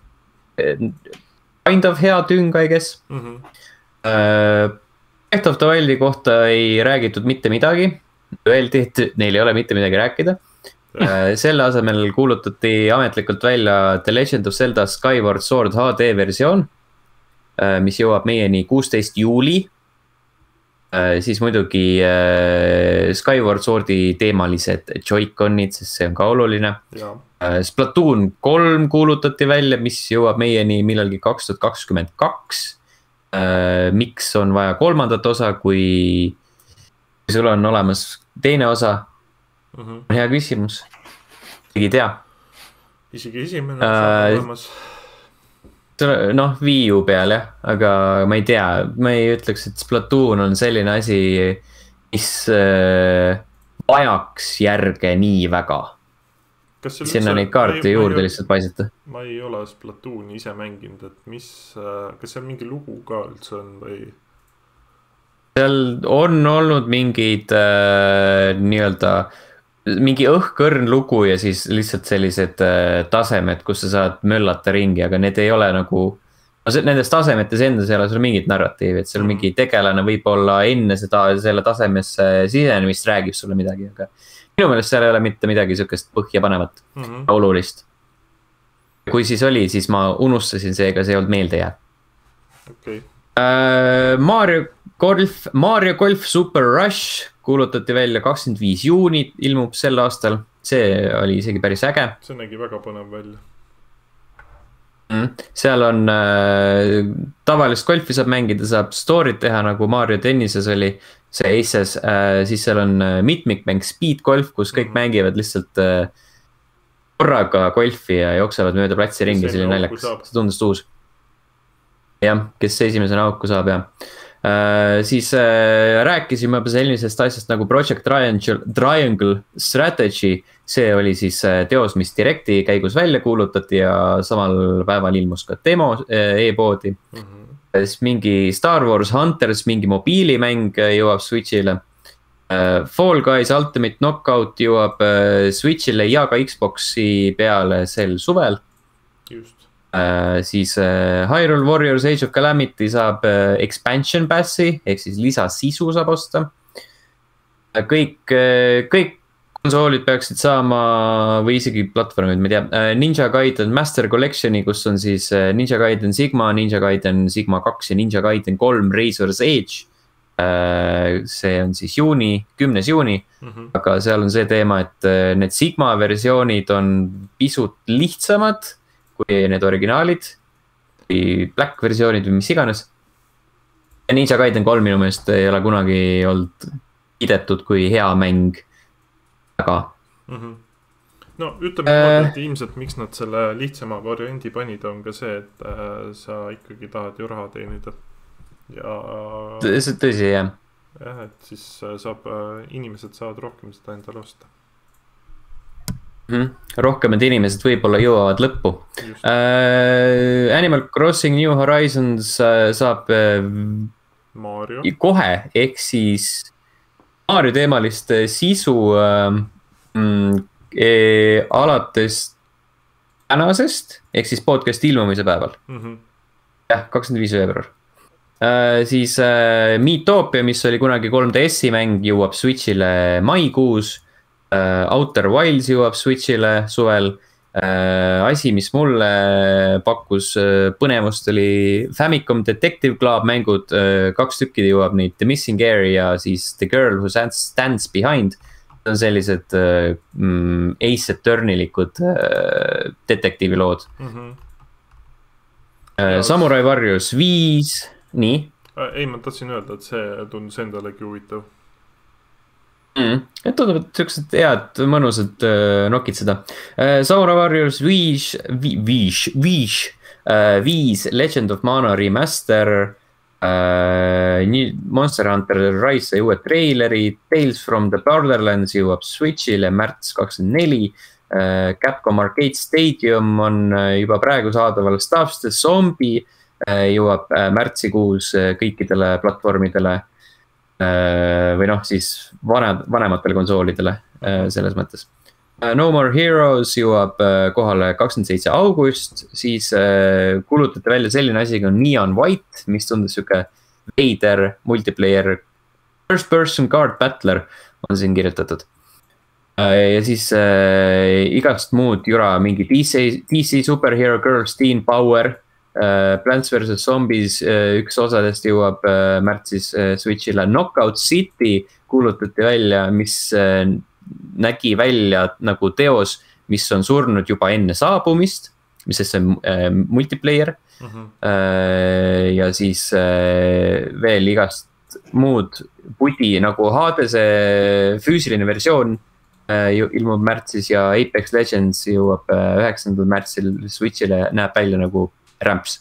kind of hea tüng, I guess. Mm-hmm. Breath of the Wildi kohta ei räägitud mitte midagi. Öeldi, et neil ei ole mitte midagi rääkida. Selle asemel kuulutati ametlikult välja The Legend of Zelda Skyward Sword H D versioon, mis jõuab meieni kuusteist juuli. Siis muidugi Skyward Swordi teemalised Joy-Conid, sest see on ka oluline. Ja. Splatoon kolm kuulutati välja, mis jõuab meieni millalgi kaks tuhat kakskümmend kaks. Miks on vaja kolmandat osa, kui sul on olemas teine osa? Mm-hmm. Hea küsimus. Isegi tea.
Isegi esimene uh, olemas.
Noh, Wii U peal jah, aga ma ei tea, ma ei ütleks, et Splatoon on selline asi, mis äh, vajaks järge nii väga. Sinna neid kaarte ei, juurde ei, lihtsalt paisata.
Ma ei ole Splatooni ise mänginud, et mis, kas seal mingi lugu ka üldse on või?
Seal on olnud mingid äh, nii-öelda mingi õhkõrn lugu ja siis lihtsalt sellised äh, tasemed, kus sa saad möllata ringi, aga need ei ole nagu, nendes tasemetes endas ei ole sul mingit narratiivi, et seal mm. mingi tegelane võib-olla enne seda, selle tasemesse sisenemist räägib sulle midagi, aga minu meelest seal ei ole mitte midagi sükest põhja panevat, mm-hmm. olulist. Kui siis oli, siis ma unustasin seega, see ei olnud meelde jää.
Okay.
Uh, Mario Golf, Mario Golf Super Rush kuulutati välja kakskümmend viis juuni, ilmub sel aastal. See oli isegi päris äge.
See nägi väga põnev välja.
Mm. Seal on äh, tavalist golfi saab mängida, saab story't teha nagu Mario tennises oli see Aces, äh, siis seal on äh, mitmikmäng Speed Golf, kus kõik mm. mängivad lihtsalt äh, korraga golfi ja jooksevad mööda platsi ringi, see oli naljakas, see tundus uus. Jah, kes esimesena auku saab ja äh, siis äh, rääkisime juba sellisest asjast nagu Project Triangle, Triangle Strategy. See oli siis äh, teos, mis Directi käigus välja kuulutati ja samal päeval ilmus ka demo äh, e-poodi. Mm-hmm. Siis mingi Star Wars Hunters, mingi mobiilimäng jõuab Switch'ile. äh, Fall Guys Ultimate Knockout jõuab äh, Switch'ile ja ka Xbox'i peale sel suvel.
Just.
Uh, siis uh, Hyrule Warriors Age of Calamity saab uh, expansion passi, ehk siis lisasisu saab osta. Uh, kõik, uh, kõik konsoolid peaksid saama või isegi platvormid, ma ei tea, uh, Ninja Gaiden Master Collectioni, kus on siis uh, Ninja Gaiden Sigma, Ninja Gaiden Sigma kaks ja Ninja Gaiden kolm Razor's Edge. Uh, see on siis juuni, kümnes juuni, mm-hmm. aga seal on see teema, et uh, need Sigma versioonid on pisut lihtsamad kui need originaalid või Black versioonid või mis iganes. Ninja Gaiden kolm minu meelest ei ole kunagi olnud kiidetud kui hea mäng. Aga
mm-hmm. No ütleme äh, et ilmselt miks nad selle lihtsama variandi panid on ka see, et äh, sa ikkagi tahad ju raha teenida. Ja
see tõsi, jah.
Jah, et siis saab, inimesed saavad rohkem seda endale osta.
Mm-hmm. Rohkemad inimesed võib-olla jõuavad lõppu. uh, Animal Crossing New Horizons uh, saab uh,
Mario.
Kohe, ehk siis Mario teemalist sisu uh, mm, e, alates tänasest, ehk siis podcast ilmumise päeval. Mm-hmm. Jah, kakskümmend viis veebruar. uh, Siis uh, Miitopia, mis oli kunagi kolm D S-i mäng, jõuab Switch'ile maikuus. Outer Wilds jõuab Switch'ile suvel asi, mis mulle pakkus põnevust, oli Famicom Detective Club mängud, kaks tükki jõuab neid, The Missing Area ja siis The Girl Who Stands Behind. See on sellised mm, Ace Attorney'likud detektiivilood. Mm-hmm. Samurai Warriors viis, nii?
Ei, ma tahtsin öelda, et see tundus endalegi huvitav.
Mm. Et tundub, et sellised head, mõnusad äh, nokid seda. Äh, Samurai Warriors viis, viis, viis, äh, viis, Legend of Mana Remaster, äh, Monster Hunter Rise sai uue traileri, Tales from the Borderlands jõuab Switch'ile märts kakskümmend neli, äh, Capcom Arcade Stadium on äh, juba praegu saadaval, Stuff's the Zombie äh, jõuab äh, märtsikuus äh, kõikidele platvormidele. Või noh, siis vanad, vanematele konsoolidele selles mõttes. No More Heroes jõuab kohale kakskümmend seitse august, siis kuulutati välja selline asi kui Neon White, mis tundus siuke veider multiplayer first person card battler on siin kirjutatud. Ja siis äh, igast muud jura, mingi D C, D C Superhero Girls Teen Power, Uh, Plants versus Zombies uh, üks osadest jõuab uh, märtsis uh, Switch'ile. Knockout City kuulutati välja, mis uh, nägi välja nagu teos, mis on surnud juba enne saabumist, mis see on uh, multiplayer. Uh-huh. Uh, ja siis uh, veel igast muud pudi nagu Hadese füüsiline versioon uh, ilmub märtsis ja Apex Legends jõuab uh, üheksandal märtsil Switch'ile, näeb välja nagu Ramps.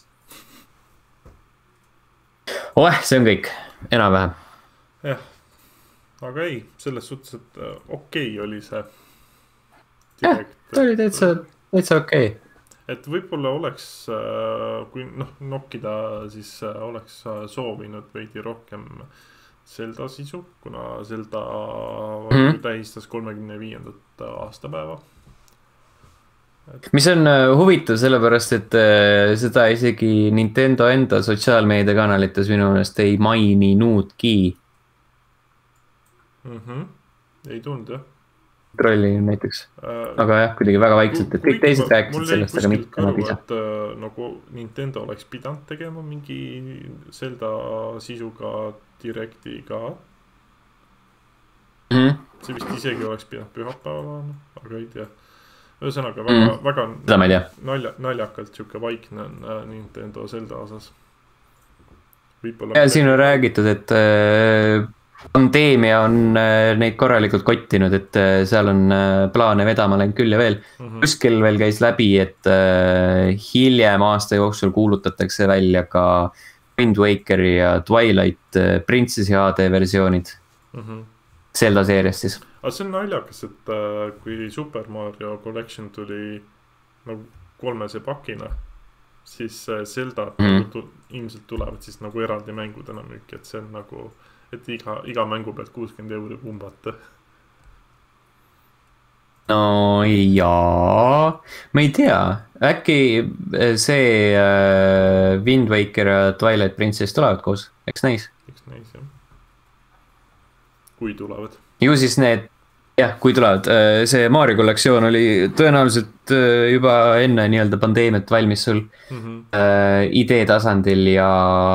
Oeh, see on kõik, enam-vähem.
Jah, aga ei, selles suhtes, et okei okay oli see
direkt. Jah, ta oli täitsa, täitsa okei okay.
Et võib-olla oleks, kui noh, nokkida, siis oleks soovinud veidi rohkem Zelda sisu, kuna Zelda mm-hmm. tähistas kolmekümne viiendat aastapäeva.
Mis on huvitav sellepärast, et seda isegi Nintendo enda sotsiaalmeediakanalites minu meelest ei maininuudki.
Mm-hmm. Ei tund, jah.
Trolli näiteks. Aga jah, kuidagi väga vaikselt, et kõik teised rääkisid sellest, aga mitte
nad ise. Et nagu Nintendo oleks pidanud tegema mingi Zelda sisuga direktiga. Mm-hmm. See vist isegi oleks pidanud pühapäeval, aga ei tea. Ühesõnaga väga, mm. väga nalja, naljakalt siuke vaikne on Nintendo Zelda osas. Võibolla
ja siin on räägitud, et pandeemia on neid korralikult kottinud, et seal on plaane vedama läinud küll ja veel. Mm-hmm. Kuskil veel käis läbi, et hiljem aasta jooksul kuulutatakse välja ka Wind Wakeri ja Twilight Princessi H D versioonid. Mm-hmm. Zelda seeriast siis.
Aga see on naljakas, et kui Super Mario Collection tuli nagu kolmese pakina, siis Zelda mm. ilmselt tulevad siis nagu eraldi mängudena müüki, et see on nagu, et iga, iga mängu pealt kuuskümmend euri pumbata.
No jaa, ma ei tea, äkki see äh, Wind Waker ja Twilight Princess tulevad koos, eks näis?
Eks näis, jah. Kui tulevad.
Ju siis need, jah, kui tulevad, see Mario kollektsioon oli tõenäoliselt juba enne nii-öelda pandeemiat valmis sul mm-hmm. äh, idee tasandil ja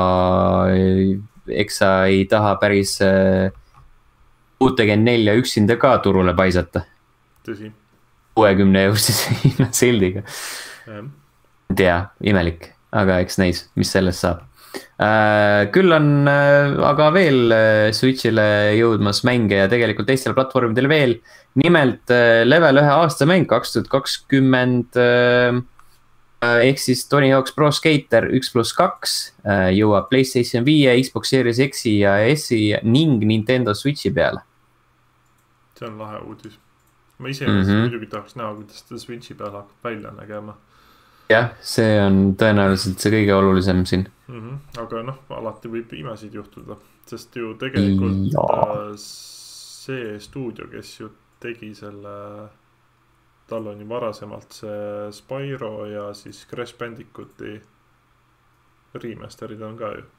eks sa ei taha päris äh, kuutekümmet neli üksinda ka turule paisata.
Tõsi.
kuuekümne eurose hinna sildiga.
Ja.
Tea, imelik, aga eks näis, mis sellest saab. Äh, küll on äh, aga veel äh, Switch'ile jõudmas mänge ja tegelikult teistele platvormidele veel. Nimelt äh, level ühe aasta mäng kaks tuhat kakskümmend äh, ehk siis Tony Hawk's Pro Skater üks pluss kaks äh, jõuab PlayStation viie, Xbox Series X-i ja S-i ning Nintendo Switch'i peale.
See on lahe uudis. Ma ise mm-hmm. muidugi tahaks näha, kuidas ta Switch'i peale hakkab välja nägema.
Jah, see on tõenäoliselt see kõige olulisem siin.
Mm-hmm. Aga noh, alati võib imesid juhtuda, sest ju tegelikult ja. See stuudio, kes ju tegi selle, tal on ju varasemalt see Spyro ja siis Crash Bandicooti remasterid on ka ju.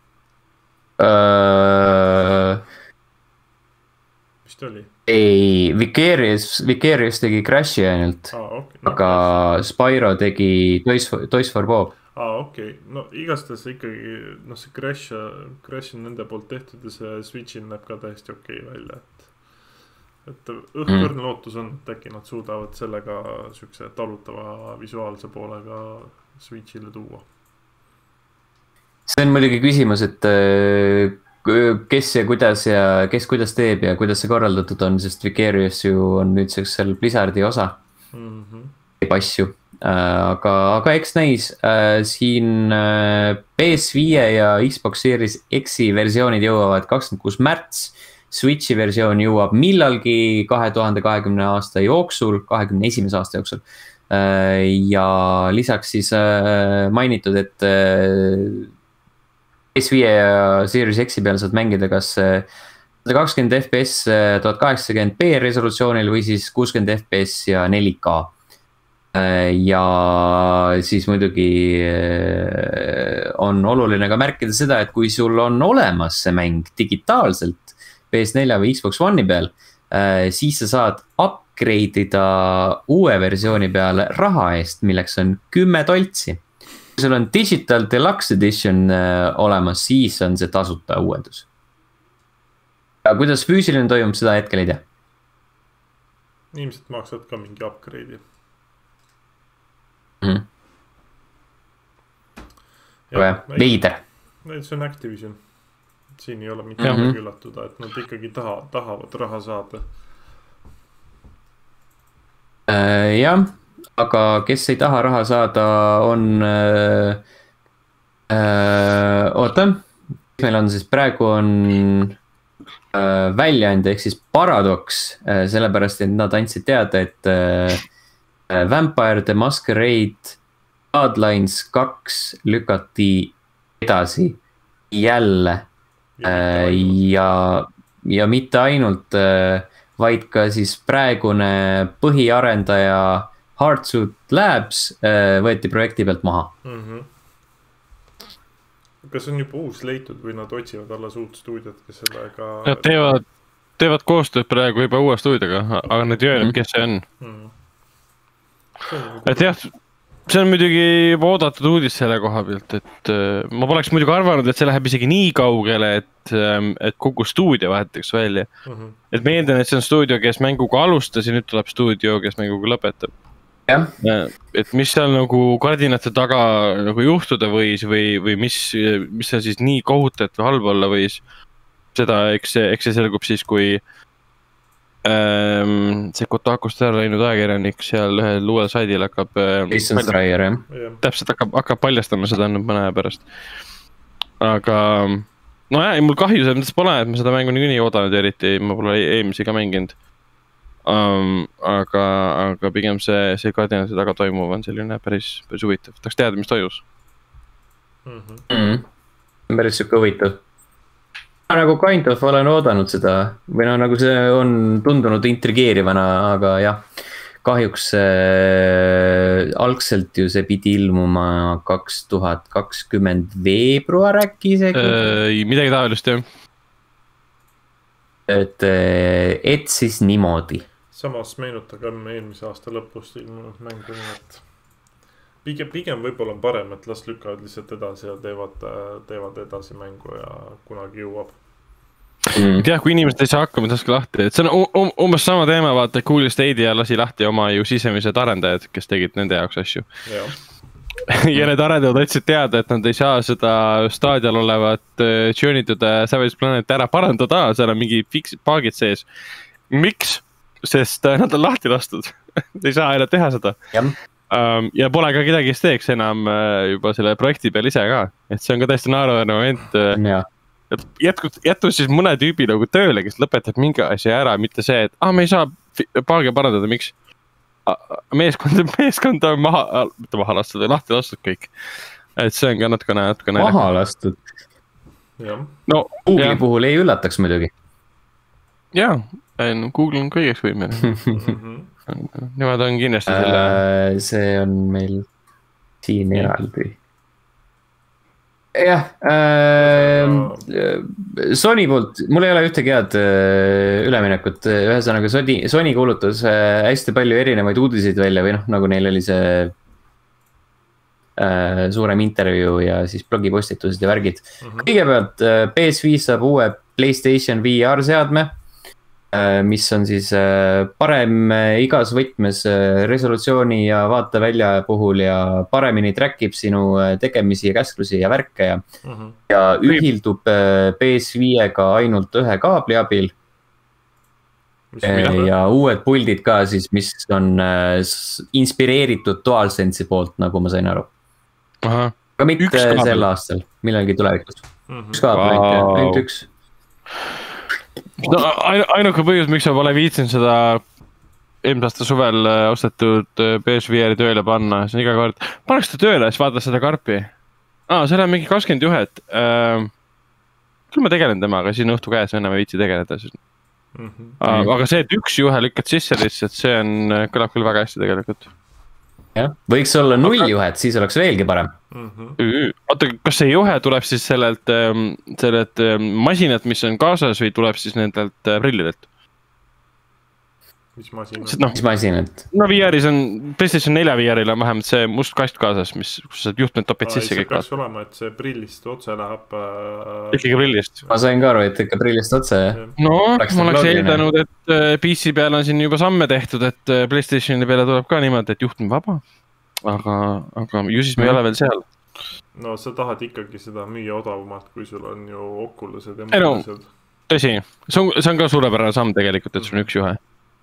Uh...
Mis ta oli?
Ei, Vicarious, Vicarious tegi Crashi ainult.
Aa, okei.
aga Spyro tegi Toys for, Toys for Bob.
aa, okei okay., no igastahes ikkagi, noh, see Crash, Crash on nende poolt tehtud ja see Switch'il näeb ka täiesti okei okay välja, et et õhkõrn mm. lootus on, et äkki nad suudavad sellega siukse talutava visuaalse poolega Switch'ile tuua.
See on muidugi küsimus, et kes ja kuidas ja kes kuidas teeb ja kuidas see korraldatud on, sest Vicarious ju on nüüdseks seal Blizzardi osa mm-hmm. teeb asju. Aga, aga eks näis, siin P S viie ja Xbox Series X-i versioonid jõuavad kakskümmend kuus märts, Switchi versioon jõuab millalgi kahe tuhande kahekümne aasta jooksul, kahekümne esimese aasta jooksul. Ja lisaks siis mainitud, et P S viie ja Series X-i peal saad mängida kas sada kakskümmend F P S tuhat kaheksakümmend p resolutsioonil või siis kuuskümmend F P S ja neli K. Ja siis muidugi on oluline ka märkida seda, et kui sul on olemas see mäng digitaalselt P S neli või Xbox One'i peal, siis sa saad upgrade ida uue versiooni peale raha eest, milleks on kümme toltsi. Kui sul on Digital Deluxe Edition olemas, siis on see tasuta uuendus. Ja kuidas füüsiline toimub, seda hetkel ei tea.
Inimesed maksavad ka mingi upgrade'i.
Mm. Ja, veider.
See on Activision. Siin ei ole mitte mm -hmm. üllatuda, et nad ikkagi taha, tahavad raha saada.
Äh, jah, aga kes ei taha raha saada, on äh, äh, oota, meil on siis praegu on äh, väljaande ehk siis Paradox, äh, sellepärast et nad andsid teada, et äh, Vampire the Masquerade Bloodlines kaks lükati edasi jälle ja, ja, ja mitte ainult, vaid ka siis praegune põhiarendaja Hardsuit Labs võeti projekti pealt maha.
Mm-hmm. Kas on juba uus leitud või nad otsivad alles uut stuudiot, kes sellega...
Nad teevad, teevad koostööd praegu juba uue stuudioga, aga nad ei öelnud, kes see on. Mm-hmm. Et jah, see on muidugi juba oodatud uudis selle koha pealt, et äh, ma poleks muidugi arvanud, et see läheb isegi nii kaugele, et, äh, et kogu stuudio vahetakse välja. Uh -huh. Et ma eeldan, et see on stuudio, kes mänguga alustas ja nüüd tuleb stuudio, kes mänguga lõpetab.
Ja.
Et mis seal nagu kardinate taga nagu juhtuda võis või, või mis, mis see siis nii kohutavalt või halb olla võis, seda eks see, eks see selgub siis, kui Ähm, see Kotakust ära läinud ajakirjanik seal ühel uuel saidil hakkab
Jason Schreier, jah.
Täpselt hakkab, hakkab paljastama seda nüüd mõne aja pärast. Aga no jah, mul kahju selles mõttes pole, et ma seda mängu nii oodanud eriti, ma pole eelmisi ka mänginud. Um, aga, aga pigem see, see kardinate taga toimuv on selline päris, päris huvitav. Tahaks teada, mis toimus.
Mm-hmm. Mm-hmm. Päris siuke huvitav. Nagu kind of olen oodanud seda või no nagu see on tundunud intrigeerivana, aga jah, kahjuks äh, algselt ju see pidi ilmuma kaks tuhat kakskümmend veebruar äkki isegi
äh,. Midagi taolist jah.
Et, et siis niimoodi.
Samas meenutagem eelmise aasta lõpust ilmunud mängu, et pigem, pigem võib-olla on parem, et las lükkavad lihtsalt edasi ja teevad, teevad edasi mängu ja kunagi jõuab.
Mm. Tead, kui inimesed ei saa hakkama, taske lahti, et see on um, umbes sama teema, vaata Cool Stadia lasi lahti oma ju sisemised arendajad, kes tegid nende jaoks asju. Ja, ja need arendajad otsid teada, et nad ei saa seda staadial olevat uh, Journey to the Savage Planet ära parandada, seal on mingi fix, paagid sees. Miks? Sest uh, nad on lahti lastud. ei saa aina teha seda. Ja. Um, ja pole ka kedagi, kes teeks enam uh, juba selle projekti peal ise ka. Et see on ka täiesti naeruväärne moment. Uh,
ja.
Jätkus, jätkus siis mõne tüübi nagu tööle, kes lõpetab mingi asja ära, mitte see, et ah, me ei saa paagi parandada, miks? Meeskond, meeskond on maha, mitte maha lastud, lahti lastud kõik. Et see on ka natukene, natukene.
Maha lastud? No, Google'i puhul ei üllataks muidugi.
Jaa, Google on kõigeks võimene. Nemad on kindlasti selle...
Äh, see on meil siin eraldi. jah äh,, Sony poolt, mul ei ole ühtegi head äh, üleminekut, ühesõnaga Sony, Sony kuulutas äh, hästi palju erinevaid uudiseid välja või noh, nagu neil oli see äh, suurem intervjuu ja siis blogipostitused ja värgid mm. -hmm. kõigepealt äh, P S viis saab uue PlayStation V R seadme, äh, mis on siis äh, parem äh, igas võtmes äh, resolutsiooni ja vaatevälja puhul ja paremini track ib sinu äh, tegemisi ja käsklusi ja värke ja mm, -hmm. ja ühildub äh, P S viiega ainult ühe kaabli abil. Äh, ja uued puldid ka siis, mis on äh, inspireeritud DualSense'i poolt, nagu ma sain aru. Aga mitte sel aastal, millalgi tulevikus mm. -hmm. üks kaabel wow. ainult üks.
No, ainuke põhjus, miks ma pole viitsin seda eelmise aasta suvel ostetud P S V R-i tööle panna, see on iga kord, paneks ta tööle, siis vaatad seda karpi. Aa, seal on mingi kakskümmend juhet. Äh, küll ma tegelen temaga, siin õhtu käes enam ei viitsi tegeleda. Mm -hmm. äh, aga see, et üks juhe lükkad sisse lihtsalt, see on, kõlab küll väga hästi tegelikult.
jah, võiks olla null juhet, siis oleks veelgi parem.
Mm -hmm. Oota, kas see juhe tuleb siis sellelt, sellelt masinat, mis on kaasas või tuleb siis nendelt prillidelt?
Mis masinat?
No, mis masinat?
No V R-is on, PlayStation neljä V R-il on vähemalt see must kast kaasas, mis, kus sa juhtmed topid Aa, sisse kõik.
See peaks olema, et see prillist otse läheb äh...
ikkagi prillist.
Ma sain ka aru, et ikka prillist otse.
No, ma oleks eeldanud, et P C peal on siin juba samme tehtud, et PlayStationi peale tuleb ka niimoodi, et juhtme vaba. Aga, aga ju siis me mm. ei ole veel seal.
No sa tahad ikkagi seda müüa odavamalt, kui sul on ju Oculused ja muud asjad.
Tõsi, see on, see on ka suurepärane samm tegelikult, et sul on üks juhe.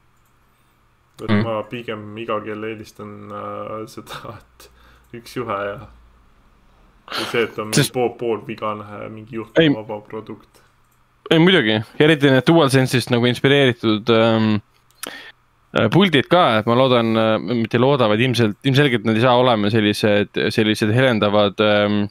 Mm. Ma pigem iga kell eelistan äh, seda, et üks juhe ja see, et on mingi Sest... pool, pool vigane mingi juhtmevaba produkt.
Ei muidugi, eriti need DualSense'ist nagu inspireeritud ähm, puldid ka, et ma loodan, mitte ei looda, vaid ilmselt, ilmselgelt nad ei saa olema sellised, sellised helendavad ähm,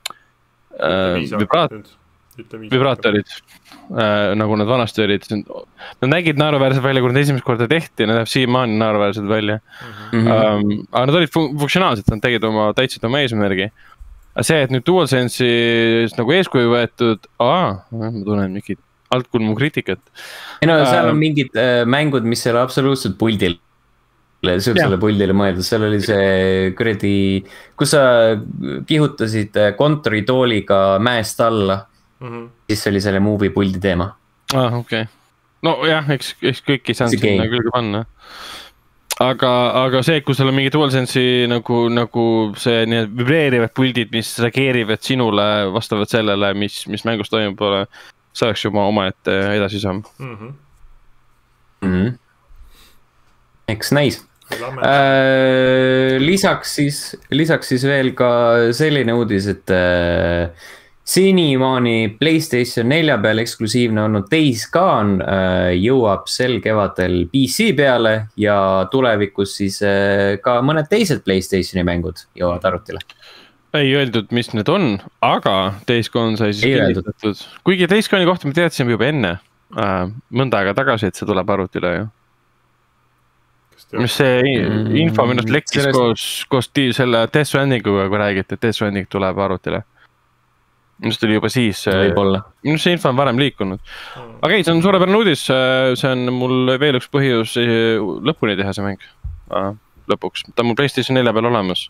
äh, vibraat, vibraatorid, äh, nagu nad vanasti olid. Nad nägid naeruväärselt välja, kui nad esimest korda tehti ja nad läheb siiamaani naeruväärselt välja. Mm -hmm. ähm, aga nad olid fun funktsionaalsed, nad tegid oma, täitsid oma eesmärgi. Aga see, et nüüd DualSense'is nagu eeskuju võetud, aa, ma tunnen mingit altkulmu kriitikat.
ei no seal on mingid äh, mängud, mis ei ole absoluutselt puldile, sihukesele puldile mõeldud, seal oli see kuradi, kus sa kihutasid kontoritooliga mäest alla, mm -hmm. siis oli selle movie puldi teema.
Ah, okei. Okay. No jah, eks, eks kõik ei saanud sinna külge panna. Aga, aga see, kui seal on mingi DualSense'i nagu, nagu see nii vibreerivad puldid, mis reageerivad sinule vastavalt sellele, mis, mis mängus toimub pole, see oleks juba oma ette edasi samm. Mm -hmm.
Mm -hmm. Eks näis. Äh, lisaks siis, lisaks siis veel ka selline uudis, et äh, senimaani PlayStation nelja peal eksklusiivne olnud Days Gone äh, jõuab sel kevadel P C peale ja tulevikus siis äh, ka mõned teised PlayStationi mängud jõuavad arvutile.
Ei öeldud, mis need on, aga Days Gone sai siis kinnitatud. Kuigi Days Gone'i kohta me teadsime juba enne, äh, mõnda aega tagasi, et see tuleb arvutile ju. Mis see info mm, minust lekkis sellest... koos, koos selle Death Strandinguga, kui räägiti, et Death Stranding tuleb arvutile. Minust oli juba siis, minust see info on varem liikunud. Aga ei, see on suurepärane uudis, see on mul veel üks põhjus lõpuni teha see mäng. Lõpuks, ta on mul PlayStation nelja peal olemas.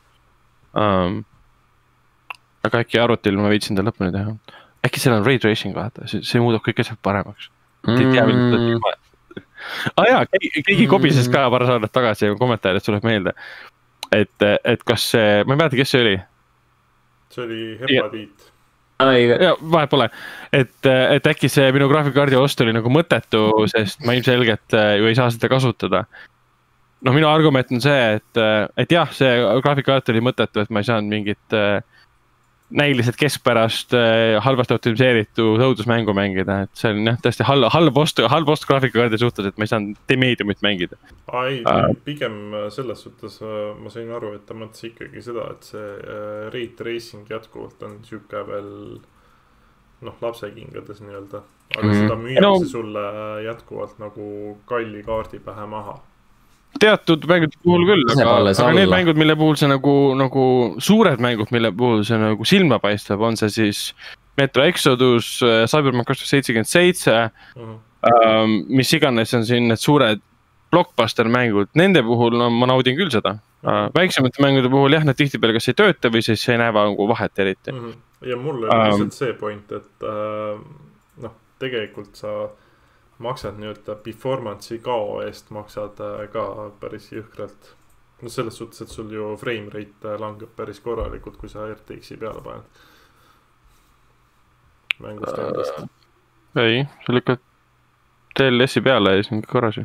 Aga äkki arvutil ma viitsin ta lõpuni teha. Äkki seal on ray tracing vaata, see, see muudab kõik asjad paremaks. Mm. Ah jaa, keegi kobises ka paar saadet tagasi ja kommentaarid tuleb meelde. Et, et kas see, ma ei mäleta, kes see oli?
See oli hepatiit.
Ja, vahet pole, et, et äkki see minu graafikakaardi ost oli nagu mõttetu, sest ma ilmselgelt ju ei saa seda kasutada. Noh, minu argument on see, et, et jah, see graafikakaart oli mõttetu, et ma ei saanud mingit näiliselt keskpärast halvasti optimiseeritud õudusmängu mängida, et see on jah, tõesti halb, halb ost, halb ost graafikakaardi suhtes, et ma ei saanud Mediumit mängida.
Ai, pigem selles suhtes ma sain aru, et ta mõtles ikkagi seda, et see ray tracing jätkuvalt on siuke veel noh, lapsekingades nii-öelda, aga mm. seda müüakse no. sulle jätkuvalt nagu kalli kaardi pähe maha.
teatud mängude puhul küll, aga, aga need mängud, mille puhul see nagu, nagu suured mängud, mille puhul see nagu silma paistab, on see siis Metro Exodus, Cyberpunk kaks tuhat seitsekümmend seitse, um, mis iganes on siin need suured blockbuster mängud, nende puhul no, ma naudin küll seda. Uh, väiksemate mängude puhul jah, nad tihtipeale kas ei tööta või siis ei näe nagu vahet eriti.
Mm -hmm. Ja mul on um, lihtsalt see point, et uh, noh, tegelikult sa maksad nii-öelda performance'i kao eest maksad ka päris jõhkralt. No selles suhtes, et sul ju frame rate langeb päris korralikult, kui sa R T X-i peale paned. Mängust endast.
Uh, ei, sa lükkad D L S-i peale ja siis on korras ju.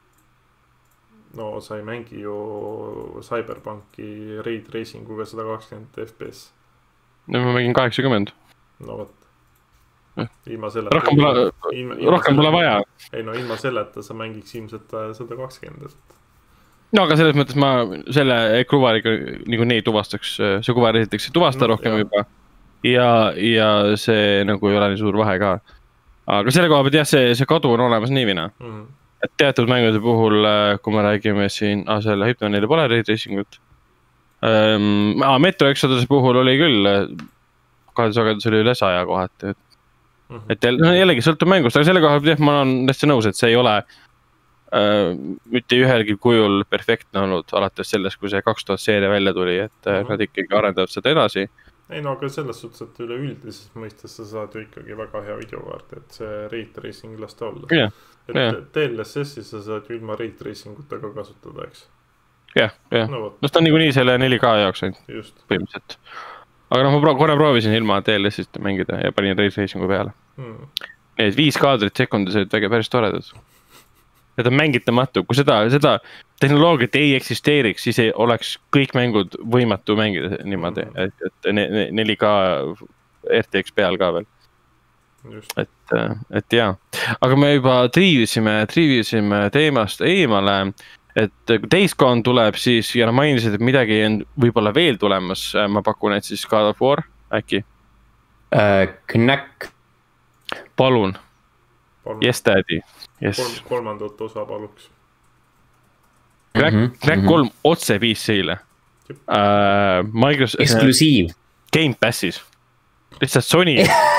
No sa ei mängi ju Cyberpunki Raid Racinguga sada kakskümmend F P S.
No ma mängin kaheksakümmend.
No võt. Ilma selle
rohkem pole, ilma, ilma rohkem pole vaja.
Ei no ilma selleta sa mängiks ilmselt sada kakskümmend.
No aga selles mõttes ma selle kuvariga nagu nii tuvastaks, see kuvar esiteks ei tuvasta no, rohkem jah. Juba ja, ja see nagu ei ole nii suur vahe ka. Aga selle koha pealt jah, see, see kadu on olemas nii vina. Mm -hmm. Et teatud mängude puhul, kui me räägime siin, ah, selle Hypnoneile pole Raid Racingut. Um, ah, Metro Exoduse puhul oli küll, kahetusagedus oli üle saja kohati, et Mm -hmm. et no, jällegi sõltub mängust, aga selle koha pealt ma olen täitsa nõus, et see ei ole äh, mitte ühelgi kujul perfektne olnud alates sellest, kui see kaks tuhat seeria välja tuli, et mm -hmm. nad ikkagi arendavad seda edasi.
Ei no aga selles suhtes, et üleüldises mõistes sa saad ju ikkagi väga hea videokaart, et see Raid Racing lasta olla
yeah.
et yeah. D L S S-i sa saad ju ilma Raid Racinguta ka kasutada, eks?
jah, jah, no seda on niikuinii selle neli K jaoks ainult põhimõtteliselt. Aga noh, ma korra proovisin ilma D L S-ist mängida ja panin Raid Racingu peale. Hmm. Need viis kaadrit sekundis olid väga päris toredad. Need on mängitamatu. Kui seda, seda tehnoloogiat ei eksisteeriks, siis ei oleks kõik mängud võimatu mängida niimoodi. Hmm. Et, et neli K R T X peal ka veel. Just. Et, et jaa. Aga me juba triivisime, triivisime teemast eemale. Et kui Days Gone tuleb, siis ja mainisid, et midagi on võib-olla veel tulemas. Ma pakun, et siis God of War äkki.
Uh, Knack.
Palun. Palun. Yes, daddy. Yes.
Kolm, kolmandat osa paluks.
Knack, mm -hmm. Knack kolm otse P C-le. Uh, Microsoft.
Eksklusiiv.
Game Passis. Lihtsalt Sony.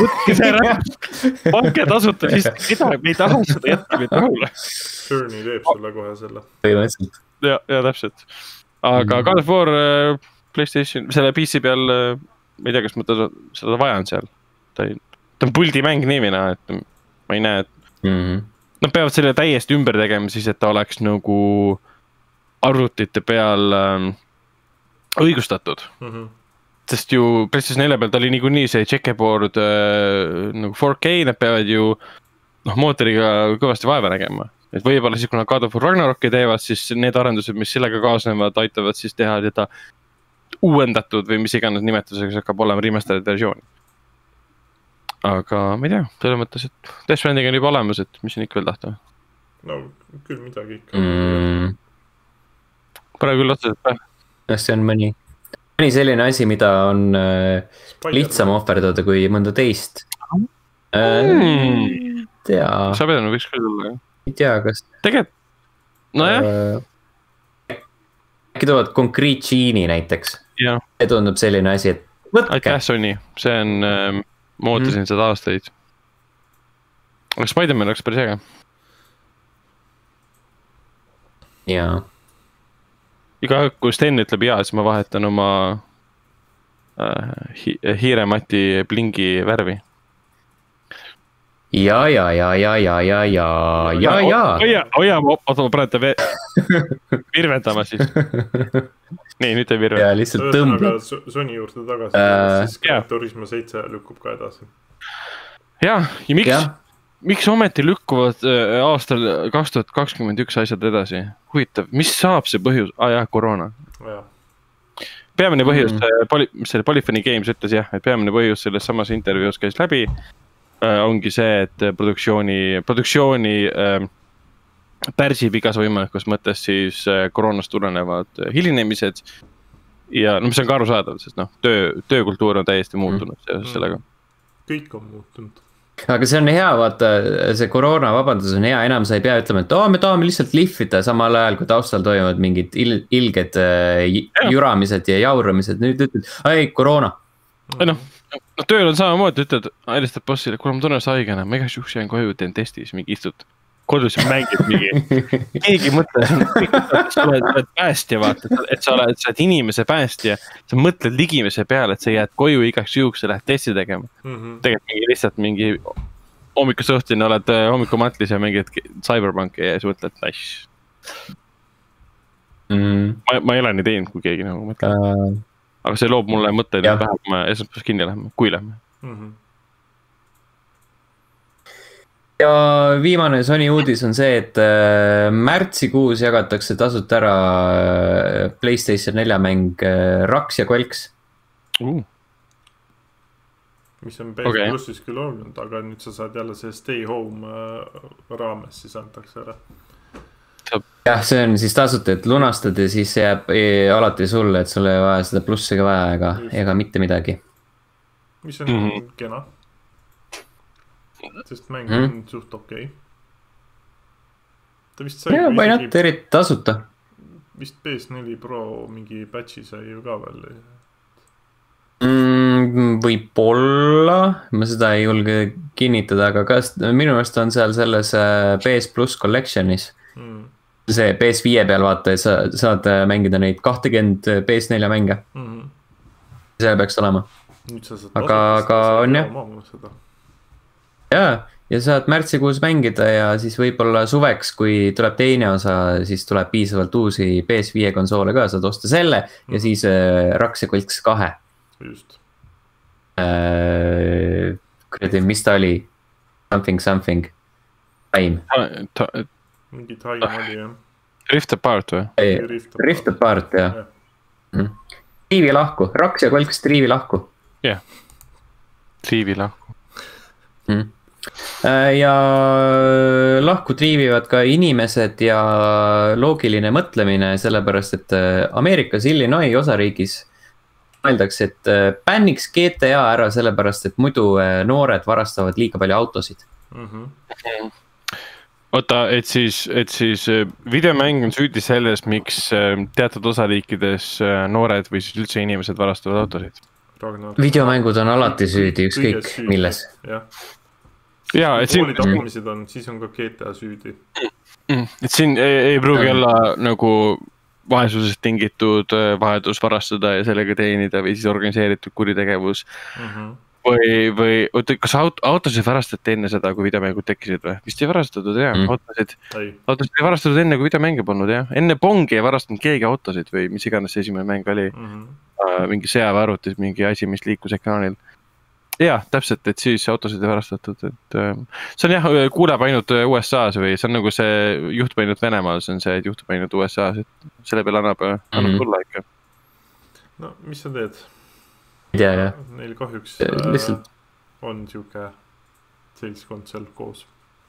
Panke tasuta, siis mida, me ei taha seda jätta meid rahule.
Journey teeb sulle kohe selle.
Põhimõtteliselt.
Ja, ja täpselt. Aga mm -hmm. God of War PlayStation, selle P C peal, ma ei tea, kas ma teda, seda vajan seal. Ta, ei, ta on puldi mäng niimina, et ma ei näe, et mm -hmm. nad peavad selle täiesti ümber tegema siis, et ta oleks nagu arvutite peal ähm, õigustatud. Mm -hmm. Sest ju PlayStation nelja peal ta oli niikuinii see checkerboard äh, nagu four K, nad peavad ju noh, mootoriga kõvasti vaeva nägema. Et võibolla siis, kui nad God of War Ragnarokki teevad, siis need arendused, mis sellega kaasnevad, aitavad siis teha teda uuendatud või mis iganes nimetusega hakkab olema remastered versioon. Aga ma ei tea, selle mõttes, et Death Stranding on juba olemas, et mis on ikka veel tahta?
No küll midagi ikka.
Mm.
Praegu küll otseselt päev.
See on mõni, mõni selline asi, mida on äh, lihtsam ohverdada kui mõnda teist. Äh,
mm.
tea.
Sa pead, võiks küll olla, jah?
Ei tea, kas...
Tegelt, no jah.
Äh, äkki toovad Concrete Genie'i näiteks.
Ja.
See tundub selline asi, et võtke.
Aitäh, Sony. See on, äh, ma ootasin mm. seda aastaid. Aga Spider-Man oleks päris äge.
Jaa.
Iga kui Sten ütleb jaa, siis ma vahetan oma äh, hi hiiremati blingi värvi.
Ja, ja, ja, ja, ja, ja, ja, ja, ja.
Oja, oja, oota, ma praegu te virvendama siis. Nii, nüüd te virvendama.
Ja lihtsalt tõmbleb.
Sony juurde tagasi, uh, siis Gran Turismo seitse lükkub ka edasi.
Jah, ja miks, ja. miks ometi lükkuvad aastal kaks tuhat kakskümmend üks asjad edasi? Huvitav, mis saab see põhjus? Ah jah, koroona. Ja. Peamine põhjus, mm. poli, selle Polyphony Games ütles jah, et peamine põhjus selles samas intervjuus käis läbi. Ongi see, et produktsiooni, produktsiooni äh, pärsib igas võimalikus mõttes siis äh, koroonast tulenevad hilinemised. Ja no mis on ka arusaadav, sest noh, töö, töökultuur on täiesti muutunud mm. seoses sellega.
Kõik on muutunud.
aga see on hea, vaata, see koroona vabandus on hea, enam sa ei pea ütlema, et oo, me tahame lihtsalt lihvida samal ajal, kui taustal toimuvad mingid il ilged ja. juramised ja jauramised, nüüd ütled, ei, koroona.
Ei noh, no tööl on samamoodi, ütled, helistad bossile, kuule ma tunnen sa haigena, ma igaks juhuks jään koju, teen testi, siis mingi istud kodus ja mängid mingi, keegi mõtle, sa oled päästja, vaata, et sa oled, sa oled inimese päästja, sa mõtled ligimese peale, et sa jääd koju igaks juhuks ja lähed testi tegema. Mm -hmm. tegelikult mingi lihtsalt mingi hommikuse õhtuni oled hommikumatlis ja mingid Cyberpunki ja siis mõtled, nice. Mm. Ma, ma ei ole nii teinud, kui keegi nagu mõtleb. Uh, aga see loob mulle mõtteid, et vähem me esmaspäevas kinni lähme, kui lähme. Mm -hmm.
Ja viimane Sony uudis on see, et märtsikuus jagatakse tasut ära PlayStation nelja mäng Raks ja Kolks.
Uh. Mis on P S okay. Plussis küll olnud, aga nüüd sa saad jälle see Stay Home raames siis antakse ära.
Jah, see on siis tasuta, et lunastad ja siis jääb alati sulle, et sul ei vaja seda plussiga vaja ega, ega mitte midagi.
Mis on mm -hmm. kena. Sest mäng on mm. suht okei okay. Ta vist sai
ja, või nad eriti tasuta.
Vist P S neli Pro mingi patchi sai ju ka veel
mm, Võib-olla ma seda ei julge kinnitada, aga kas minu meelest on seal selles P S Plus Collectionis mm. see P S viie peal vaata, et sa saad mängida neid kakskümmend P S nelja mänge mm -hmm. see peaks olema aga, aga on jah ja, ja saad märtsikuus mängida ja siis võib-olla suveks, kui tuleb teine osa, siis tuleb piisavalt uusi P S viie konsoole ka, saad osta selle mm. ja siis äh, Raks ja Kolks kahe.
Just.
Äh, kuradi, mis ta oli? Something, something. Time.
Mingi time ah. oli jah.
Rift Apart või?
Rift, Rift Apart jah. Ja. Mm. Triivi lahku, Raks ja Kolks triivi lahku.
jah, yeah. Triivi lahku.
Mm. Ja lahku triivivad ka inimesed ja loogiline mõtlemine, sellepärast et Ameerikas Illinois osariigis mõeldakse, et bänniks G T A ära sellepärast, et muidu noored varastavad liiga palju autosid. Mm
-hmm. Oota, et siis, et siis videomäng on süüdi selles, miks teatud osariikides noored või siis üldse inimesed varastavad autosid?
Videomängud on alati süüdi, ükskõik milles.
Jah.
Ja, et siin
tapmised on, siis on ka G T A süüdi.
Et siin ei, ei pruugi olla nagu vaesusest tingitud vahedus varastada ja sellega teenida või siis organiseeritud kuritegevus. Mm -hmm. Või, või oota, kas aut, autosid varastati enne seda, kui videomängud tekkisid või? Vist ei varastatud, jah. Mm. Autosid, autosid ei varastatud enne, kui videomänge polnud, jah. Enne Pongi ei varastanud keegi autosid või mis iganes see esimene mäng oli. Mm -hmm. uh, mingi sõjaväearvutis, mingi asi, mis liikus ekraanil. Jaa, täpselt, et siis autosid ei varastatud, et uh, see on jah, kuuleb ainult U S A-s või see on nagu see juhtub ainult Venemaal, see on see, et juhtub ainult U S A-s, et selle peale annab, annab mm -hmm. tulla ikka.
No, mis sa teed?
Ja, ja.
Neil kahjuks
äh,
on siuke seltskond seal koos.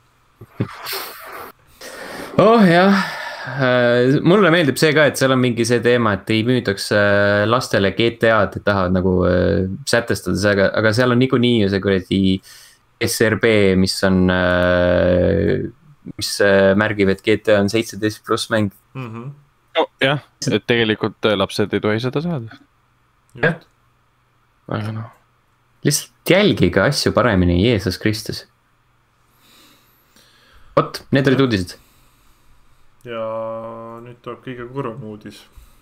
Oh jah, mulle meeldib see ka, et seal on mingi see teema, et ei müüdaks lastele G T A-d, et tahavad nagu sätestada see, aga seal on niikuinii ju see kuradi S R B, mis on, mis märgib, et G T A on seitseteist pluss mäng.
Mm -hmm. No, jah, et tegelikult lapsed ei tohi seda saada.
Jah. Aga noh. Lihtsalt jälgiga asju paremini, Jeesus Kristus. Vot, need olid uudised.
Ja nüüd tuleb kõige kurvem uudis.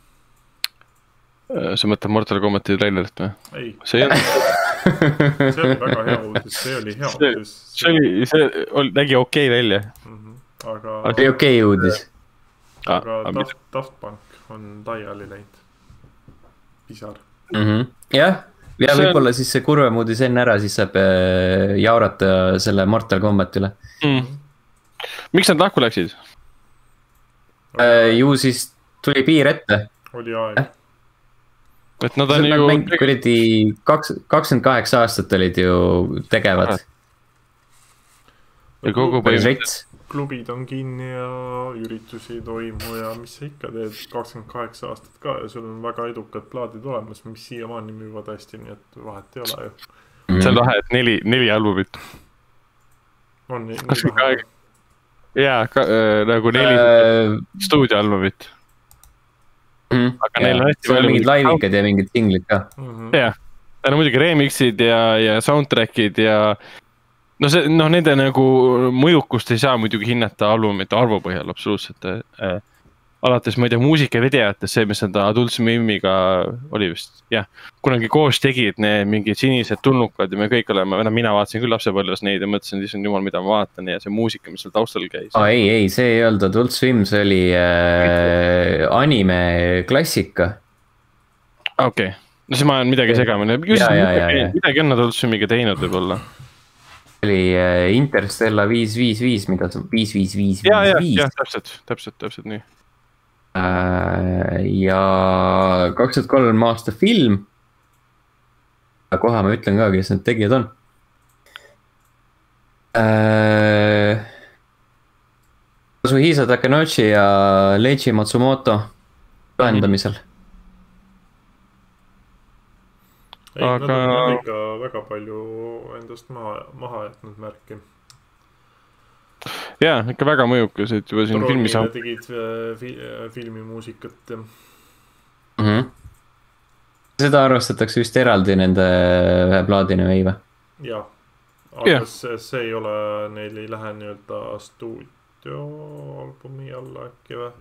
Sa mõtled Mortal Combati trailerit või?
Ei.
See,
see oli väga hea uudis, see oli hea
see,
uudis.
See, oli, see oli, nägi okei okay välja.
Mm -hmm. Aga...
Oli okei okay uudis.
Aga ah, Daft, Daft Punk on laiali läinud. Pisar.
Mm -hmm. Jah. Ja võib-olla siis see kurvem uudis enne ära, siis saab jaurata selle Mortal Kombat üle.
Mm. Miks nad lahku läksid?
Äh, ju siis tuli piir ette.
Oli aeg.
Eh?
Et nad on ju...
Mäng, kuradi kakskümmend kaheksa aastat olid ju tegevad.
Ja kogu palju...
Klubid on kinni ja üritusi ei toimu ja mis sa ikka teed kakskümmend kaheksa aastat ka ja sul on väga edukad plaadid olemas, mis siiamaani müüvad hästi, nii et vahet ei ole ju.
See on lahe, et neli, neli albumit.
on nii,
Kas
nii
ka-
vähe.
jaa, äh, nagu neli
Äh,
stuudioalbumit.
mm,
Aga neil on hästi
seal on
palju
mingid
mingid-
laivikad ja mingid singlid ka.
Mhm.
jah, tal on muidugi remix'id ja, ja soundtrack'id ja no see, noh, nende nagu mõjukust ei saa muidugi hinnata albumite arvu põhjal absoluutselt äh,. alates, ma ei tea, muusikavideotes, see, mis seda Adult Swimiga oli vist, jah. kunagi koos tegid need mingid sinised tulnukad ja me kõik oleme, no mina vaatasin küll lapsepõlves neid ja mõtlesin, et issand jumal, mida ma vaatan ja see muusika, mis seal taustal käis.
aa ei, ei, see ei olnud Adult Swim, see oli äh, anime klassika.
okei okay., no siis ma olen midagi segamini,
Ja, ja, ja, ja.
midagi on Adult Swimiga teinud võib-olla.
see oli äh, Interstellar viis viis viis, mida sa, viis viis viis
ja, ja,
viis
ja
viis.
täpselt, täpselt, täpselt nii.
ja kaks tuhat kolm aasta film. kohe ma ütlen ka, kes need tegijad on. Kazuhisa Takenouchi ja Leiji Matsumoto juhendamisel.
ei, nad
Aga-
on nad ikka väga palju endast maha, maha jätnud märki.
jaa, ikka väga mõjukas, et juba siin filmis
Trollile
on.
tegid äh, fi, äh, filmimuusikat ja
Mm -hmm. seda arvestatakse vist eraldi nende ühe plaadina või või?
jah, aga
Jah.
see, see ei ole, neil ei lähe nii-öelda stuudioalbumi alla äkki või?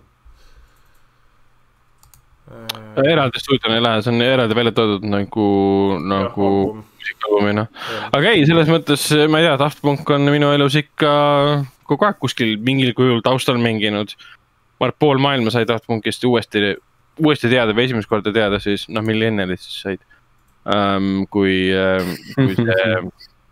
eraldi stuudioni ei lähe, see on eraldi välja toodud nagu, nagu muusikaalbumina. aga ei, selles mõttes, ma ei tea, Daft Punk on minu elus ikka kogu aeg kuskil mingil kujul taustal mänginud. ma arvan, pool maailma sai Daft Punkist uuesti, uuesti teada või esimest korda teada siis, noh, millennialid siis said um,. kui, kui see,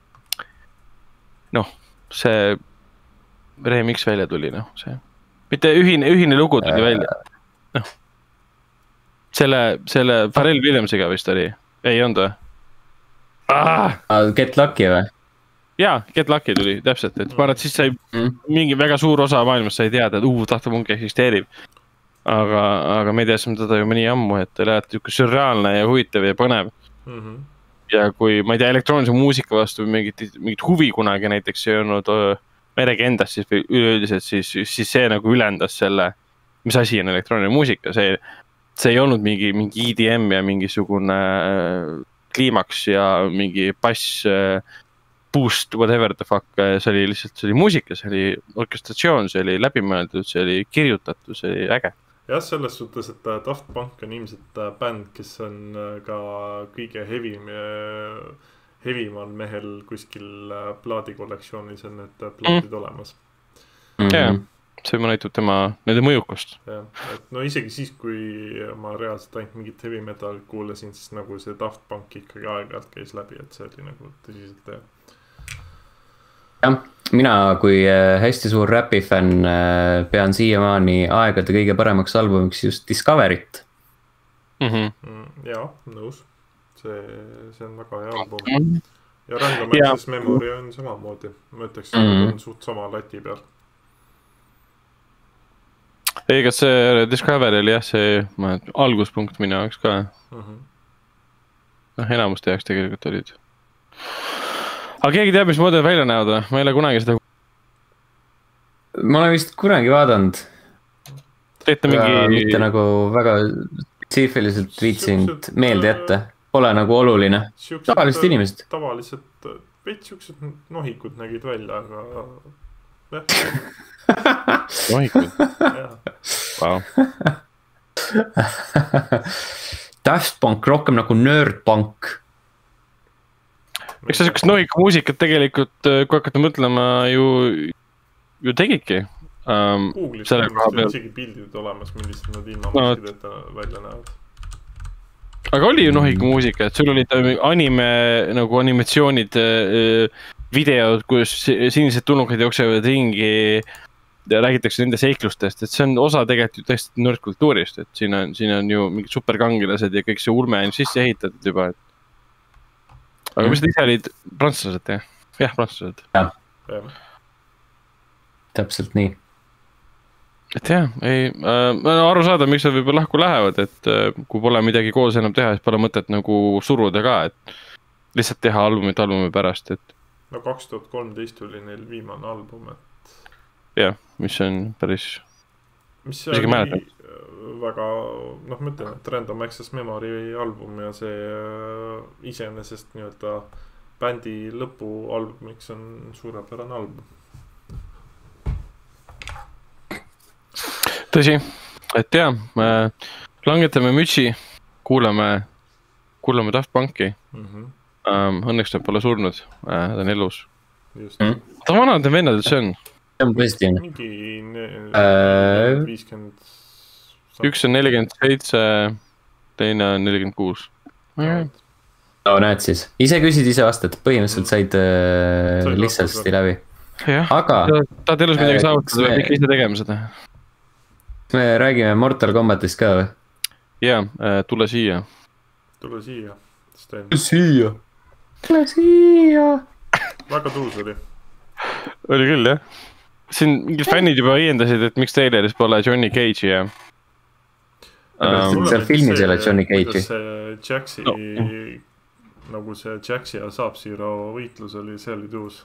noh, see remix välja tuli, noh, see, mitte ühine, ühine lugu tuli välja, noh. selle, selle Pharrell Williamsiga vist oli, ei olnud või ah!?
Get Lucky või?
jaa, Get Lucky tuli täpselt, et ma arvan, et siis sai
Mm.
mingi väga suur osa maailmast sai teada, et uu, Daft Punk eksisteerib. aga, aga me teadsime teda juba nii ammu, et ta läheb niisugune sürreaalne ja huvitav ja põnev.
mm. -hmm.
ja kui, ma ei tea, elektroonilise muusika vastu mingit, mingit huvi kunagi näiteks ei olnud meregi endast, siis üleüldiselt, siis, siis see nagu ülendas selle, mis asi on elektrooniline muusika, see, see ei olnud mingi, mingi E D M ja mingisugune kliimaks ja mingi bass, boost, whatever the fuck, see oli lihtsalt, see oli muusika, see oli orkestratsioon, see oli läbimõeldud, see oli kirjutatud, see oli äge.
jah, selles suhtes, et Daft Punk on ilmselt bänd, kes on ka kõige hevim, hevimal mehel kuskil plaadikollektsioonis on need plaadid mm. olemas.
jah, see näitab tema, nende mõjukust.
jah, et no isegi siis, kui ma reaalselt ainult mingit heavy metal kuulasin, siis nagu see Daft Punk ikkagi aeg-ajalt käis läbi, et see oli nagu tõsiselt hea.
jah, mina kui hästi suur räpi fänn pean siiamaani aegade kõige paremaks albumiks just Discovery't.
Mm -hmm.
jaa, nõus. see, see on väga hea album. ja Random Access Memory on samamoodi. ma ütleks, et mm -hmm. on suht sama lati peal.
ei, kas see Discovery oli jah, see ma, alguspunkt minu jaoks ka.
Mm -hmm.
noh, enamuste jaoks tegelikult olid. aga keegi teab, mismoodi nad välja näevad või? ma ei ole kunagi seda.
ma olen vist kunagi vaadanud.
teete mingi.
mitte nagu väga spetsiifiliselt viitsinud meelde jätta. Pole nagu oluline. Tavalised inimesed.
Tavalised, veits siuksed nohikud nägid välja, aga jah.
nohikud? Wow.
Daft Punk rohkem nagu nördpunk.
eks sa siukest nohiku muusikat tegelikult, kui hakata mõtlema, ju, ju tegidki. Um,
Google'is on isegi pildid olemas, millised nad ilma musikideta no. välja näevad.
aga oli ju nohiku muusika, et sul olid anime nagu animatsioonid, videod, kus sinised tulnukad jooksevad ringi ja räägitakse nende seiklustest, et see on osa tegelikult ju tõesti nördkultuurist, et siin on, siin on ju mingid superkangelased ja kõik see ulme on sisse ehitatud juba. aga mis nad ise olid? Prantslased, jah? jah, prantslased.
jah, täpselt nii.
et jah, ei äh,, aru saada, miks nad võib-olla lahku lähevad, et äh, kui pole midagi koos enam teha, siis pole mõtet nagu suruda ka, et lihtsalt teha albumit albumi pärast, et
no kaks tuhat kolmteist oli neil viimane album, et
jah, mis on päris
mis see oli väga, noh ma ütlen, et Random Access Memory album ja see iseenesest nii-öelda bändi lõpualbumiks on suurepärane album.
Tõsi, et jah, langetame mütsi, kuulame, kuulame Daft Punki. Mm-hmm. Õnneks nad pole surnud, ta on elus. Just. Mm. Ta vanad on vennad, et see on?
See on positiivne.
Mingi viiskümmend
Üks on nelikümmend seitse, teine on nelikümmend kuus.
No näed siis, ise küsid, ise vastad, põhimõtteliselt said äh, lihtsasti läbi. Aga
tahad elus midagi saavutada või ikka ise tegema seda?
Me räägime Mortal Kombatist ka või?
Jaa, tule siia.
Tule siia.
Tule siia. Tule siia.
Väga tuus oli.
Oli küll, jah. Siin mingid fännid juba õiendasid, et miks traileris pole Johnny Cage'i ja
um, seal filmis ei ole Johnny Cage'i.
Kuidas see Jaxi no. Nagu see Jaxi ja Sub-Zero võitlus oli, see oli tuus.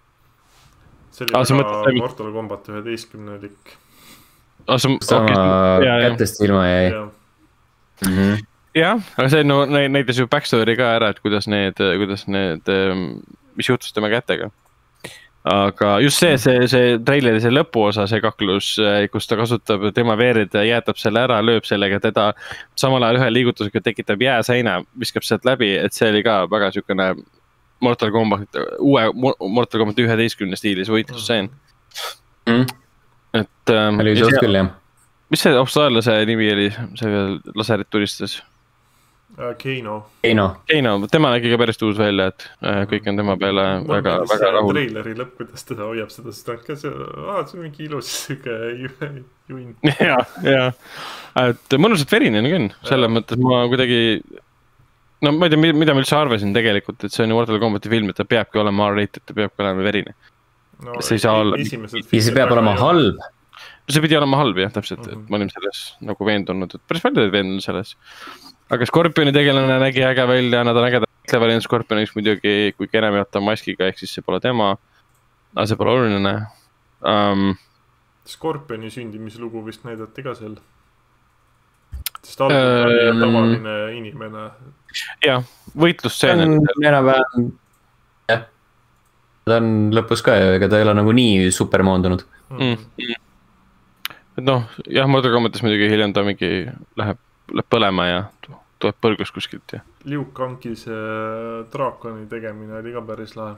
See oli ah, väga mõttes, Mortal Kombat üheteistkümnelik.
Ah, see,
sama okay, kätest ilma jäi.
Ja.
Mm-hmm. Jah, aga see no, näitas ju backstory ka ära, et kuidas need, kuidas need, mis juhtus tema kätega. Aga just see, see, see traileri, see lõpuosa, see kaklus, kus ta kasutab tema veerid, jäätab selle ära, lööb sellega teda samal ajal ühe liigutusega tekitab jääseina, viskab sealt läbi, et see oli ka väga sükene Mortal Kombat, uue Mortal Kombat üheteistkümne stiilis võitlusseen.
Mm.
Et, ähm,
oli sealt küll, jah.
Mis see obstaarlase nimi oli, see veel laserit tulistas?
Keino.
Keino.
Keino, tema nägi ka päris tuus välja, et kõik on tema peale
ma
väga, väga rahul.
Traileri lõpp, kuidas teda hoiab seda, siis ta on ka see, aa, see on mingi ilus süge juin.
Ja, ja. Et mõnusalt verine on küll, selles mõttes ma kuidagi, no ma ei tea, mida ma üldse arvasin tegelikult, et see on Mortal Kombati film, et ta peabki olema R-rated, ta peabki olema verine.
No,
see ei saa olla.
Ja see peab olema halb.
See pidi olema halb, jah, täpselt, et ma olin selles nagu veendunud, et päris palju veendunud selles. Aga Scorpioni tegelane nägi äge välja, nad on ägeda Cleveland Scorpioniks muidugi, kui kenem jätta maskiga, ehk siis see pole tema. Aga see pole oluline. Um,
Scorpioni sündimislugu vist näidati ka seal. Sest algul oli ähm, tavaline inimene.
Jah, võitlusseen.
Enam-vähem, jah. Ta on lõpus ka ju, ega ta ei ole nagu nii super moondunud.
Mm. Et noh, jah, Mortal Kombatis muidugi hiljem ta mingi läheb läheb põlema ja tuleb põrgus kuskilt. Ja.
Liu Kangi see draakoni tegemine oli ka päris lahe.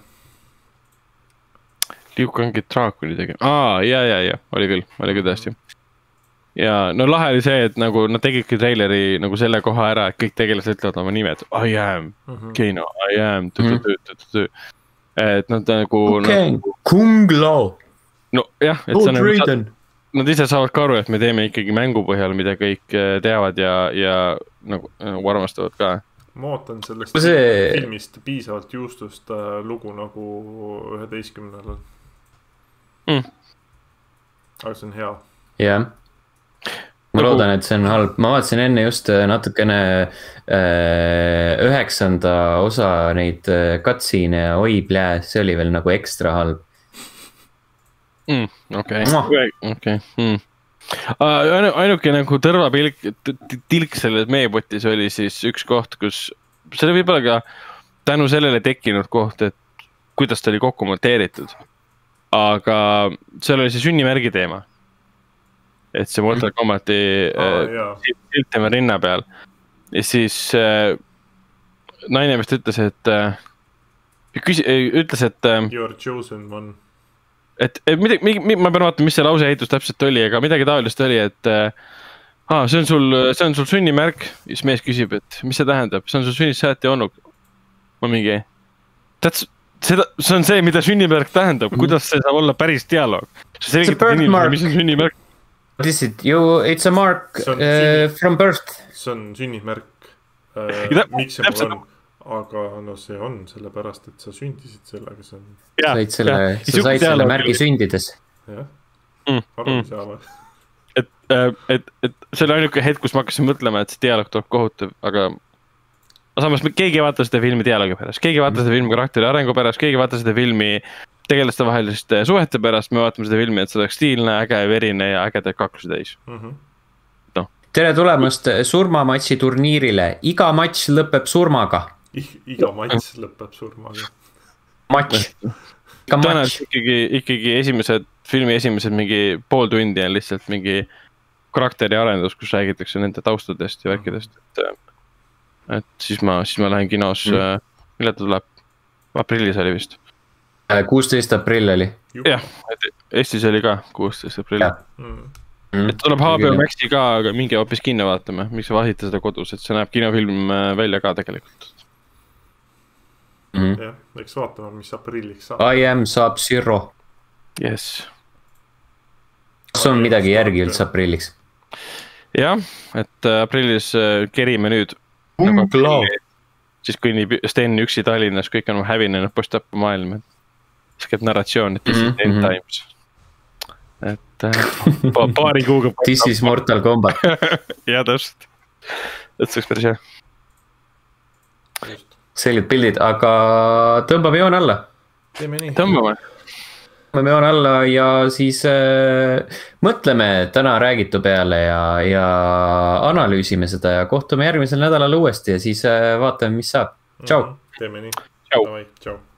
Liu Kangi draakoni tegemine? Aa, ja, ja, ja, oli küll, oli küll tõesti. Ja no lahe oli see, et nagu nad tegidki traileri nagu selle koha ära, et kõik tegelased ütlevad oma nimed. I am mm-hmm. Keino, I am tõ, tõ, tõ, tõ, tõ. Et nad nagu...
Okay. Nagu, Kung Lao.
No jah, et see nagu... Nad ise saavad ka aru, et me teeme ikkagi mängu põhjal, mida kõik teavad ja, ja nagu, nagu armastavad ka.
Ma ootan sellest see... filmist piisavalt juustust lugu nagu üheteistkümnel.
Mm.
Aga see on hea.
Jah. Ma loodan, et see on halb. Ma vaatasin enne just natukene äh, üheksanda osa neid cutscene ja oi plää, see oli veel nagu ekstra halb.
Mm, okei, okay. okay. mm. uh, ainuke nagu tõrvapilk, tilk selles meepotis oli siis üks koht, kus see oli võib-olla ka tänu sellele tekkinud koht, et kuidas ta oli kokku monteeritud. Aga seal oli see sünnimärgi teema. Et see Mortal Kombati
ah,
silt tema rinna peal. Ja siis uh, naine vist ütles, et uh, küsi, ütles, et uh,
you are chosen one.
Et, et midagi, ma pean vaatama, mis see lause ehitus täpselt oli, aga midagi taolist oli, et ah, see on sul, see on sul sünnimärk, siis mees küsib, et mis see tähendab, see on sul sünnissääti olnud. Ma mingi, that's, seda, see on see, mida sünnimärk tähendab, kuidas see saab olla päris dialoog. See
it's a birthmark.
Mis on sünnimärk?
What is it? You, it's a mark uh, sünni... from birth.
See on sünnimärk. Uh, miks see mul on? Aga no see on sellepärast, et sa sündisid sellega, see on...
Ja, said selle, ja. Sa said selle märgi sündides.
Jah,
mm,
aru mm. saama.
Et, et, et see oli ainuke hetk, kus ma hakkasin mõtlema, et see dialoog tuleb kohutav, aga samas keegi ei vaata seda filmi dialoogi pärast, keegi ei vaata seda filmi karakteri arengu pärast, keegi ei vaata seda filmi tegelaste vaheliste suhete pärast, me vaatame seda filmi, et see oleks stiilne, äge, verine ja ägedaid kaklusi täis mm. -hmm.
No. Tere tulemast surmamatši turniirile, iga matš lõpeb surmaga.
I, iga matš lõpeb surmaga.
Matš.
tõenäoliselt ikkagi, ikkagi esimesed, filmi esimesed mingi pool tundi on lihtsalt mingi karakteri arendus, kus räägitakse nende taustadest ja värkidest, et, et siis ma, siis ma lähen kinos mm., mille ta tuleb? Aprillis oli vist.
kuusteist aprill oli.
Jah, Eestis oli ka kuusteist aprill. Mm. Et tuleb H B O Maxi ka, aga mingi hoopis kinno vaatame, miks sa vahite seda kodus, et see näeb kinofilm välja ka tegelikult.
Mm. jah, eks vaatame, mis aprilliks saab.
I am Sub-Zero.
Yes.
Kas on midagi järgi üldse aprilliks?
jah, et aprillis kerime nüüd.
Nagu
siis kui Sten üksi Tallinnas, kõik on hävinenud post-appu maailm. Siis käib narratsioon, et this is end times. Et pa paari kuuga.
This is Mortal Kombat.
ja täpselt. Et see oleks päris hea.
Selged pildid, aga tõmbame joon alla.
Tõmbame.
Tõmbame joon alla ja siis äh, mõtleme täna räägitu peale ja, ja analüüsime seda ja kohtume järgmisel nädalal uuesti ja siis äh, vaatame, mis saab. Tšau.
Teeme nii.
Tšau.
Tšau.